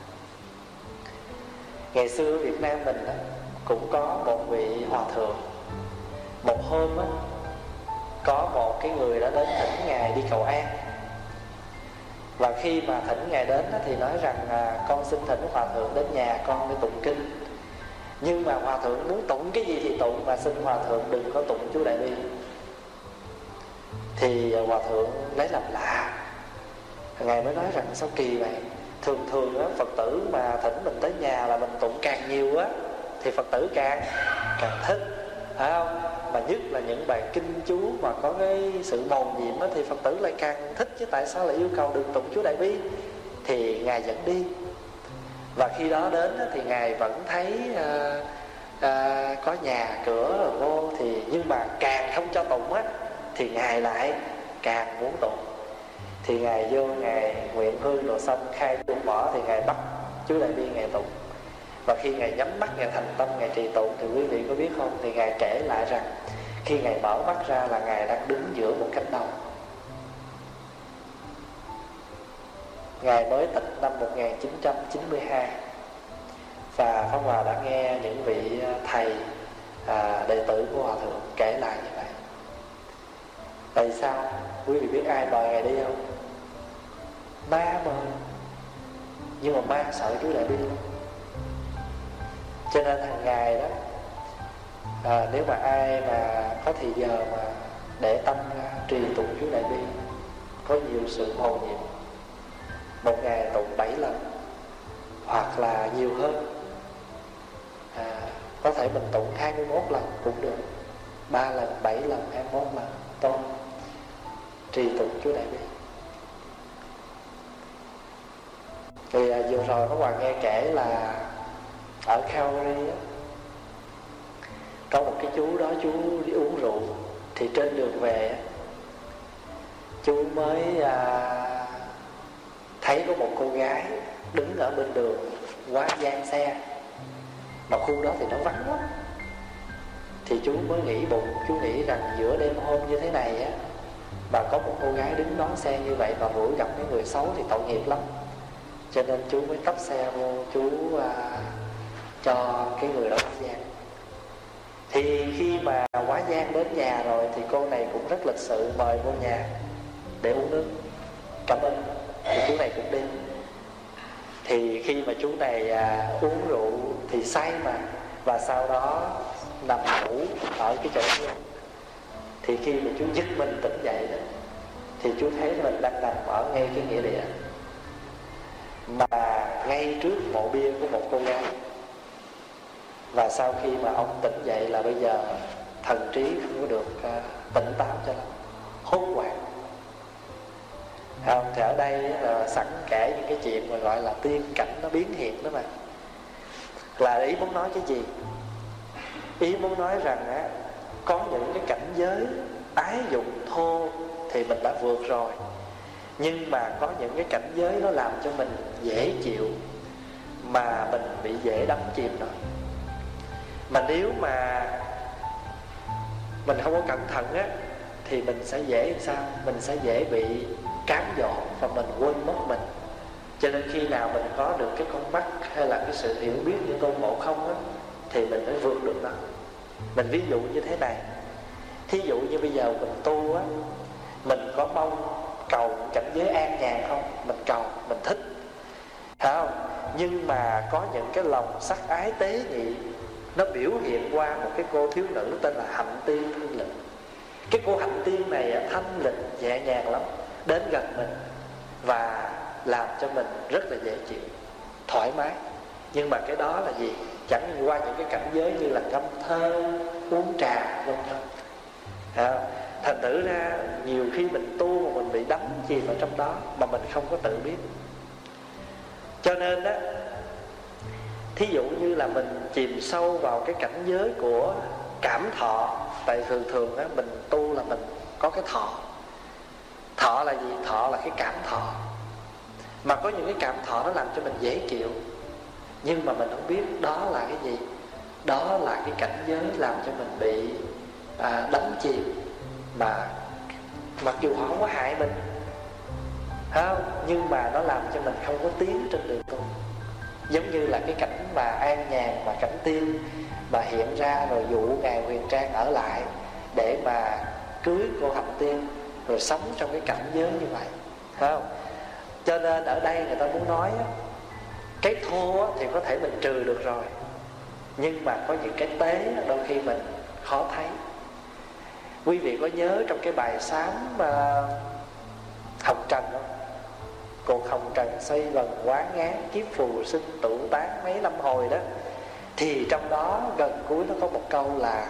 Ngày xưa Việt Nam mình đó, cũng có một vị hòa thượng. Một hôm đó, có một cái người đã đến thỉnh Ngài đi cầu an. Và khi mà thỉnh Ngài đến đó, thì nói rằng à, con xin thỉnh Hòa thượng đến nhà con để tụng kinh. Nhưng mà Hòa thượng muốn tụng cái gì thì tụng, mà xin Hòa thượng đừng có tụng chú Đại Bi. Thì Hòa thượng lấy làm lạ. Ngài mới nói rằng sao kỳ vậy? Thường thường á, Phật tử mà thỉnh mình tới nhà là mình tụng càng nhiều á thì Phật tử càng càng thích, phải không? Mà nhất là những bài kinh chú mà có cái sự mầu nhiệm đó thì Phật tử lại càng thích. Chứ tại sao lại yêu cầu đừng tụng chú Đại Bi? Thì Ngài dẫn đi. Và khi đó đến thì Ngài vẫn thấy à, à, có nhà cửa rồi vô thì, nhưng mà càng không cho tụng á thì Ngài lại càng muốn tụng. Thì Ngài vô Ngài nguyện hương rồi xong khai chuông bỏ thì Ngài bắt chú Đại Bi Ngài tụng. Và khi Ngài nhắm mắt Ngài thành tâm Ngài trì tụng thì quý vị có biết không, thì Ngài kể lại rằng khi Ngài mở mắt ra là Ngài đang đứng giữa một cánh đồng. Ngài mới tịch năm một nghìn chín trăm chín mươi hai. Và Pháp Hòa đã nghe những vị thầy à, đệ tử của Hòa Thượng kể lại như vậy. Tại sao? Quý vị biết ai mời Ngài đi không? Ma mời. Nhưng mà ma sợ chú Đại Bi lắm. Cho nên hàng ngày đó à, nếu mà ai mà có thì giờ mà để tâm ra trì tụng chú Đại Bi, có nhiều sự mầu nhiệm, một ngày tụng bảy lần hoặc là nhiều hơn. à, Có thể mình tụng hai mươi mốt lần cũng được, ba lần, bảy lần, hai mươi mốt lần tốt. Trì tụng chú Đại Bi. Thì à, vừa rồi có Hoàng nghe kể là ở Calvary á, có một cái chú đó, chú đi uống rượu. Thì trên đường về chú mới à, thấy có một cô gái đứng ở bên đường quá gian xe, mà khu đó thì nó vắng lắm. Thì chú mới nghĩ bụng, chú nghĩ rằng giữa đêm hôm như thế này á, mà có một cô gái đứng đón xe như vậy mà buổi gặp mấy người xấu thì tội nghiệp lắm. Cho nên chú mới tấp xe vô, chú à, cho cái người đó quá gian. Thì khi mà quá gian đến nhà rồi thì cô này cũng rất lịch sự mời vô nhà để uống nước, cảm ơn. Thì chú này cũng đi. Thì khi mà chú này à, uống rượu thì say mà, và sau đó nằm ngủ ở cái chỗ kia. Thì khi mà chú giật mình tỉnh dậy đó, thì chú thấy mình đang nằm ở ngay cái nghĩa địa, mà ngay trước mộ bia của một cô gái. Và sau khi mà ông tỉnh dậy là bây giờ thần trí không có được uh, tỉnh táo cho lắm, hốt hoảng. Không, thì ở đây là sẵn kể những cái chuyện mà gọi là tiên cảnh nó biến hiện đó mà. Là ý muốn nói cái gì? Ý muốn nói rằng á, có những cái cảnh giới ái dục thô thì mình đã vượt rồi, nhưng mà có những cái cảnh giới nó làm cho mình dễ chịu mà mình bị dễ đắm chìm rồi. Mà nếu mà mình không có cẩn thận á, thì mình sẽ dễ làm sao? Mình sẽ dễ bị cám dỗ và mình quên mất mình. Cho nên khi nào mình có được cái con mắt hay là cái sự hiểu biết như Tôn Ngộ Không á, thì mình mới vượt được đó. Mình ví dụ như thế này. Thí dụ như bây giờ mình tu á, mình có mong cầu cảnh giới an nhàn không? Mình cầu, mình thích, phải không? Nhưng mà có những cái lòng sắc ái tế nhị nó biểu hiện qua một cái cô thiếu nữ tên là Hạnh Tiên thanh lịch. Cái cô Hạnh Tiên này thanh lịch nhẹ nhàng lắm, đến gần mình và làm cho mình rất là dễ chịu, thoải mái. Nhưng mà cái đó là gì? Chẳng qua những cái cảnh giới như là ngâm thơ, uống trà vân vân. À, thành thử ra nhiều khi mình tu mà mình bị đắm chìm ở trong đó mà mình không có tự biết. Cho nên đó, thí dụ như là mình chìm sâu vào cái cảnh giới của cảm thọ. Tại thường thường á, mình tu là mình có cái thọ. Thọ là gì? Thọ là cái cảm thọ. Mà có những cái cảm thọ nó làm cho mình dễ chịu, nhưng mà mình không biết đó là cái gì. Đó là cái cảnh giới làm cho mình bị à, đắm chìm. Mà mặc dù họ không có hại mình, không? Nhưng mà nó làm cho mình không có tiến trên đường tu. Giống như là cái cảnh mà an nhàn, mà cảnh tiên mà hiện ra rồi dụ Ngài Huyền Trang ở lại để mà cưới cô Hạnh Tiên, rồi sống trong cái cảnh giới như vậy, không? Cho nên ở đây người ta muốn nói á, cái thô á, thì có thể mình trừ được rồi, nhưng mà có những cái tế đôi khi mình khó thấy. Quý vị có nhớ trong cái bài sám uh, Hồng Trần không? Cuộc hồng trần xoay vần quá ngán, kiếp phù sinh tụ tán mấy năm hồi đó. Thì trong đó gần cuối nó có một câu là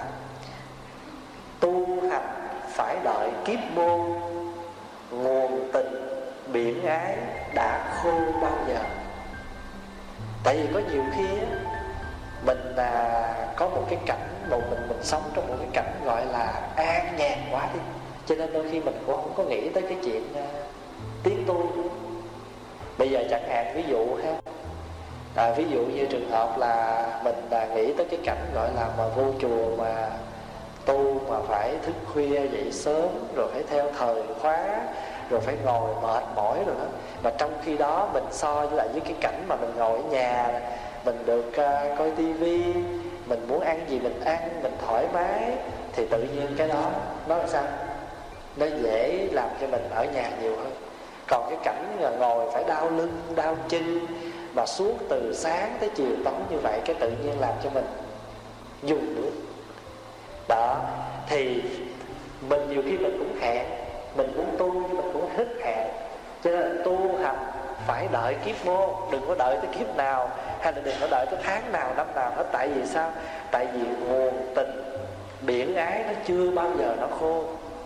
tu hành phải đợi kiếp môn, nguồn tình biển ái đã khô bao giờ. Tại vì có nhiều khi á, mình à, có một cái cảnh, một mình mình sống trong một cái cảnh gọi là an nhàn quá đi, cho nên đôi khi mình cũng không có nghĩ tới cái chuyện à, tiến tu. Bây giờ chẳng hạn ví dụ ha, à, ví dụ như trường hợp là mình à, nghĩ tới cái cảnh gọi là mà vô chùa mà tu mà phải thức khuya dậy sớm, rồi phải theo thời khóa, rồi phải ngồi mệt mỏi rồi đó. Mà trong khi đó mình so với lại với cái cảnh mà mình ngồi ở nhà, mình được uh, coi tivi, mình muốn ăn gì mình ăn, mình thoải mái, thì tự nhiên cái đó nó là sao? Nó dễ làm cho mình ở nhà nhiều hơn. Còn cái cảnh là ngồi phải đau lưng, đau chân mà suốt từ sáng tới chiều tối như vậy, cái tự nhiên làm cho mình dùng nữa. Đó, thì mình nhiều khi mình cũng hẹn, mình cũng tu nhưng mình cũng hết hẹn. Cho nên tu hành phải đợi kiếp mô, đừng có đợi tới kiếp nào, hay là đừng có đợi tới tháng nào, năm nào hết. Tại vì sao? Tại vì nguồn tình biển ái nó chưa bao giờ nó khô.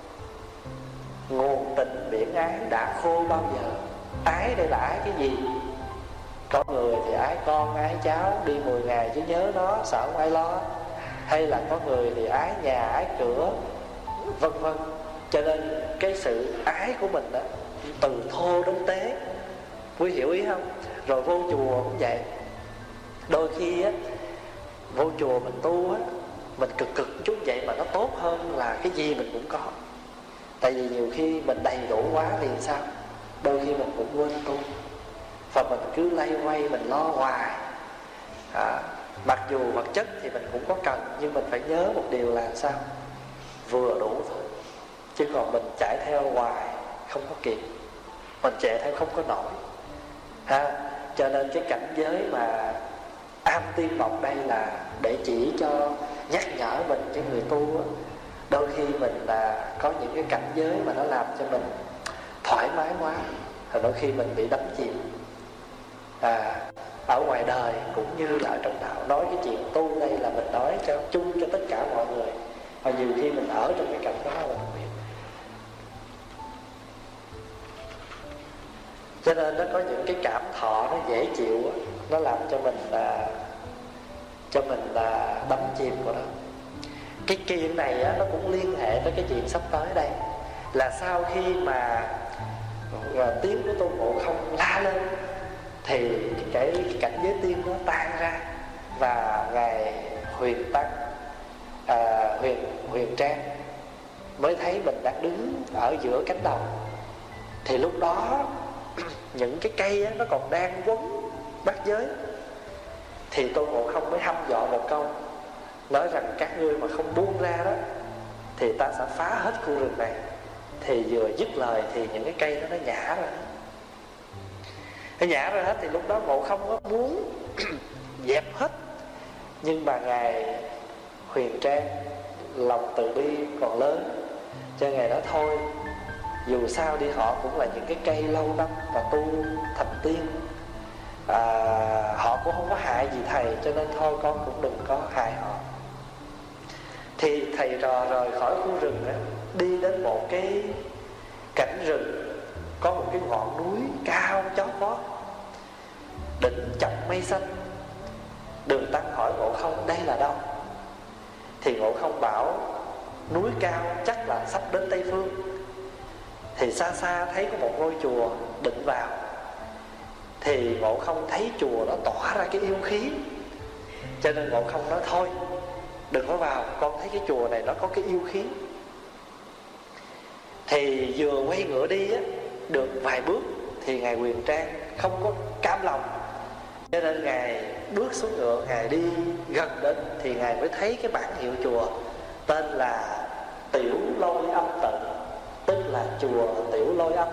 Nguồn tình biển ái đã khô bao giờ? Ái đây là ái cái gì? Có người thì ái con, ái cháu, đi mười ngày chứ nhớ nó, sợ không ai lo. Hay là có người thì ái nhà, ái cửa, vân vân. Cho nên cái sự ái của mình đó, từ thô đến tế, quý hiểu ý không? Rồi vô chùa cũng vậy. Đôi khi á, vô chùa mình tu á, mình cực cực chút vậy mà nó tốt hơn là cái gì mình cũng có. Tại vì nhiều khi mình đầy đủ quá thì sao? Đôi khi mình cũng quên tu, và mình cứ lay quay, mình lo hoài. à, Mặc dù vật chất thì mình cũng có cần, nhưng mình phải nhớ một điều là sao? Vừa đủ thôi. Chứ còn mình chạy theo hoài không có kịp, mình chạy theo không có nổi ha. Cho nên cái cảnh giới mà am tiên mộng đây là để chỉ cho, nhắc nhở mình, cái người tu á, đôi khi mình là có những cái cảnh giới mà nó làm cho mình thoải mái quá, rồi đôi khi mình bị đắm chìm. à, Ở ngoài đời cũng như là ở trong đạo. Nói cái chuyện tu đây là mình nói cho chung cho tất cả mọi người, và nhiều khi mình ở trong cái cảnh đó là mình biết. Cho nên nó có những cái cảm thọ nó dễ chịu đó, nó làm cho mình là cho mình là đắm chìm của nó. Cái chuyện này á, nó cũng liên hệ tới cái chuyện sắp tới đây, là sau khi mà tiếng của Tôn Ngộ Không la lên thì cái, cái cảnh giới tiên nó tan ra, và ngài Huyền Tăng, à, Huyền Huyền Trang mới thấy mình đang đứng ở giữa cánh đồng. Thì lúc đó những cái cây á, nó còn đang quấn bát giới. Thì Tôn Ngộ Không mới hăm dọa một câu, nói rằng các ngươi mà không buông ra đó thì ta sẽ phá hết khu rừng này. Thì vừa dứt lời thì những cái cây đó nó nhả ra. Nó nhả ra hết thì lúc đó Ngộ Không có muốn dẹp hết, nhưng mà ngài Huyền Trang lòng từ bi còn lớn, cho ngài nói thôi, dù sao đi họ cũng là những cái cây lâu năm và tu thành tiên, à, họ cũng không có hại gì thầy, cho nên thôi con cũng đừng có hại họ. Thì thầy trò rời khỏi khu rừng đó, đi đến một cái cảnh rừng, có một cái ngọn núi cao chót vót, đỉnh chọc mây xanh. Đường Tăng hỏi Ngộ Không đây là đâu? Thì Ngộ Không bảo núi cao chắc là sắp đến Tây Phương. Thì xa xa thấy có một ngôi chùa, định vào. Thì Ngộ Không thấy chùa nó tỏa ra cái yêu khí, cho nên Ngộ Không nói thôi đừng có vào, con thấy cái chùa này nó có cái yêu khí. Thì vừa quay ngựa đi á, được vài bước thì ngài Huyền Trang không có cam lòng, cho nên ngài bước xuống ngựa, ngài đi gần đến thì ngài mới thấy cái bảng hiệu chùa tên là Tiểu Lôi Âm Tự, tức là chùa Tiểu Lôi Âm.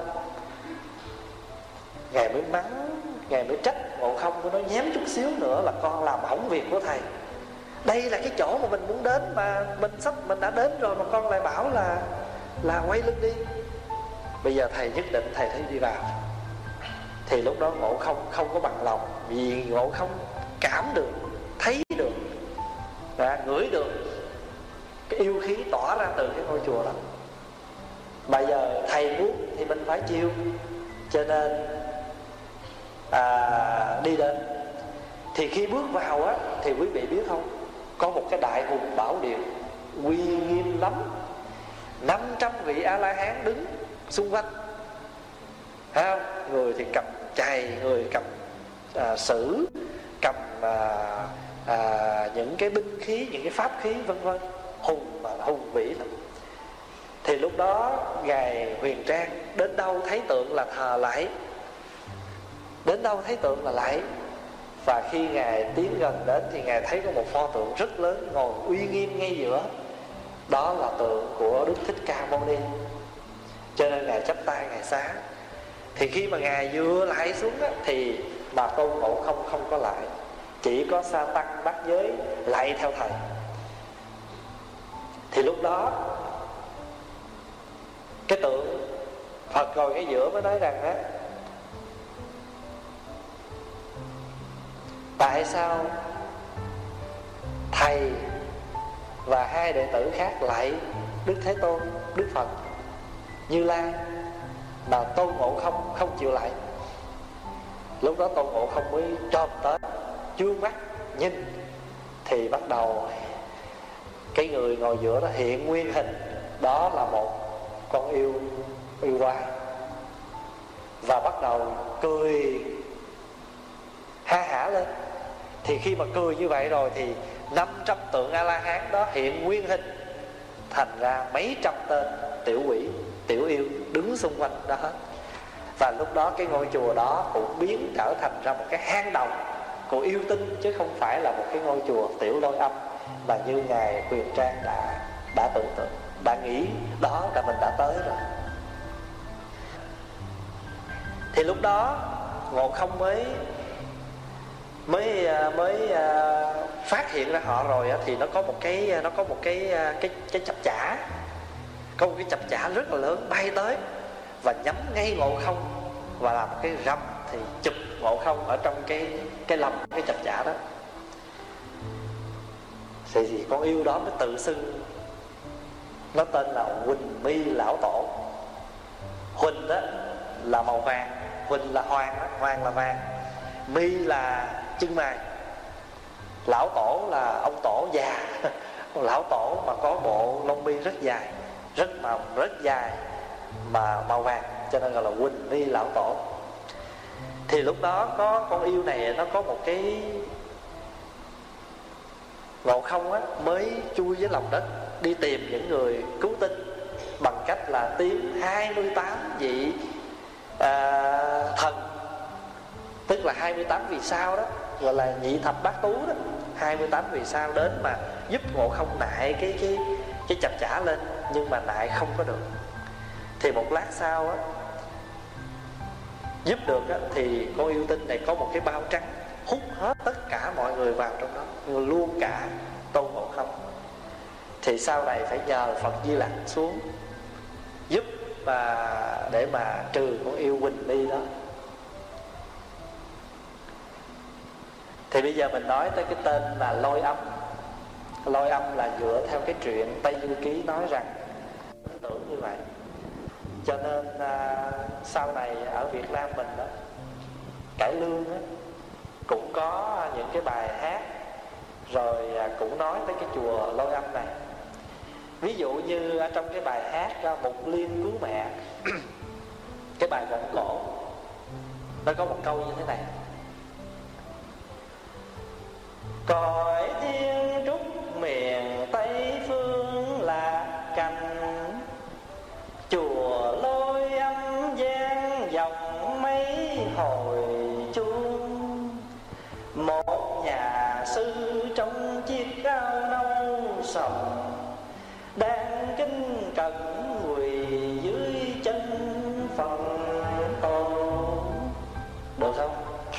Ngài mới mắng, ngài mới trách Ngộ Không, của nó nhém chút xíu nữa là con làm hỏng việc của thầy. Đây là cái chỗ mà mình muốn đến, mà mình sắp mình đã đến rồi mà con lại bảo là là quay lưng đi. Bây giờ thầy nhất định thầy thấy đi vào. Thì lúc đó Ngộ Không không có bằng lòng, vì Ngộ Không cảm được, thấy được, đã ngửi được cái yêu khí tỏa ra từ cái ngôi chùa đó. Bây giờ thầy muốn thì mình phải chịu, cho nên à, đi đến. Thì khi bước vào á, thì quý vị biết không, có một cái đại hùng bảo điện uy nghiêm lắm, năm trăm vị A La Hán đứng xung quanh, thấy không? Người thì cầm chày, người cầm à, sử, cầm à, à, những cái binh khí, những cái pháp khí vân vân, hùng mà hùng vĩ lắm. Thì lúc đó ngài Huyền Trang đến đâu thấy tượng là thờ lạy, đến đâu thấy tượng là lạy. Và khi ngài tiến gần đến thì ngài thấy có một pho tượng rất lớn ngồi uy nghiêm ngay giữa. Đó là tượng của Đức Thích Ca Mâu Ni. Cho nên ngài chắp tay ngài xá. Thì khi mà ngài vừa lại xuống á, thì bà Tôn Ngộ Không không có lại, chỉ có Sa Tăng Bát Giới lại theo thầy. Thì lúc đó cái tượng Phật ngồi ngay giữa mới nói rằng á, tại sao thầy và hai đệ tử khác lại Đức Thế Tôn, Đức Phật, Như Lai, mà Tôn Ngộ Không không chịu lại? Lúc đó Tôn Ngộ Không mới chồm tới, chương mắt nhìn. Thì bắt đầu cái người ngồi giữa đó hiện nguyên hình. Đó là một con yêu yêu quái. Và bắt đầu cười ha hả lên. Thì khi mà cười như vậy rồi thì năm trăm tượng A-la-hán đó hiện nguyên hình, thành ra mấy trăm tên tiểu quỷ, tiểu yêu đứng xung quanh đó hết. Và lúc đó cái ngôi chùa đó cũng biến trở thành ra một cái hang động của yêu tinh, chứ không phải là một cái ngôi chùa tiểu Lôi Âm mà như ngài Huyền Trang đã đã tưởng tượng, đã nghĩ đó là mình đã tới rồi. Thì lúc đó Ngộ Không mới mới mới phát hiện ra họ rồi á, thì nó có một cái nó có một cái cái cái chập chả, có một cái chập chả rất là lớn bay tới và nhắm ngay Ngộ Không và làm một cái râm, thì chụp Ngộ Không ở trong cái cái lòng cái chập chả đó. Thì, thì con yêu đó mới tự xưng nó tên là Huỳnh Mi Lão Tổ. Huỳnh đó là màu vàng, Huỳnh là hoàng đó, hoàng là vàng, mi là chân mày, lão tổ là ông tổ già. Lão tổ mà có bộ lông mi rất dài, rất mà rất dài mà màu vàng, cho nên gọi là Huỳnh Mi Lão Tổ. Thì lúc đó có con yêu này nó có một cái Ngộ Không á, mới chui dưới lòng đất đi tìm những người cứu tinh bằng cách là tìm hai mươi tám vị à, thần, tức là hai mươi tám vì sao đó, gọi là nhị thập bát tú đó. Hai mươi tám vì sao đến mà giúp Ngộ Không nại cái cái cái chập chả lên, nhưng mà nại không có được. Thì một lát sau á, giúp được á, thì con yêu tinh này có một cái bao trắng hút hết tất cả mọi người vào trong đó, luôn cả Tôn Ngộ Không. Thì sau này phải nhờ Phật Di Lặc xuống giúp và để mà trừ con yêu Huỳnh Mi đó. Thì bây giờ mình nói tới cái tên là Lôi Âm. Lôi Âm là dựa theo cái truyện Tây Du Ký nói rằng tưởng như vậy. Cho nên à, sau này ở Việt Nam mình đó, cải lương đó, cũng có những cái bài hát rồi à, cũng nói tới cái chùa Lôi Âm này. Ví dụ như ở trong cái bài hát Mục Liên Cứu Mẹ, cái bài vọng cổ, nó có một câu như thế này: cõi thiên trúc miền Tây phương lạc cành, chùa Lôi Âm gian dòng mấy hồi chuông. Một nhà sư trong chiếc áo nâu sòng, đang kinh cẩn quỳ dưới chân phần tôn. Được không?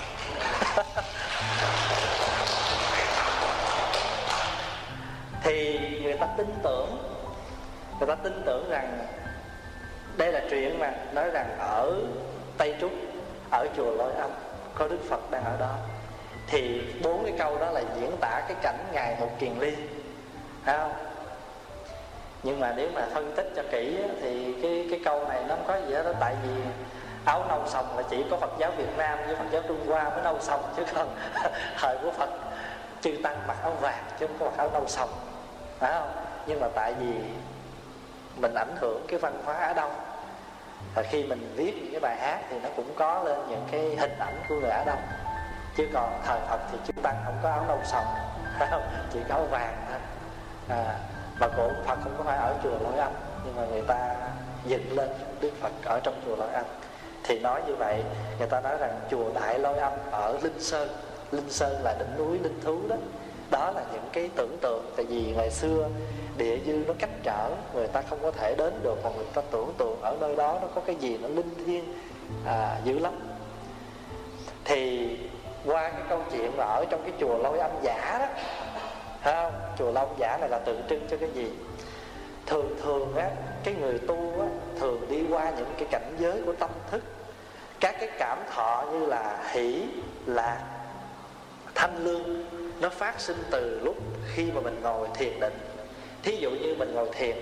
Thì người ta tin tưởng, người ta tin tưởng rằng đây là chuyện mà nói rằng ở Tây Trúc, ở chùa Lôi Âm có Đức Phật đang ở đó. Thì bốn cái câu đó là diễn tả cái cảnh ngài Một Kiền Liên, thấy không? Nhưng mà nếu mà phân tích cho kỹ thì cái cái câu này nó không có gì hết đó. Tại vì Áo nâu sòng là chỉ có Phật giáo Việt Nam với Phật giáo Trung Hoa mới nâu sòng, chứ còn thời của Phật chư tăng mặc áo vàng chứ không có mặc áo nâu sòng, phải không? Nhưng mà tại vì mình ảnh hưởng cái văn hóa Á Đông, và khi mình viết những cái bài hát thì nó cũng có lên những cái hình ảnh của người Á Đông. Chứ còn thời Phật thì chư tăng không có áo nâu sòng, phải không? Chỉ có áo vàng thôi. À, và cổ Phật không có phải ở chùa Lôi Âm, nhưng mà người ta dựng lên Đức Phật ở trong chùa Lôi Âm. Thì nói như vậy, người ta nói rằng chùa Đại Lôi Âm ở Linh Sơn. Linh Sơn là đỉnh núi linh thú đó. Đó là những cái tưởng tượng. Tại vì ngày xưa địa dư nó cách trở, người ta không có thể đến được, mà người ta tưởng tượng ở nơi đó nó có cái gì nó linh thiêng à, dữ lắm. Thì qua cái câu chuyện mà ở trong cái chùa Lôi Âm giả đó, thấy không? Chùa Lôi Âm giả này là tượng trưng cho cái gì? Thường thường á, cái người tu á, thường đi qua những cái cảnh giới của tâm thức. Các cái cảm thọ như là hỷ, lạc, thanh lương, nó phát sinh từ lúc khi mà mình ngồi thiền định. Thí dụ như mình ngồi thiền,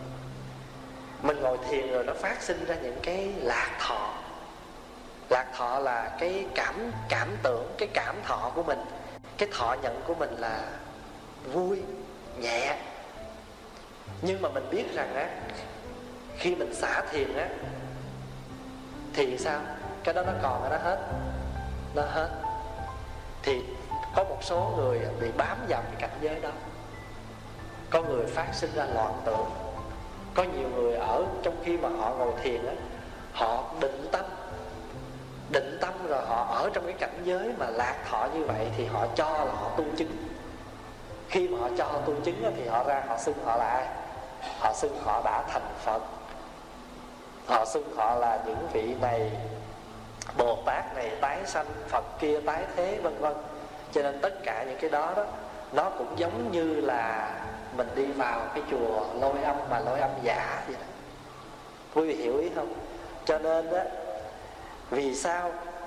mình ngồi thiền rồi nó phát sinh ra những cái lạc thọ. Lạc thọ là cái cảm cảm tưởng, cái cảm thọ của mình. Cái thọ nhận của mình là vui, nhẹ. Nhưng mà mình biết rằng á, khi mình xả thiền á thì sao? Cái đó nó còn, nó hết. Nó hết. Thì có một số người bị bám vào cái cảnh giới đó. Có người phát sinh ra loạn tưởng. Có nhiều người ở trong khi mà họ ngồi thiền á, họ định tâm. Định tâm rồi họ ở trong cái cảnh giới mà lạc thọ như vậy, thì họ cho là họ tu chứng. Khi mà họ cho họ tu chứng á, thì họ ra họ xưng họ là ai? Họ xưng họ đã thành Phật. Họ xưng họ là những vị này, Bồ Tát này tái sanh, Phật kia tái thế, vân vân. Cho nên tất cả những cái đó đó, nó cũng giống như là mình đi vào cái chùa Lôi Âm mà Lôi Âm giả vậy đó. Quý vị hiểu ý không? Cho nên đó, vì sao?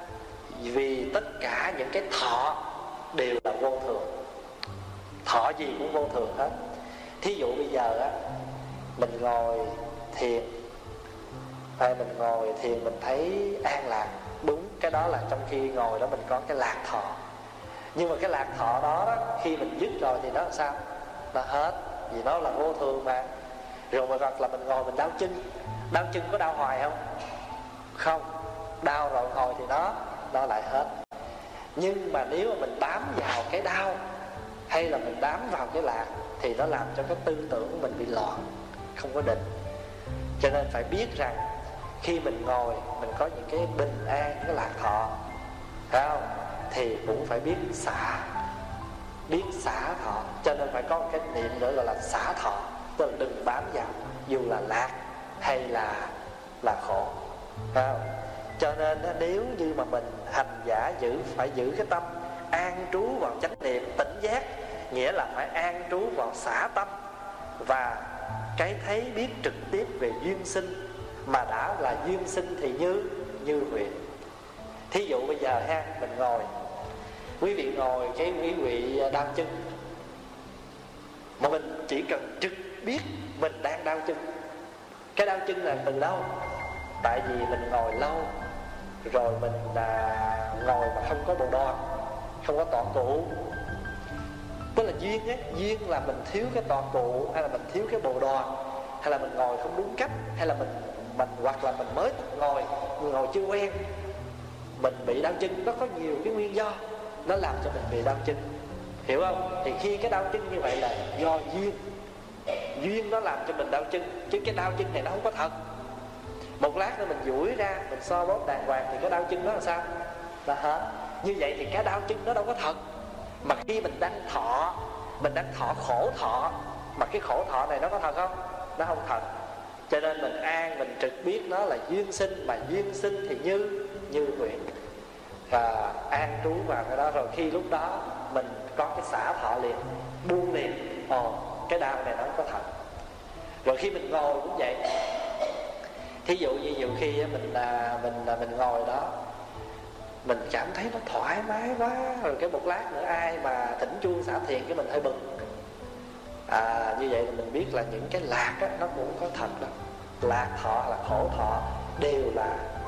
Vì tất cả những cái thọ đều là vô thường. Thọ gì cũng vô thường hết. Thí dụ bây giờ á, mình ngồi thiền, hay mình ngồi thiền mình thấy an lạc. Đúng, cái đó là trong khi ngồi đó mình có cái lạc thọ. Nhưng mà cái lạc thọ đó, đó khi mình dứt rồi thì nó làm sao? Nó hết. Vì nó là vô thường mà. Rồi mà hoặc là mình ngồi mình đau chân. Đau chân có đau hoài không? Không. Đau rồi ngồi thì nó Nó lại hết. Nhưng mà nếu mà mình bám vào cái đau, hay là mình bám vào cái lạc, thì nó làm cho cái tư tưởng của mình bị loạn, không có định. Cho nên phải biết rằng khi mình ngồi, mình có những cái bình an, những cái lạc thọ, phải không? Thì cũng phải biết xả, biết xả thọ. Cho nên phải có một cái niệm nữa gọi là xả thọ. Tức là đừng bám vào, dù là lạc hay là là khổ, phải không? Cho nên nếu như mà mình hành giả giữ, phải giữ cái tâm an trú vào chánh niệm tỉnh giác. Nghĩa là phải an trú vào xả tâm và cái thấy biết trực tiếp về duyên sinh. Mà đã là duyên sinh thì như như nguyện. Thí dụ bây giờ ha, mình ngồi, quý vị ngồi cái quý vị đau chân, mà mình chỉ cần trực biết mình đang đau chân. Cái đau chân là từ đâu? Tại vì mình ngồi lâu rồi, mình à, ngồi mà không có bồ đoàn, không có tọa cụ. Tức là duyên ấy, duyên là mình thiếu cái tọa cụ, hay là mình thiếu cái bồ đoàn, hay là mình ngồi không đúng cách, hay là mình mình hoặc là mình mới ngồi, mình ngồi chưa quen, mình bị đau chân. Nó có nhiều cái nguyên do nó làm cho mình bị đau chân, hiểu không? Thì khi cái đau chân như vậy là do duyên. Duyên nó làm cho mình đau chân, chứ cái đau chân này nó không có thật. Một lát nữa mình duỗi ra, mình so bóp đàng hoàng thì cái đau chân đó là sao? Là hết. Như vậy thì cái đau chân nó đâu có thật. Mà khi mình đang thọ, mình đang thọ khổ thọ, mà cái khổ thọ này nó có thật không? Nó không thật. Cho nên mình an, mình trực biết nó là duyên sinh. Mà duyên sinh thì như như nguyện. Và an trú vào cái đó. Rồi khi lúc đó mình có cái xả thọ liền, buông liền. Ồ, cái đau này nó không có thật. Rồi khi mình ngồi cũng vậy. Thí dụ như nhiều khi mình mình mình ngồi đó, mình cảm thấy nó thoải mái quá, rồi cái một lát nữa ai mà thỉnh chuông xả thiền cái mình hơi bực. À, như vậy thì mình biết là những cái lạc á, nó cũng có thật đâu. Lạc thọ là khổ thọ đều là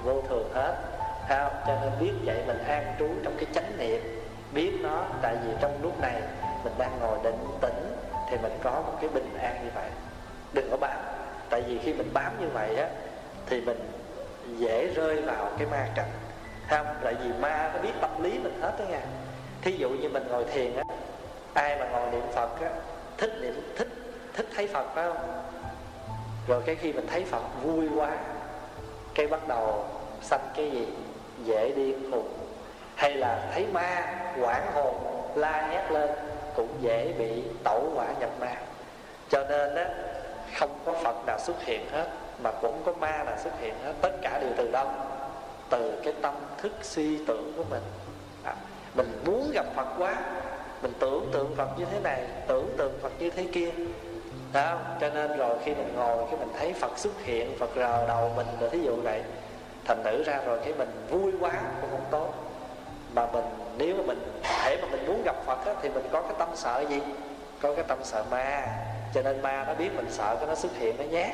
vô thường hết. Thấy không? Cho nên biết vậy mình an trú trong cái chánh niệm, biết nó. Tại vì trong lúc này mình đang ngồi định tĩnh thì mình có một cái bình an như vậy. Đừng có bám. Tại vì khi mình bám như vậy á thì mình dễ rơi vào cái ma cảnh. Thấy không? Tại vì ma nó biết tâm lý mình hết đó nha. Thí dụ như mình ngồi thiền á, ai mà ngồi niệm Phật á, thích niệm thích thích thấy Phật phải không? Rồi cái khi mình thấy Phật vui quá, cái bắt đầu sanh cái gì? Dễ điên khùng. Hay là thấy ma hoảng hồn la hét lên, cũng dễ bị tẩu hỏa nhập ma. Cho nên á, không có Phật nào xuất hiện hết, mà cũng không có ma nào xuất hiện hết. Tất cả đều từ đâu? Từ cái tâm thức suy tưởng của mình. à, Mình muốn gặp Phật quá, mình tưởng tượng Phật như thế này, tưởng tượng Phật như thế kia. Đấy không? Cho nên rồi khi mình ngồi, cái mình thấy Phật xuất hiện, Phật rờ đầu mình, rồi thí dụ vậy. Thành thử ra rồi cái mình vui quá cũng không tốt. Mà mình, nếu mà mình thể mà mình muốn gặp Phật á, thì mình có cái tâm sợ gì? Có cái tâm sợ ma. Cho nên ma nó biết mình sợ, cái nó xuất hiện, nó nhát.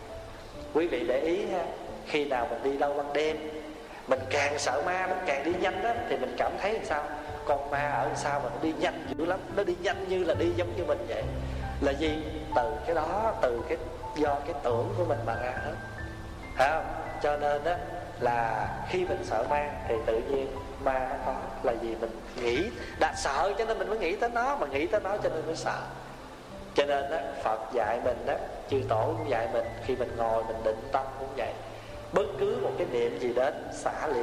Quý vị để ý ha, khi nào mình đi đâu ban đêm, mình càng sợ ma, mình càng đi nhanh đó, thì mình cảm thấy làm sao? Con ma ở sao mà nó đi nhanh dữ lắm. Nó đi nhanh như là đi giống như mình vậy. Là gì? Từ cái đó, từ cái do cái tưởng của mình mà ra hết. Phải không? Cho nên đó là khi mình sợ ma thì tự nhiên ma nó có. Là vì mình nghĩ đã sợ cho nên mình mới nghĩ tới nó, mà nghĩ tới nó cho nên mới sợ. Cho nên đó, Phật dạy mình đó, chư tổ cũng dạy mình, khi mình ngồi mình định tâm cũng vậy. Bất cứ một cái niệm gì đến xả liền,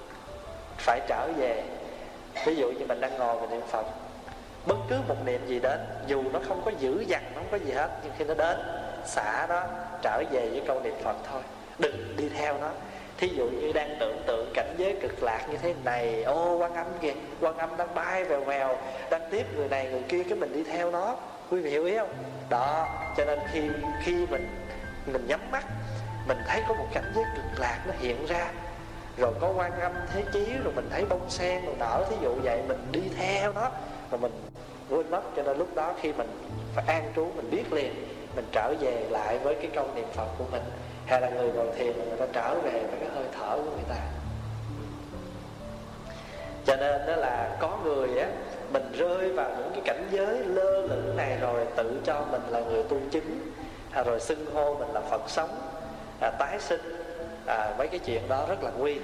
phải trở về. Ví dụ như mình đang ngồi mình niệm Phật, bất cứ một niệm gì đến, dù nó không có dữ dằn, nó không có gì hết, nhưng khi nó đến, xả nó, trở về với câu niệm Phật thôi. Đừng đi theo nó. Thí dụ như đang tưởng tượng cảnh giới cực lạc như thế này, ô Quan Âm kìa, Quan Âm đang bay vèo vèo, đang tiếp người này người kia, cái mình đi theo nó. Quý vị hiểu ý không? Đó, cho nên khi khi mình mình nhắm mắt, mình thấy có một cảnh giới cực lạc nó hiện ra, rồi có Quan Âm Thế Chí, rồi mình thấy bông sen rồi nở, thí dụ vậy, mình đi theo nó mà mình quên mất. Cho nên lúc đó khi mình phải an trú, mình biết liền, mình trở về lại với cái câu niệm Phật của mình. Hay là người ngồi thiền người ta trở về với cái hơi thở của người ta. Cho nên đó là có người á, mình rơi vào những cái cảnh giới lơ lửng này rồi tự cho mình là người tu chứng, à, rồi xưng hô mình là Phật sống, à, tái sinh, à, mấy cái chuyện đó rất là nguy.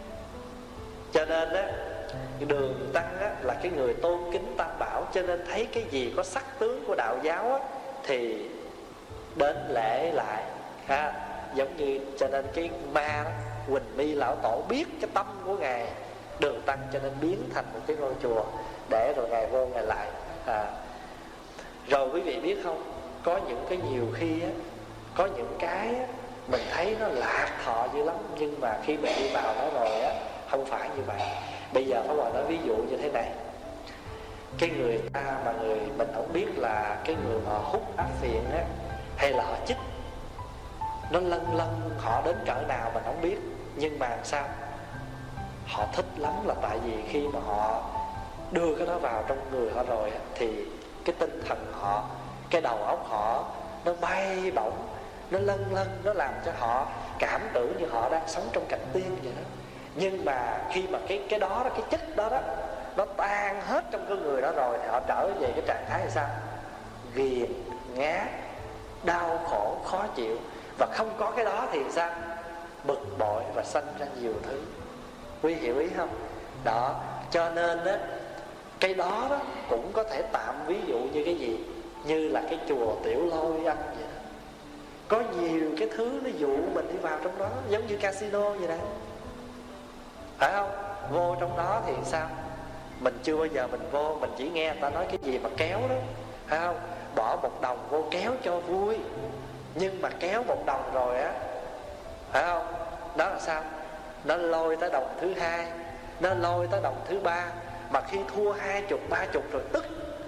Cho nên á, Đường Tăng á, là cái người tôn kính Tam Bảo. Cho nên thấy cái gì có sắc tướng của đạo giáo á, thì đến lễ lại, ha. Giống như cho nên cái ma đó, Quỳnh Mi Lão Tổ biết cái tâm của Ngài Đường Tăng, cho nên biến thành một cái ngôi chùa để rồi Ngài vô Ngài lại, à. Rồi quý vị biết không, có những cái nhiều khi á, có những cái á, mình thấy nó lạc thọ dữ lắm, nhưng mà khi mình đi vào nó rồi á, không phải như vậy. Bây giờ Pháp Hòa nói ví dụ như thế này. Cái người ta mà người mình không biết là cái người họ hút áp phiện á, hay là họ chích, nó lân lân họ đến cỡ nào mình không biết. Nhưng mà sao họ thích lắm là tại vì khi mà họ đưa cái đó vào trong người họ rồi thì cái tinh thần họ, cái đầu óc họ nó bay bổng, nó lân lân, nó làm cho họ cảm tưởng như họ đang sống trong cảnh tiên vậy đó. Nhưng mà khi mà cái cái đó, cái chất đó đó nó tan hết trong cái người đó rồi thì họ trở về cái trạng thái là sao? Ghiền, ngán, đau khổ, khó chịu. Và không có cái đó thì sao? Bực bội và sanh ra nhiều thứ. Quý hiểu ý không? Đó, cho nên đó, cái đó, đó cũng có thể tạm ví dụ như cái gì? Như là cái chùa Tiểu Lôi Anh vậy đó. Có nhiều cái thứ nó dụ mình đi vào trong đó, giống như casino vậy đó, phải không? Vô trong đó thì sao? Mình chưa bao giờ mình vô, mình chỉ nghe người ta nói cái gì mà kéo đó, phải không? Bỏ một đồng vô kéo cho vui. Nhưng mà kéo một đồng rồi á, phải không? Đó là sao? Nó lôi tới đồng thứ hai, nó lôi tới đồng thứ ba. Mà khi thua hai chục, ba chục rồi tức.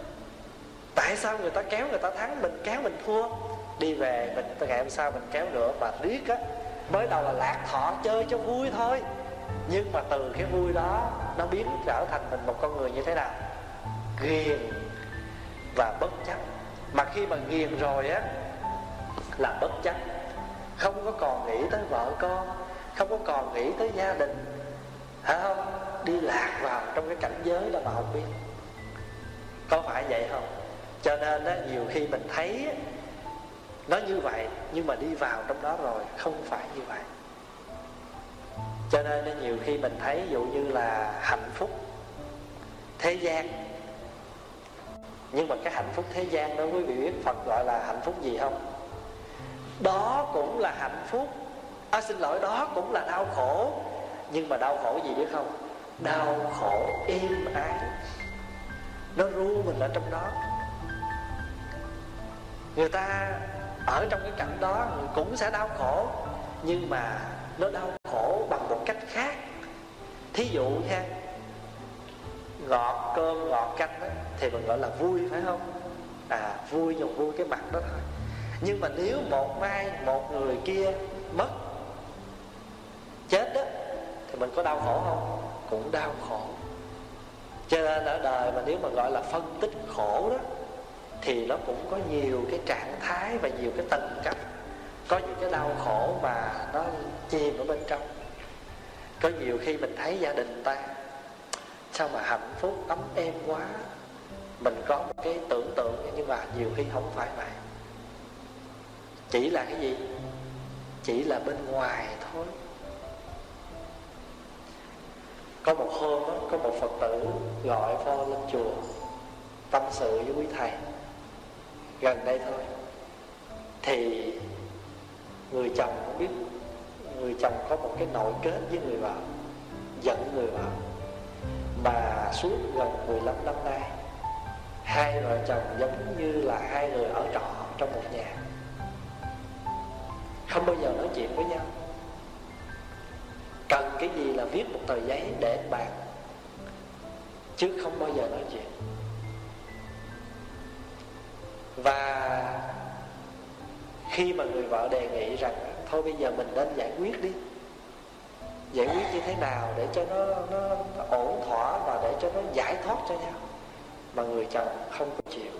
Tại sao người ta kéo người ta thắng, mình kéo mình thua? Đi về mình ngày hôm sau mình kéo nữa. Mà riết á, mới đầu là lạc thọ chơi cho vui thôi, nhưng mà từ cái vui đó nó biến trở thành mình một con người như thế nào? Ghiền và bất chấp. Mà khi mà ghiền rồi á là bất chấp, không có còn nghĩ tới vợ con, không có còn nghĩ tới gia đình, phải không? Đi lạc vào trong cái cảnh giới đó mà không biết. Có phải vậy không? Cho nên đó, nhiều khi mình thấy nó như vậy, nhưng mà đi vào trong đó rồi không phải như vậy. Cho nên đó, nhiều khi mình thấy ví dụ như là hạnh phúc thế gian, nhưng mà cái hạnh phúc thế gian đó quý vị biết Phật gọi là hạnh phúc gì không? Đó cũng là hạnh phúc, à, xin lỗi, đó cũng là đau khổ. Nhưng mà đau khổ gì biết không? Đau khổ êm ái, nó ru mình ở trong đó. Người ta ở trong cái cảnh đó cũng sẽ đau khổ, nhưng mà nó đau khổ bằng một cách khác. Thí dụ nha, ngọt cơm ngọt canh đó, thì mình gọi là vui, phải không? À, vui nhưng vui cái mặt đó thôi. Nhưng mà nếu một mai một người kia mất, chết đó, thì mình có đau khổ không? Cũng đau khổ. Cho nên ở đời mà nếu mà gọi là phân tích khổ đó, thì nó cũng có nhiều cái trạng thái và nhiều cái tầng cấp. Có những cái đau khổ mà nó chìm ở bên trong. Có nhiều khi mình thấy gia đình ta sao mà hạnh phúc ấm êm quá, mình có một cái tưởng tượng, nhưng mà nhiều khi không phải vậy. Chỉ là cái gì? Chỉ là bên ngoài thôi. Có một hôm đó, có một Phật tử gọi Pho lên chùa tâm sự với quý thầy gần đây thôi. Thì người chồng không biết, người chồng có một cái nội kết với người vợ, giận người vợ, mà suốt gần mười lăm năm nay hai vợ chồng giống như là hai người ở trọ trong một nhà, không bao giờ nói chuyện với nhau. Cần cái gì là viết một tờ giấy để bàn, chứ không bao giờ nói chuyện. Và khi mà người vợ đề nghị rằng thôi bây giờ mình nên giải quyết đi, giải quyết như thế nào để cho nó, nó, nó ổn thỏa và để cho nó giải thoát cho nhau, mà người chồng không có chịu.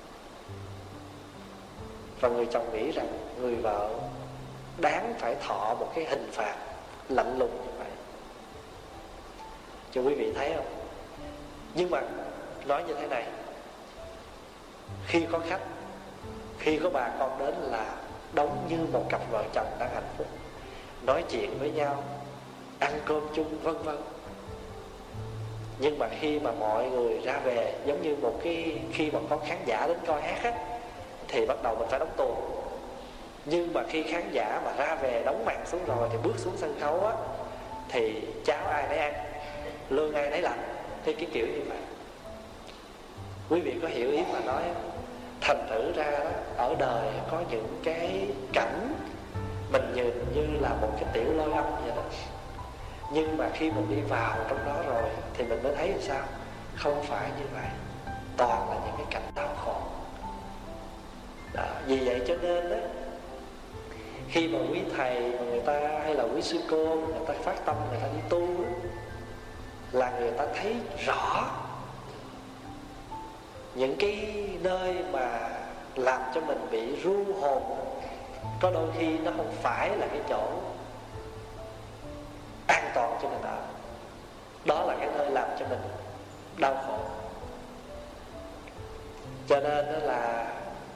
Và người chồng nghĩ rằng người vợ đáng phải thọ một cái hình phạt lạnh lùng như vậy. Cho quý vị thấy không? Nhưng mà nói như thế này, khi có khách, khi có bà con đến là đóng như một cặp vợ chồng đang hạnh phúc, nói chuyện với nhau, ăn cơm chung vân vân. Nhưng mà khi mà mọi người ra về, giống như một cái khi mà có khán giả đến coi hát á, thì bắt đầu mình phải đóng tuồng. Nhưng mà khi khán giả mà ra về đóng màn xuống rồi thì bước xuống sân khấu á, thì cháo ai nấy ăn, lương ai nấy lãnh. Thì cái kiểu như vậy. Quý vị có hiểu ý mà nói không? Thành thử ra đó, ở đời có những cái cảnh mình nhìn như là một cái tiểu lôi âm vậy đó, nhưng mà khi mình đi vào trong đó rồi thì mình mới thấy làm sao không phải như vậy, toàn là những cái cảnh đau khổ đó. Vì vậy cho nên đó, khi mà quý thầy mà người ta hay là quý sư cô người ta phát tâm người ta đi tu đó, là người ta thấy rõ những cái nơi mà làm cho mình bị ru hồn. Có đôi khi nó không phải là cái chỗ an toàn cho mình ở, đó là cái nơi làm cho mình đau khổ. Cho nên đó là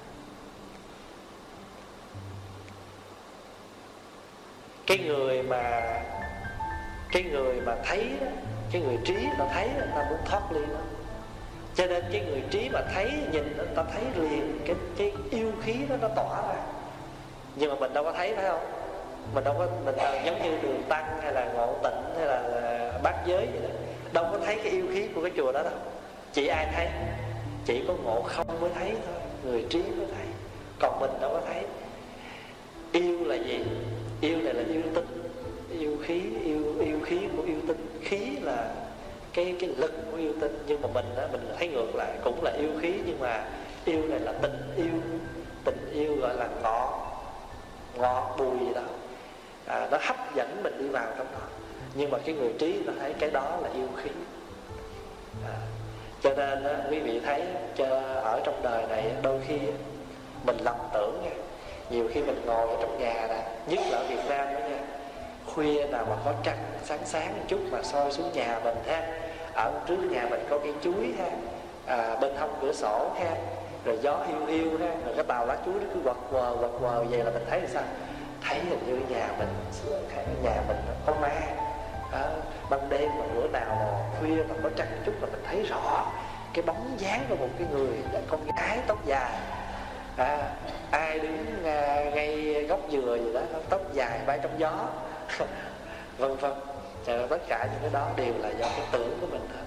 cái người mà cái người mà thấy đó, cái người trí nó thấy người ta muốn thoát ly nó. Cho nên cái người trí mà thấy, nhìn người ta thấy liền cái, cái yêu khí đó nó tỏa ra. Nhưng mà mình đâu có thấy, phải không? Mình đâu có, mình giống như Đường Tăng hay là Ngộ Tịnh hay là, là Bát Giới vậy đó, đâu có thấy cái yêu khí của cái chùa đó đâu. Chỉ ai thấy? Chỉ có Ngộ Không mới thấy thôi, người trí mới thấy. Còn mình đâu có thấy. Yêu là gì? Yêu này là yêu tinh, yêu khí, yêu yêu khí của yêu tinh. Khí là cái cái lực của yêu tinh. Nhưng mà mình á, mình thấy ngược lại, cũng là yêu khí, nhưng mà yêu này là tình yêu. Tình yêu gọi là ngọt, ngọt bùi gì đó, à, nó hấp dẫn mình đi vào trong đó. Nhưng mà cái người trí nó thấy cái đó là yêu khí. à, Cho nên á, quý vị thấy cho ở trong đời này đôi khi mình lầm tưởng nha. Nhiều khi mình ngồi ở trong nhà nè, nhất là ở Việt Nam đó nha, khuya nào mà có trăng sáng sáng một chút mà soi xuống nhà mình ha, ở trước nhà mình có cây chuối ha, à, bên hông cửa sổ ha, rồi gió hiu hiu ha, rồi cái tàu lá chuối nó cứ quật quờ quật quờ vậy là mình thấy là sao? Thấy hình như nhà mình nhà mình có ma. À, ban đêm mà bữa nào mà khuya mà có trăng chút là mình thấy rõ cái bóng dáng của một cái người con gái tóc dài, à, ai đứng à, ngay gốc dừa gì đó, tóc dài bay trong gió vân vân. Tất cả những cái đó đều là do cái tưởng của mình thôi.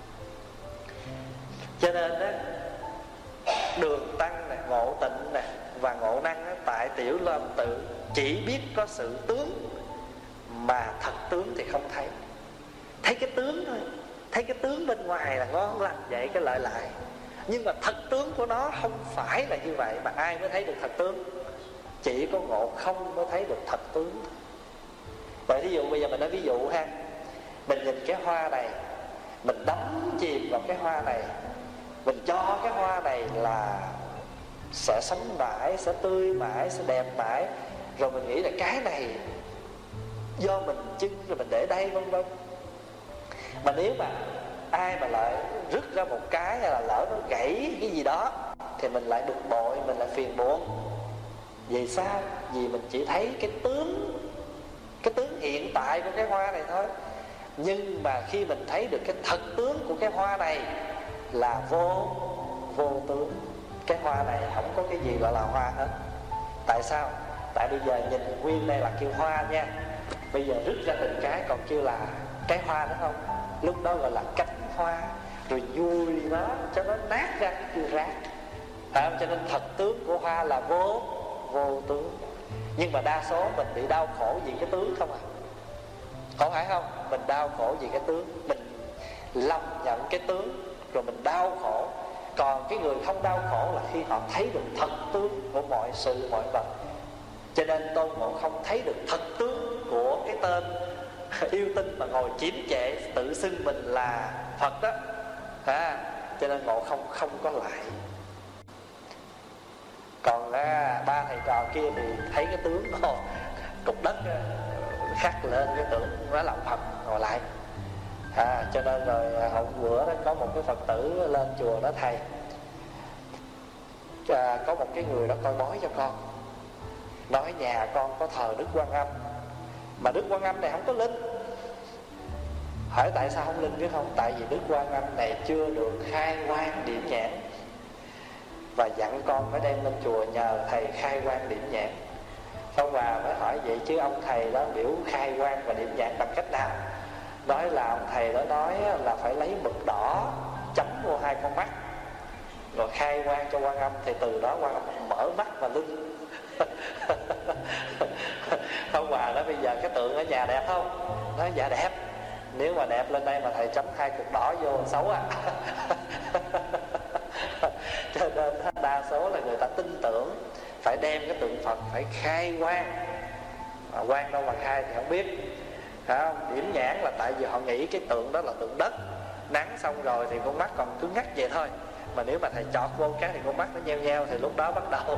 Cho nên đó, Đường Tăng này, Ngộ Tịnh này và Ngộ Năng đó, tại Tiểu Lâm Tự chỉ biết có sự tướng mà thật tướng thì không thấy. Thấy cái tướng thôi, thấy cái tướng bên ngoài là ngon lành vậy cái lợi lại, nhưng mà thật tướng của nó không phải là như vậy. Mà ai mới thấy được thật tướng? Chỉ có Ngộ Không mới thấy được thật tướng. Vậy thí dụ bây giờ mình nói ví dụ ha, mình nhìn cái hoa này, mình đắm chìm vào cái hoa này, mình cho cái hoa này là sẽ sống mãi, sẽ tươi mãi, sẽ đẹp mãi, rồi mình nghĩ là cái này do mình trưng rồi mình để đây vân vân. Mà nếu mà ai mà lại rứt ra một cái hay là lỡ nó gãy cái gì đó thì mình lại bực bội, mình lại phiền muộn. Vì sao? Vì mình chỉ thấy cái tướng, cái tướng hiện tại của cái hoa này thôi. Nhưng mà khi mình thấy được cái thật tướng của cái hoa này là vô vô tướng. Cái hoa này không có cái gì gọi là hoa hết. Tại sao? Tại bây giờ nhìn nguyên đây là kêu hoa nha, bây giờ rứt ra từng cái còn kêu là cái hoa nữa không? Lúc đó gọi là cánh hoa. Rồi vui nó cho nó nát ra cái kêu rác. À, cho nên thật tướng của hoa là vô vô tướng. Nhưng mà đa số mình bị đau khổ vì cái tướng không à? Có phải không? Mình đau khổ vì cái tướng, mình lâm nhận cái tướng rồi mình đau khổ. Còn cái người không đau khổ là khi họ thấy được thật tướng của mọi sự mọi vật. Cho nên Tôn Ngộ Không thấy được thật tướng của cái tên yêu tinh mà ngồi chiếm trệ tự xưng mình là Phật đó, à, cho nên Ngộ Không không có lại. Còn à, ba thầy trò kia thì thấy cái tướng đó, cục đất khắc lên cái tượng nó là Phật ngồi lại. À, cho nên rồi hôm bữa đó có một cái Phật tử lên chùa đó: thầy, à, có một cái người đó coi bói cho con, nói nhà con có thờ Đức Quan Âm, mà Đức Quan Âm này không có linh. Hỏi tại sao không linh biết không? Tại vì Đức Quan Âm này chưa được khai quang điểm nhãn, và dặn con phải đem lên chùa nhờ thầy khai quang điểm nhãn. Ông bà mới hỏi vậy chứ ông thầy đó biểu khai quang và điểm nhãn bằng cách nào? Nói là ông thầy đó nói là phải lấy mực đỏ chấm vô hai con mắt rồi khai quang cho Quan Âm, thì từ đó Quan Âm mở mắt và linh. Ông bà nói bây giờ cái tượng ở nhà đẹp không? Nói dạ đẹp. Nếu mà đẹp lên đây mà thầy chấm hai cục đỏ vô xấu à. Cho nên đa số là người ta tin tưởng phải đem cái tượng Phật phải khai quang. À, quang đâu mà khai thì không biết. À, điểm nhãn là tại vì họ nghĩ cái tượng đó là tượng đất, nắng xong rồi thì con mắt còn cứng ngắc vậy thôi. Mà nếu mà thầy chọt vô cái thì con mắt nó nheo nheo thì lúc đó bắt đầu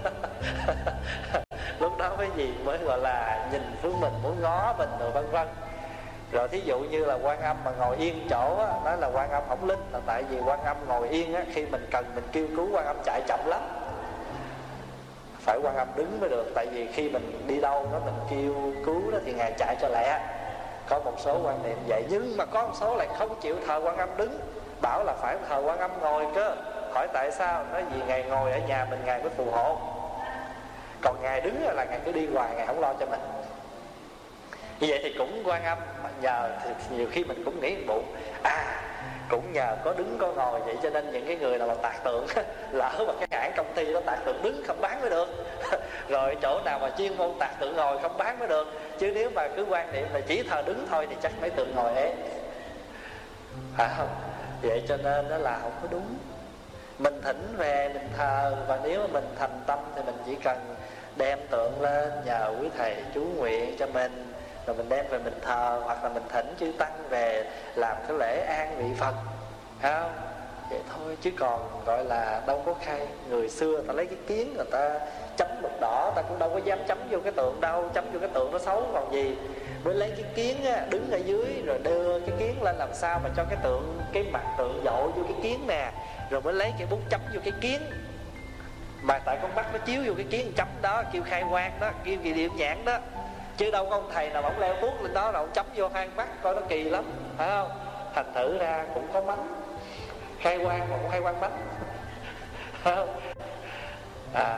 lúc đó mới gì mới gọi là nhìn xuống mình, muốn ngó mình rồi vân vân. Rồi thí dụ như là Quan Âm mà ngồi yên chỗ á, nói là Quan Âm không linh, là tại vì Quan Âm ngồi yên á, khi mình cần mình kêu cứu Quan Âm chạy chậm lắm, phải Quan Âm đứng mới được. Tại vì khi mình đi đâu đó mình kêu cứu đó thì Ngài chạy cho lẹ. Có một số quan niệm vậy, nhưng mà có một số lại không chịu thờ Quan Âm đứng, bảo là phải thờ Quan Âm ngồi cơ. Hỏi tại sao? Nói vì Ngài ngồi ở nhà mình Ngài mới phù hộ, còn Ngài đứng là Ngài cứ đi hoài, Ngài không lo cho mình. Như vậy thì cũng Quan Âm mà nhờ, thì nhiều khi mình cũng nghĩ bụng à, cũng nhờ có đứng có ngồi vậy cho nên những cái người nào mà tạc tượng lỡ mà cái hãng công ty đó tạc tượng đứng không bán mới được. Rồi chỗ nào mà chuyên môn tạc tượng ngồi không bán mới được. Chứ nếu mà cứ quan niệm là chỉ thờ đứng thôi thì chắc mấy tượng ngồi ế, phải không? Vậy cho nên đó là không có đúng. Mình thỉnh về mình thờ, và nếu mà mình thành tâm thì mình chỉ cần đem tượng lên nhờ quý thầy chú nguyện cho mình, rồi mình đem về mình thờ, hoặc là mình thỉnh chư tăng về làm cái lễ an vị Phật, phải không? vậy thôi, chứ còn gọi là đâu có khai. Người xưa người ta lấy cái kiến người ta chấm mực đỏ, ta cũng đâu có dám chấm vô cái tượng đâu, chấm vô cái tượng nó xấu còn gì. Mới lấy cái kiến á, đứng ở dưới rồi đưa cái kiến lên làm sao mà cho cái tượng, cái mặt tượng dội vô cái kiến nè, rồi mới lấy cái bút chấm vô cái kiến. Mà tại con mắt nó chiếu vô cái kiến chấm đó, kêu khai quang đó, kêu kỳ điểm nhãn đó. Chứ đâu có ông thầy nào ông leo bút lên đó rồi ông chấm vô hai mắt coi nó kỳ lắm, phải không? Thành thử ra cũng có mánh, khai quang mà cũng khai quang mánh, phải không? À,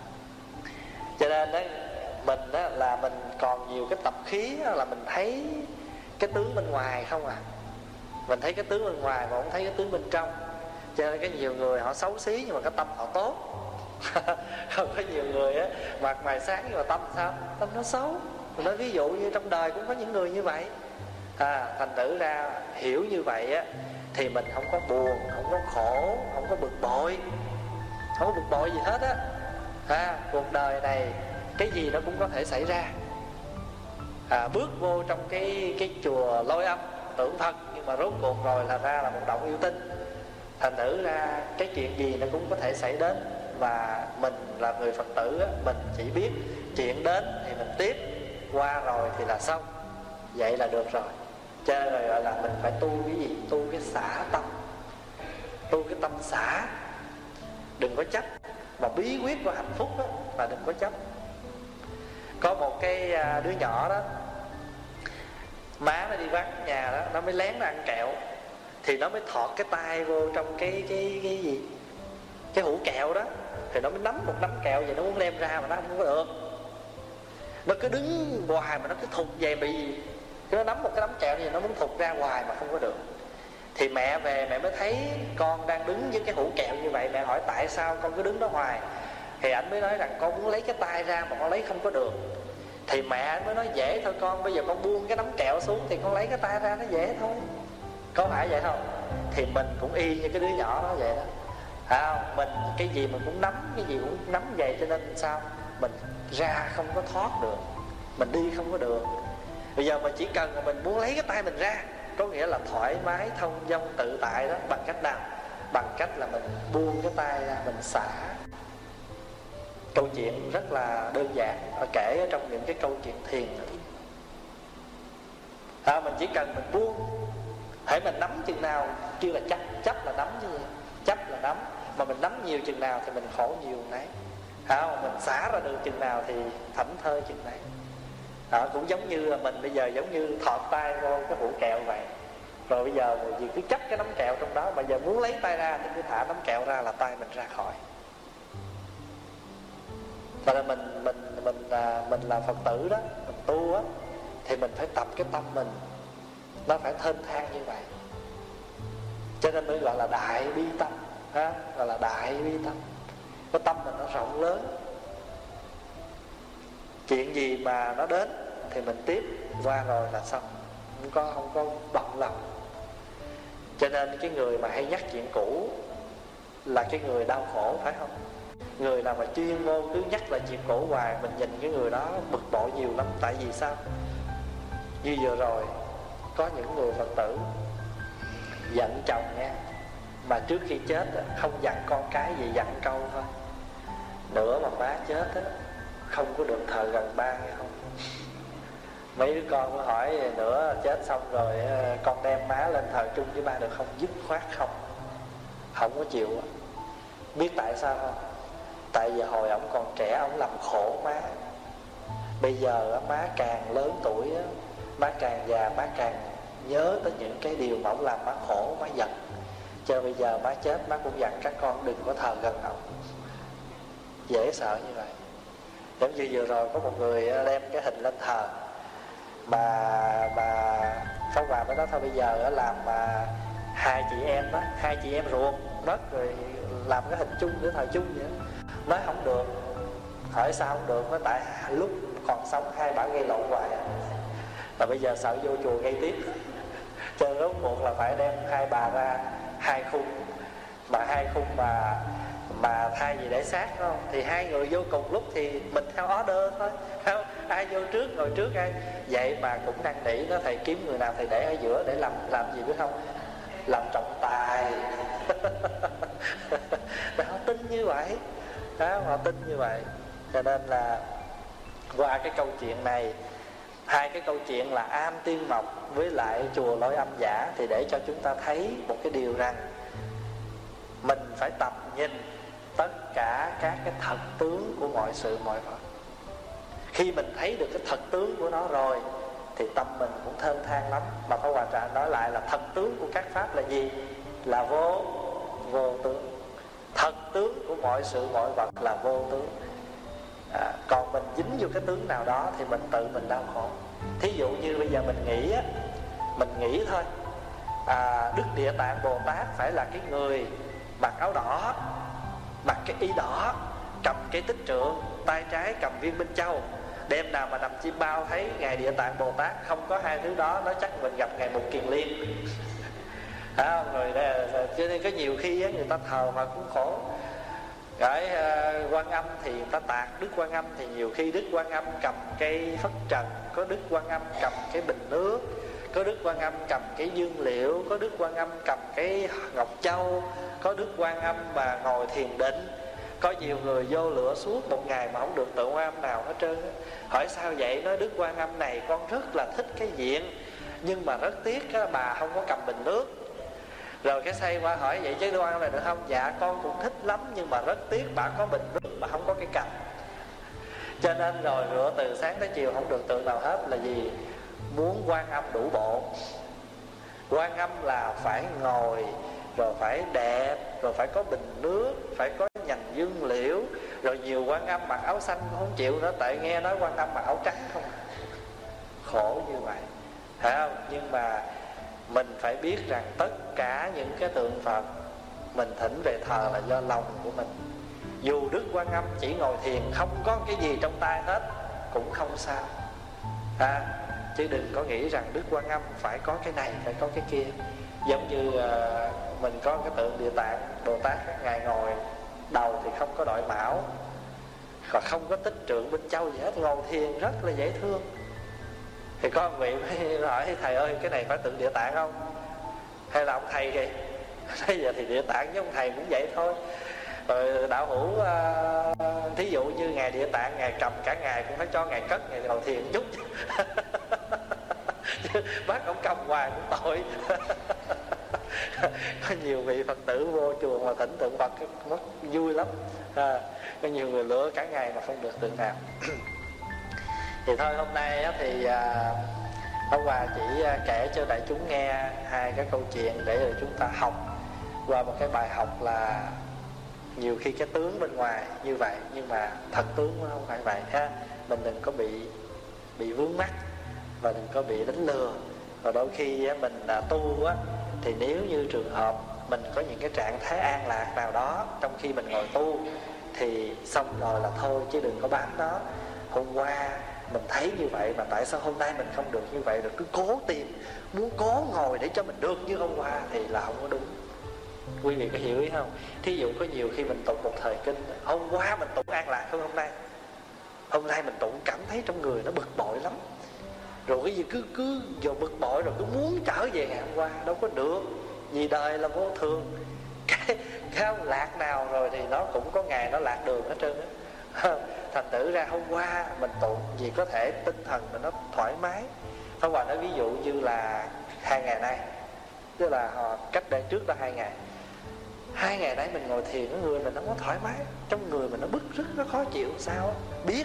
cho nên đó, mình đó là mình còn nhiều cái tập khí là mình thấy cái tướng bên ngoài không à. Mình thấy cái tướng bên ngoài mà không thấy cái tướng bên trong. Cho nên cái nhiều người họ xấu xí nhưng mà cái tâm họ tốt. Không có nhiều người á mặt mày sáng nhưng mà tâm sao? Tâm nó xấu. Mình nói ví dụ như trong đời cũng có những người như vậy. À, thành thử ra hiểu như vậy á thì mình không có buồn, không có khổ, không có bực bội, không có bực bội gì hết á. À, cuộc đời này cái gì nó cũng có thể xảy ra. À, bước vô trong cái cái chùa Lôi Âm tưởng Phật nhưng mà rốt cuộc rồi là ra là một động yêu tinh. Thành thử ra cái chuyện gì nó cũng có thể xảy đến. Và mình là người Phật tử á, mình chỉ biết chuyện đến thì mình tiếp, qua rồi thì là xong. Vậy là được rồi. Cho nên gọi là mình phải tu cái gì? Tu cái xả tâm, tu cái tâm xả. Đừng có chấp. Mà bí quyết của hạnh phúc đó là đừng có chấp. Có một cái đứa nhỏ đó, má nó đi vắng nhà đó, nó mới lén nó ăn kẹo. Thì nó mới thọt cái tay vô trong cái cái cái gì, cái hũ kẹo đó. Thì nó mới nắm một nắm kẹo vậy, nó muốn đem ra mà nó không có được. Nó cứ đứng hoài mà nó cứ thụt về bị. Nó nắm một cái nắm kẹo gì nó muốn thụt ra hoài mà không có được. Thì mẹ về mẹ mới thấy con đang đứng với cái hũ kẹo như vậy. Mẹ hỏi tại sao con cứ đứng đó hoài. Thì anh mới nói rằng con muốn lấy cái tay ra mà con lấy không có được. Thì mẹ anh mới nói dễ thôi con, bây giờ con buông cái nắm kẹo xuống thì con lấy cái tay ra nó dễ thôi. Có phải vậy không? Thì mình cũng y như cái đứa nhỏ đó vậy đó. Phải không? Mình cái gì mình cũng nắm, cái gì cũng nắm vậy. Cho nên sao? Mình ra không có thoát được, mình đi không có được. Bây giờ mình chỉ cần mà mình muốn lấy cái tay mình ra, có nghĩa là thoải mái, thông dong, tự tại đó. Bằng cách nào? Bằng cách là mình buông cái tay ra, mình xả. Câu chuyện rất là đơn giản, kể ở trong những cái câu chuyện thiền. À, mình chỉ cần mình buông, hễ mình nắm chừng nào kêu là chấp, chấp là nắm chứ gì, chấp là nắm. Mà mình nắm nhiều chừng nào thì mình khổ nhiều nấy. À, mình xả ra được chừng nào thì thảnh thơi chừng nấy. À, cũng giống như là mình bây giờ giống như thọt tay vô cái hũ kẹo vậy. Rồi bây giờ người gì cứ chấp cái nắm kẹo trong đó. Bây giờ muốn lấy tay ra thì cứ thả nắm kẹo ra là tay mình ra khỏi. Và là mình mình mình là mình là Phật tử đó, mình tu á thì mình phải tập cái tâm mình nó phải thênh thang như vậy. Cho nên mới gọi là đại bi tâm, ha, gọi là đại bi tâm. Cái tâm mình nó rộng lớn. Chuyện gì mà nó đến thì mình tiếp, qua rồi là xong, không có không có bận lòng. Cho nên cái người mà hay nhắc chuyện cũ là cái người đau khổ, phải không? Người nào mà chuyên môn cứ nhắc lại chuyện cũ hoài, mình nhìn cái người đó bực bội nhiều lắm. Tại vì sao? Như vừa rồi có những người Phật tử giận chồng nha, mà trước khi chết không dặn con cái gì, dặn câu thôi: nữa mà má chết á, không có được thờ gần ba nghe không? Mấy đứa con mới hỏi nữa chết xong rồi con đem má lên thờ chung với ba được không? Dứt khoát không, không có chịu. Biết tại sao không? Tại vì hồi ổng còn trẻ ổng làm khổ má. Bây giờ má càng lớn tuổi, má càng già, má càng nhớ tới những cái điều mà ổng làm má khổ, má giận. Cho bây giờ má chết má cũng dặn các con đừng có thờ gần ổng. Dễ sợ như vậy. Giống như vừa rồi có một người đem cái hình lên thờ, mà mà Pháp Hòa mới nói thôi bây giờ làm mà hai chị em đó, hai chị em ruột mất rồi làm cái hình chung để thờ chung vậy. Nói không được. Hỏi sao không được? Nói tại lúc còn sống hai bà gây lộn hoài, và bây giờ sợ vô chùa gây tiếp. Cho rốt cuộc là phải đem hai bà ra hai khung. Mà hai khung mà mà thay vì để xác không, thì hai người vô cùng lúc thì mình theo order thôi, không? Ai vô trước ngồi trước ai. Vậy mà cũng năn nỉ nó: thầy kiếm người nào thầy để ở giữa để làm làm gì biết không? Làm trọng tài. Họ tin như vậy đó, họ tin như vậy. Cho nên là qua cái câu chuyện này, hai cái câu chuyện là Am Tiên Mộc với lại chùa Lôi Âm Giả, thì để cho chúng ta thấy một cái điều rằng mình phải tập nhìn tất cả các cái thật tướng của mọi sự mọi vật. Khi mình thấy được cái thật tướng của nó rồi thì tâm mình cũng thênh thang lắm. Mà Pháp Hòa Trà nói lại là thật tướng của các pháp là gì? Là vô vô tướng. Thật tướng của mọi sự mọi vật là vô tướng. à, Còn mình dính vô cái tướng nào đó thì mình tự mình đau khổ. Thí dụ như bây giờ mình nghĩ á, mình nghĩ thôi, à, Đức Địa Tạng Bồ Tát phải là cái người mặc áo đỏ, mặc cái y đỏ, cầm cây tích trượng, tay trái cầm viên minh châu. Đêm nào mà nằm chim bao thấy Ngài Địa Tạng Bồ Tát không có hai thứ đó, nó chắc mình gặp Ngài Mục Kiền Liên. À, rồi cho nên có nhiều khi á, người ta thờ mà cũng khổ. Rồi uh, Quan Âm thì người ta tạc Đức Quan Âm, thì nhiều khi Đức Quan Âm cầm cây phất trần, có Đức Quan Âm cầm cái bình nước, có Đức Quan Âm cầm cái dương liệu, có Đức Quan Âm cầm cái ngọc châu, có Đức Quan Âm mà ngồi thiền định. Có nhiều người vô lửa suốt một ngày mà không được tượng Quan Âm nào hết trơn. Hỏi sao vậy? Nói Đức Quan Âm này con rất là thích cái diện, nhưng mà rất tiếc á, bà không có cầm bình nước. Rồi cái xây qua hỏi vậy chứ Đức Quan Âm này được không? Dạ con cũng thích lắm, nhưng mà rất tiếc bà có bình nước mà không có cái cành. Cho nên rồi rửa từ sáng tới chiều không được tượng nào hết. Là gì? Muốn Quan Âm đủ bộ. Quan Âm là phải ngồi, rồi phải đẹp, rồi phải có bình nước, phải có nhành dương liễu. Rồi nhiều Quan Âm mặc áo xanh cũng không chịu nữa, tại nghe nói Quan Âm mặc áo trắng không. Khổ như vậy, phải không? Nhưng mà mình phải biết rằng tất cả những cái tượng Phật mình thỉnh về thờ là do lòng của mình. Dù Đức Quan Âm chỉ ngồi thiền không có cái gì trong tay hết cũng không sao, à, chứ đừng có nghĩ rằng Đức Quan Âm phải có cái này, phải có cái kia. Giống như uh, mình có cái tượng Địa Tạng Bồ Tát, Ngài ngồi đầu thì không có đội mão, và không có tích trượng Minh Châu gì hết, ngồi thiền rất là dễ thương. Thì có một vị mới hỏi thầy ơi, cái này phải tượng Địa Tạng không? Hay là ông thầy kìa? Bây giờ thì Địa Tạng với ông thầy cũng vậy thôi. Rồi đạo hữu uh, thí dụ như Ngài Địa Tạng, Ngài cầm cả ngày cũng phải cho Ngài cất, Ngài ngồi thiền chút. Bác ông cầm hoài cũng tội. Có nhiều vị Phật tử vô chùa mà thỉnh tượng Phật mất vui lắm, à, có nhiều người lựa cả ngày mà không được tượng nào. Thì thôi hôm nay thì Pháp Hòa chỉ kể cho đại chúng nghe hai cái câu chuyện để rồi chúng ta học qua một cái bài học là nhiều khi cái tướng bên ngoài như vậy, nhưng mà thật tướng nó không phải vậy ha. Mình đừng có bị bị vướng mắc và đừng có bị đánh lừa. Và đôi khi mình tu á, thì nếu như trường hợp mình có những cái trạng thái an lạc nào đó trong khi mình ngồi tu thì xong rồi là thôi, chứ đừng có bám nó. Hôm qua mình thấy như vậy mà tại sao hôm nay mình không được như vậy, rồi cứ cố tìm, muốn cố ngồi để cho mình được như hôm qua thì là không có đúng. Quý vị có hiểu ý không? Thí dụ có nhiều khi mình tụng một thời kinh, hôm qua mình tụng an lạc hơn hôm nay, hôm nay mình tụng cảm thấy trong người nó bực bội lắm, rồi cái gì cứ cứ giờ bực bội rồi cứ muốn trở về ngày hôm qua, đâu có được. Vì đời là vô thường, cái, cái ông lạc nào rồi thì nó cũng có ngày nó lạc đường hết trơn á. Thành thử ra hôm qua mình tụng vì có thể tinh thần mình nó thoải mái. Pháp Hòa nói ví dụ như là hai ngày nay, tức là họ cách đây trước đó hai ngày hai ngày nay mình ngồi thiền, người mình nó có thoải mái, trong người mình nó bức rứt, nó khó chịu sao biết.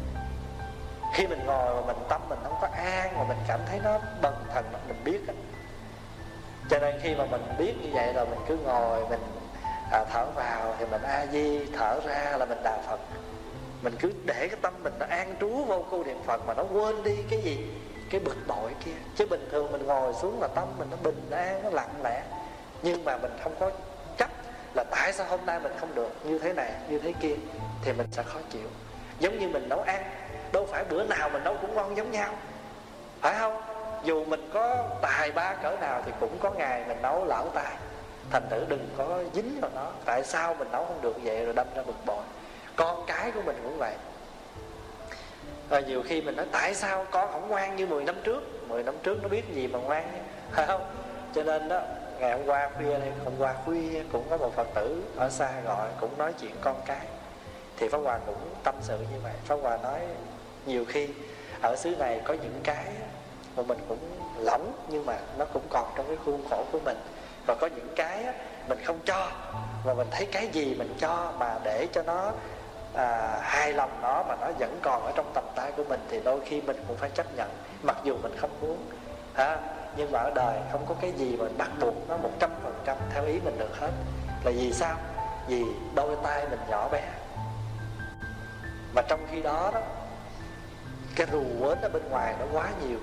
Khi mình ngồi mà mình tâm mình không có an, mà mình cảm thấy nó bần thần, mình biết đó. Cho nên khi mà mình biết như vậy rồi mình cứ ngồi, mình à, thở vào thì mình A Di, thở ra là mình đà Phật. Mình cứ để cái tâm mình nó an trú vô câu niệm Phật mà nó quên đi cái gì, cái bực bội kia. Chứ bình thường mình ngồi xuống là tâm mình nó bình an, nó lặng lẽ. Nhưng mà mình không có chấp là tại sao hôm nay mình không được như thế này, như thế kia, thì mình sẽ khó chịu. Giống như mình nấu ăn, đâu phải bữa nào mình nấu cũng ngon giống nhau, phải không? Dù mình có tài ba cỡ nào thì cũng có ngày mình nấu lỡ tài. Thành thử đừng có dính vào nó. Tại sao mình nấu không được vậy rồi đâm ra bực bội. Con cái của mình cũng vậy. Rồi nhiều khi mình nói tại sao con không ngoan như mười năm trước. Mười năm trước nó biết gì mà ngoan, phải không? Cho nên đó, ngày hôm qua khuya đây, hôm qua khuya cũng có một Phật tử ở xa gọi, cũng nói chuyện con cái. Thì Pháp Hòa cũng tâm sự như vậy. Pháp Hòa nói nhiều khi ở xứ này có những cái mà mình cũng lỏng, nhưng mà nó cũng còn trong cái khuôn khổ của mình. Và có những cái mình không cho, và mình thấy cái gì mình cho mà để cho nó à, hài lòng nó, mà nó vẫn còn ở trong tầm tay của mình, thì đôi khi mình cũng phải chấp nhận, mặc dù mình không muốn à, nhưng mà ở đời không có cái gì mà mình bắt buộc nó một trăm phần trăm theo ý mình được hết. Là vì sao? Vì đôi tay mình nhỏ bé, mà trong khi đó đó cái rù uốn ở bên ngoài nó quá nhiều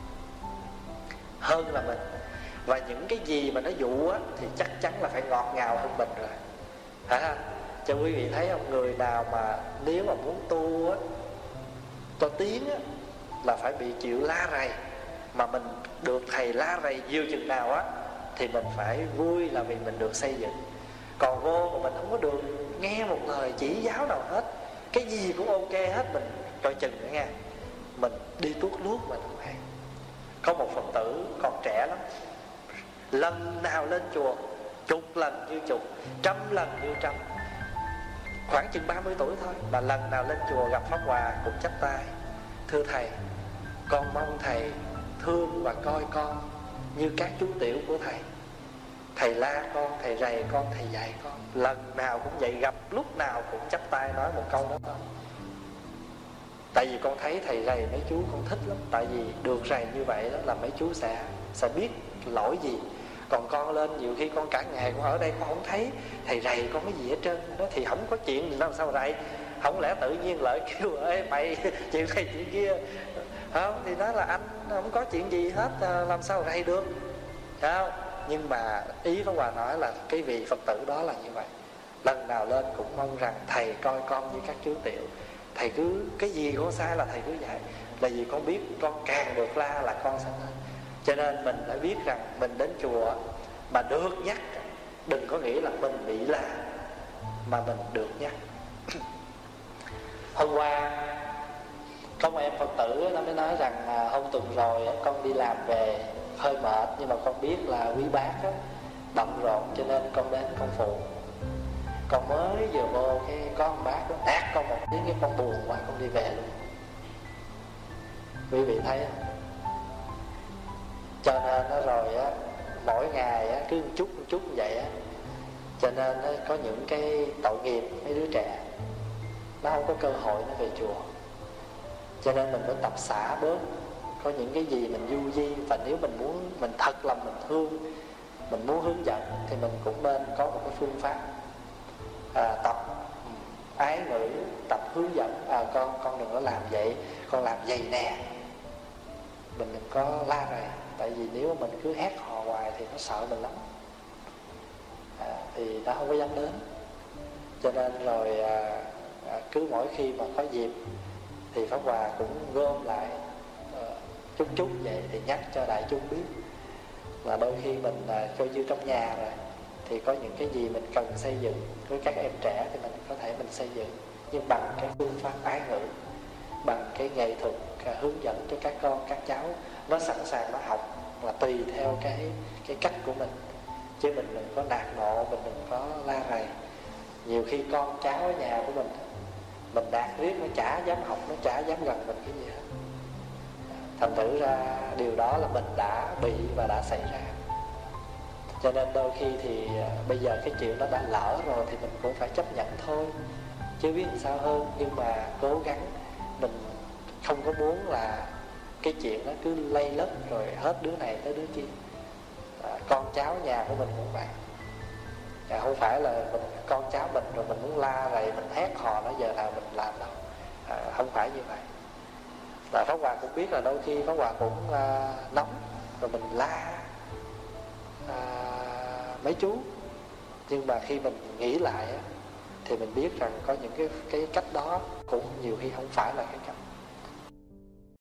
hơn là mình. Và những cái gì mà nó dụ á, thì chắc chắn là phải ngọt ngào hơn mình rồi à, cho quý vị thấy không? Người nào mà nếu mà muốn tu á, tu tiến á, là phải bị chịu la rầy. Mà mình được thầy la rầy nhiều chừng nào á, thì mình phải vui là vì mình được xây dựng. Còn vô mà mình không có được nghe một lời chỉ giáo nào hết, cái gì cũng ok hết, mình coi chừng nữa nghe, mình đi tuốt luốt mình không hay. Có một Phật tử còn trẻ lắm, lần nào lên chùa chục lần như chục, trăm lần như trăm, khoảng chừng ba mươi tuổi thôi, mà lần nào lên chùa gặp Pháp Hòa cũng chắp tay: thưa thầy, con mong thầy thương và coi con như các chú tiểu của thầy. Thầy la con, thầy rầy con, thầy dạy con. Lần nào cũng vậy, gặp lúc nào cũng chắp tay nói một câu đó thôi. Tại vì con thấy thầy rầy mấy chú con thích lắm. Tại vì được rầy như vậy đó là mấy chú sẽ sẽ biết lỗi gì. Còn con lên nhiều khi con cả ngày con ở đây con không thấy thầy rầy con cái gì hết trơn đó, thì không có chuyện gì làm sao rầy. Không lẽ tự nhiên lợi kêu ê mày chuyện này chuyện kia không, thì nói là anh không có chuyện gì hết, làm sao rầy được, không? Nhưng mà ý Pháp Hòa nói là cái vị Phật tử đó là như vậy. Lần nào lên cũng mong rằng thầy coi con như các chú tiểu. Thầy cứ cái gì con sai là thầy cứ dạy. Là vì con biết con càng được la là con sẽ lên. Cho nên mình phải biết rằng mình đến chùa mà được nhắc, đừng có nghĩ là mình bị la, mà mình được nhắc. Hôm qua có một em Phật tử nó mới nói rằng à, hôm tuần rồi con đi làm về hơi mệt, nhưng mà con biết là quý bác á, bận rộn cho nên con đến con phụ. Con mới vừa vô cái có ông bác nó tát con một tiếng, cái con buồn quá con đi về luôn. Quý vị thấy không? Cho nên nó rồi á, mỗi ngày á, cứ một chút một chút như vậy á, cho nên á, có những cái tội nghiệp mấy đứa trẻ nó không có cơ hội nó về chùa. Cho nên mình phải tập xả bớt. Có những cái gì mình du di, và nếu mình muốn, mình thật lòng mình thương, mình muốn hướng dẫn, thì mình cũng nên có một cái phương pháp à, tập ái ngữ, tập hướng dẫn. à, con con đừng có làm vậy, con làm vậy nè, mình đừng có la rầy. Tại vì nếu mà mình cứ hét hò hoài thì nó sợ mình lắm, à, thì nó không có dám đến. Cho nên rồi à, à, cứ mỗi khi mà có dịp thì Pháp Hòa cũng gom lại uh, chút chút vậy, thì nhắc cho đại chúng biết là đôi khi mình uh, coi như trong nhà rồi, thì có những cái gì mình cần xây dựng với các em trẻ thì mình có thể mình xây dựng, nhưng bằng cái phương pháp ái ngữ, bằng cái nghệ thuật uh, hướng dẫn cho các con các cháu nó sẵn sàng nó học, là tùy theo cái cái cách của mình, chứ mình đừng có nạt nộ, mình đừng có la rầy. Nhiều khi con cháu ở nhà của mình mình đạt riết nó chả dám học, nó chả dám gần mình cái gì hết. Thành thử ra điều đó là mình đã bị và đã xảy ra. Cho nên đôi khi thì bây giờ cái chuyện nó đã lỡ rồi thì mình cũng phải chấp nhận thôi, chứ biết làm sao hơn. Nhưng mà cố gắng, mình không có muốn là cái chuyện nó cứ lây lất rồi hết đứa này tới đứa kia. à, Con cháu nhà của mình cũng vậy. à, Không phải là mình, con cháu mình rồi mình muốn la rầy, mình hét hò nó giờ nào mình làm đâu. à, Không phải như vậy. Và Pháp Hòa cũng biết là đôi khi Pháp Hòa cũng uh, nóng, rồi mình la uh, mấy chú. Nhưng mà khi mình nghĩ lại á, thì mình biết rằng có những cái, cái cách đó cũng nhiều khi không phải là cái cách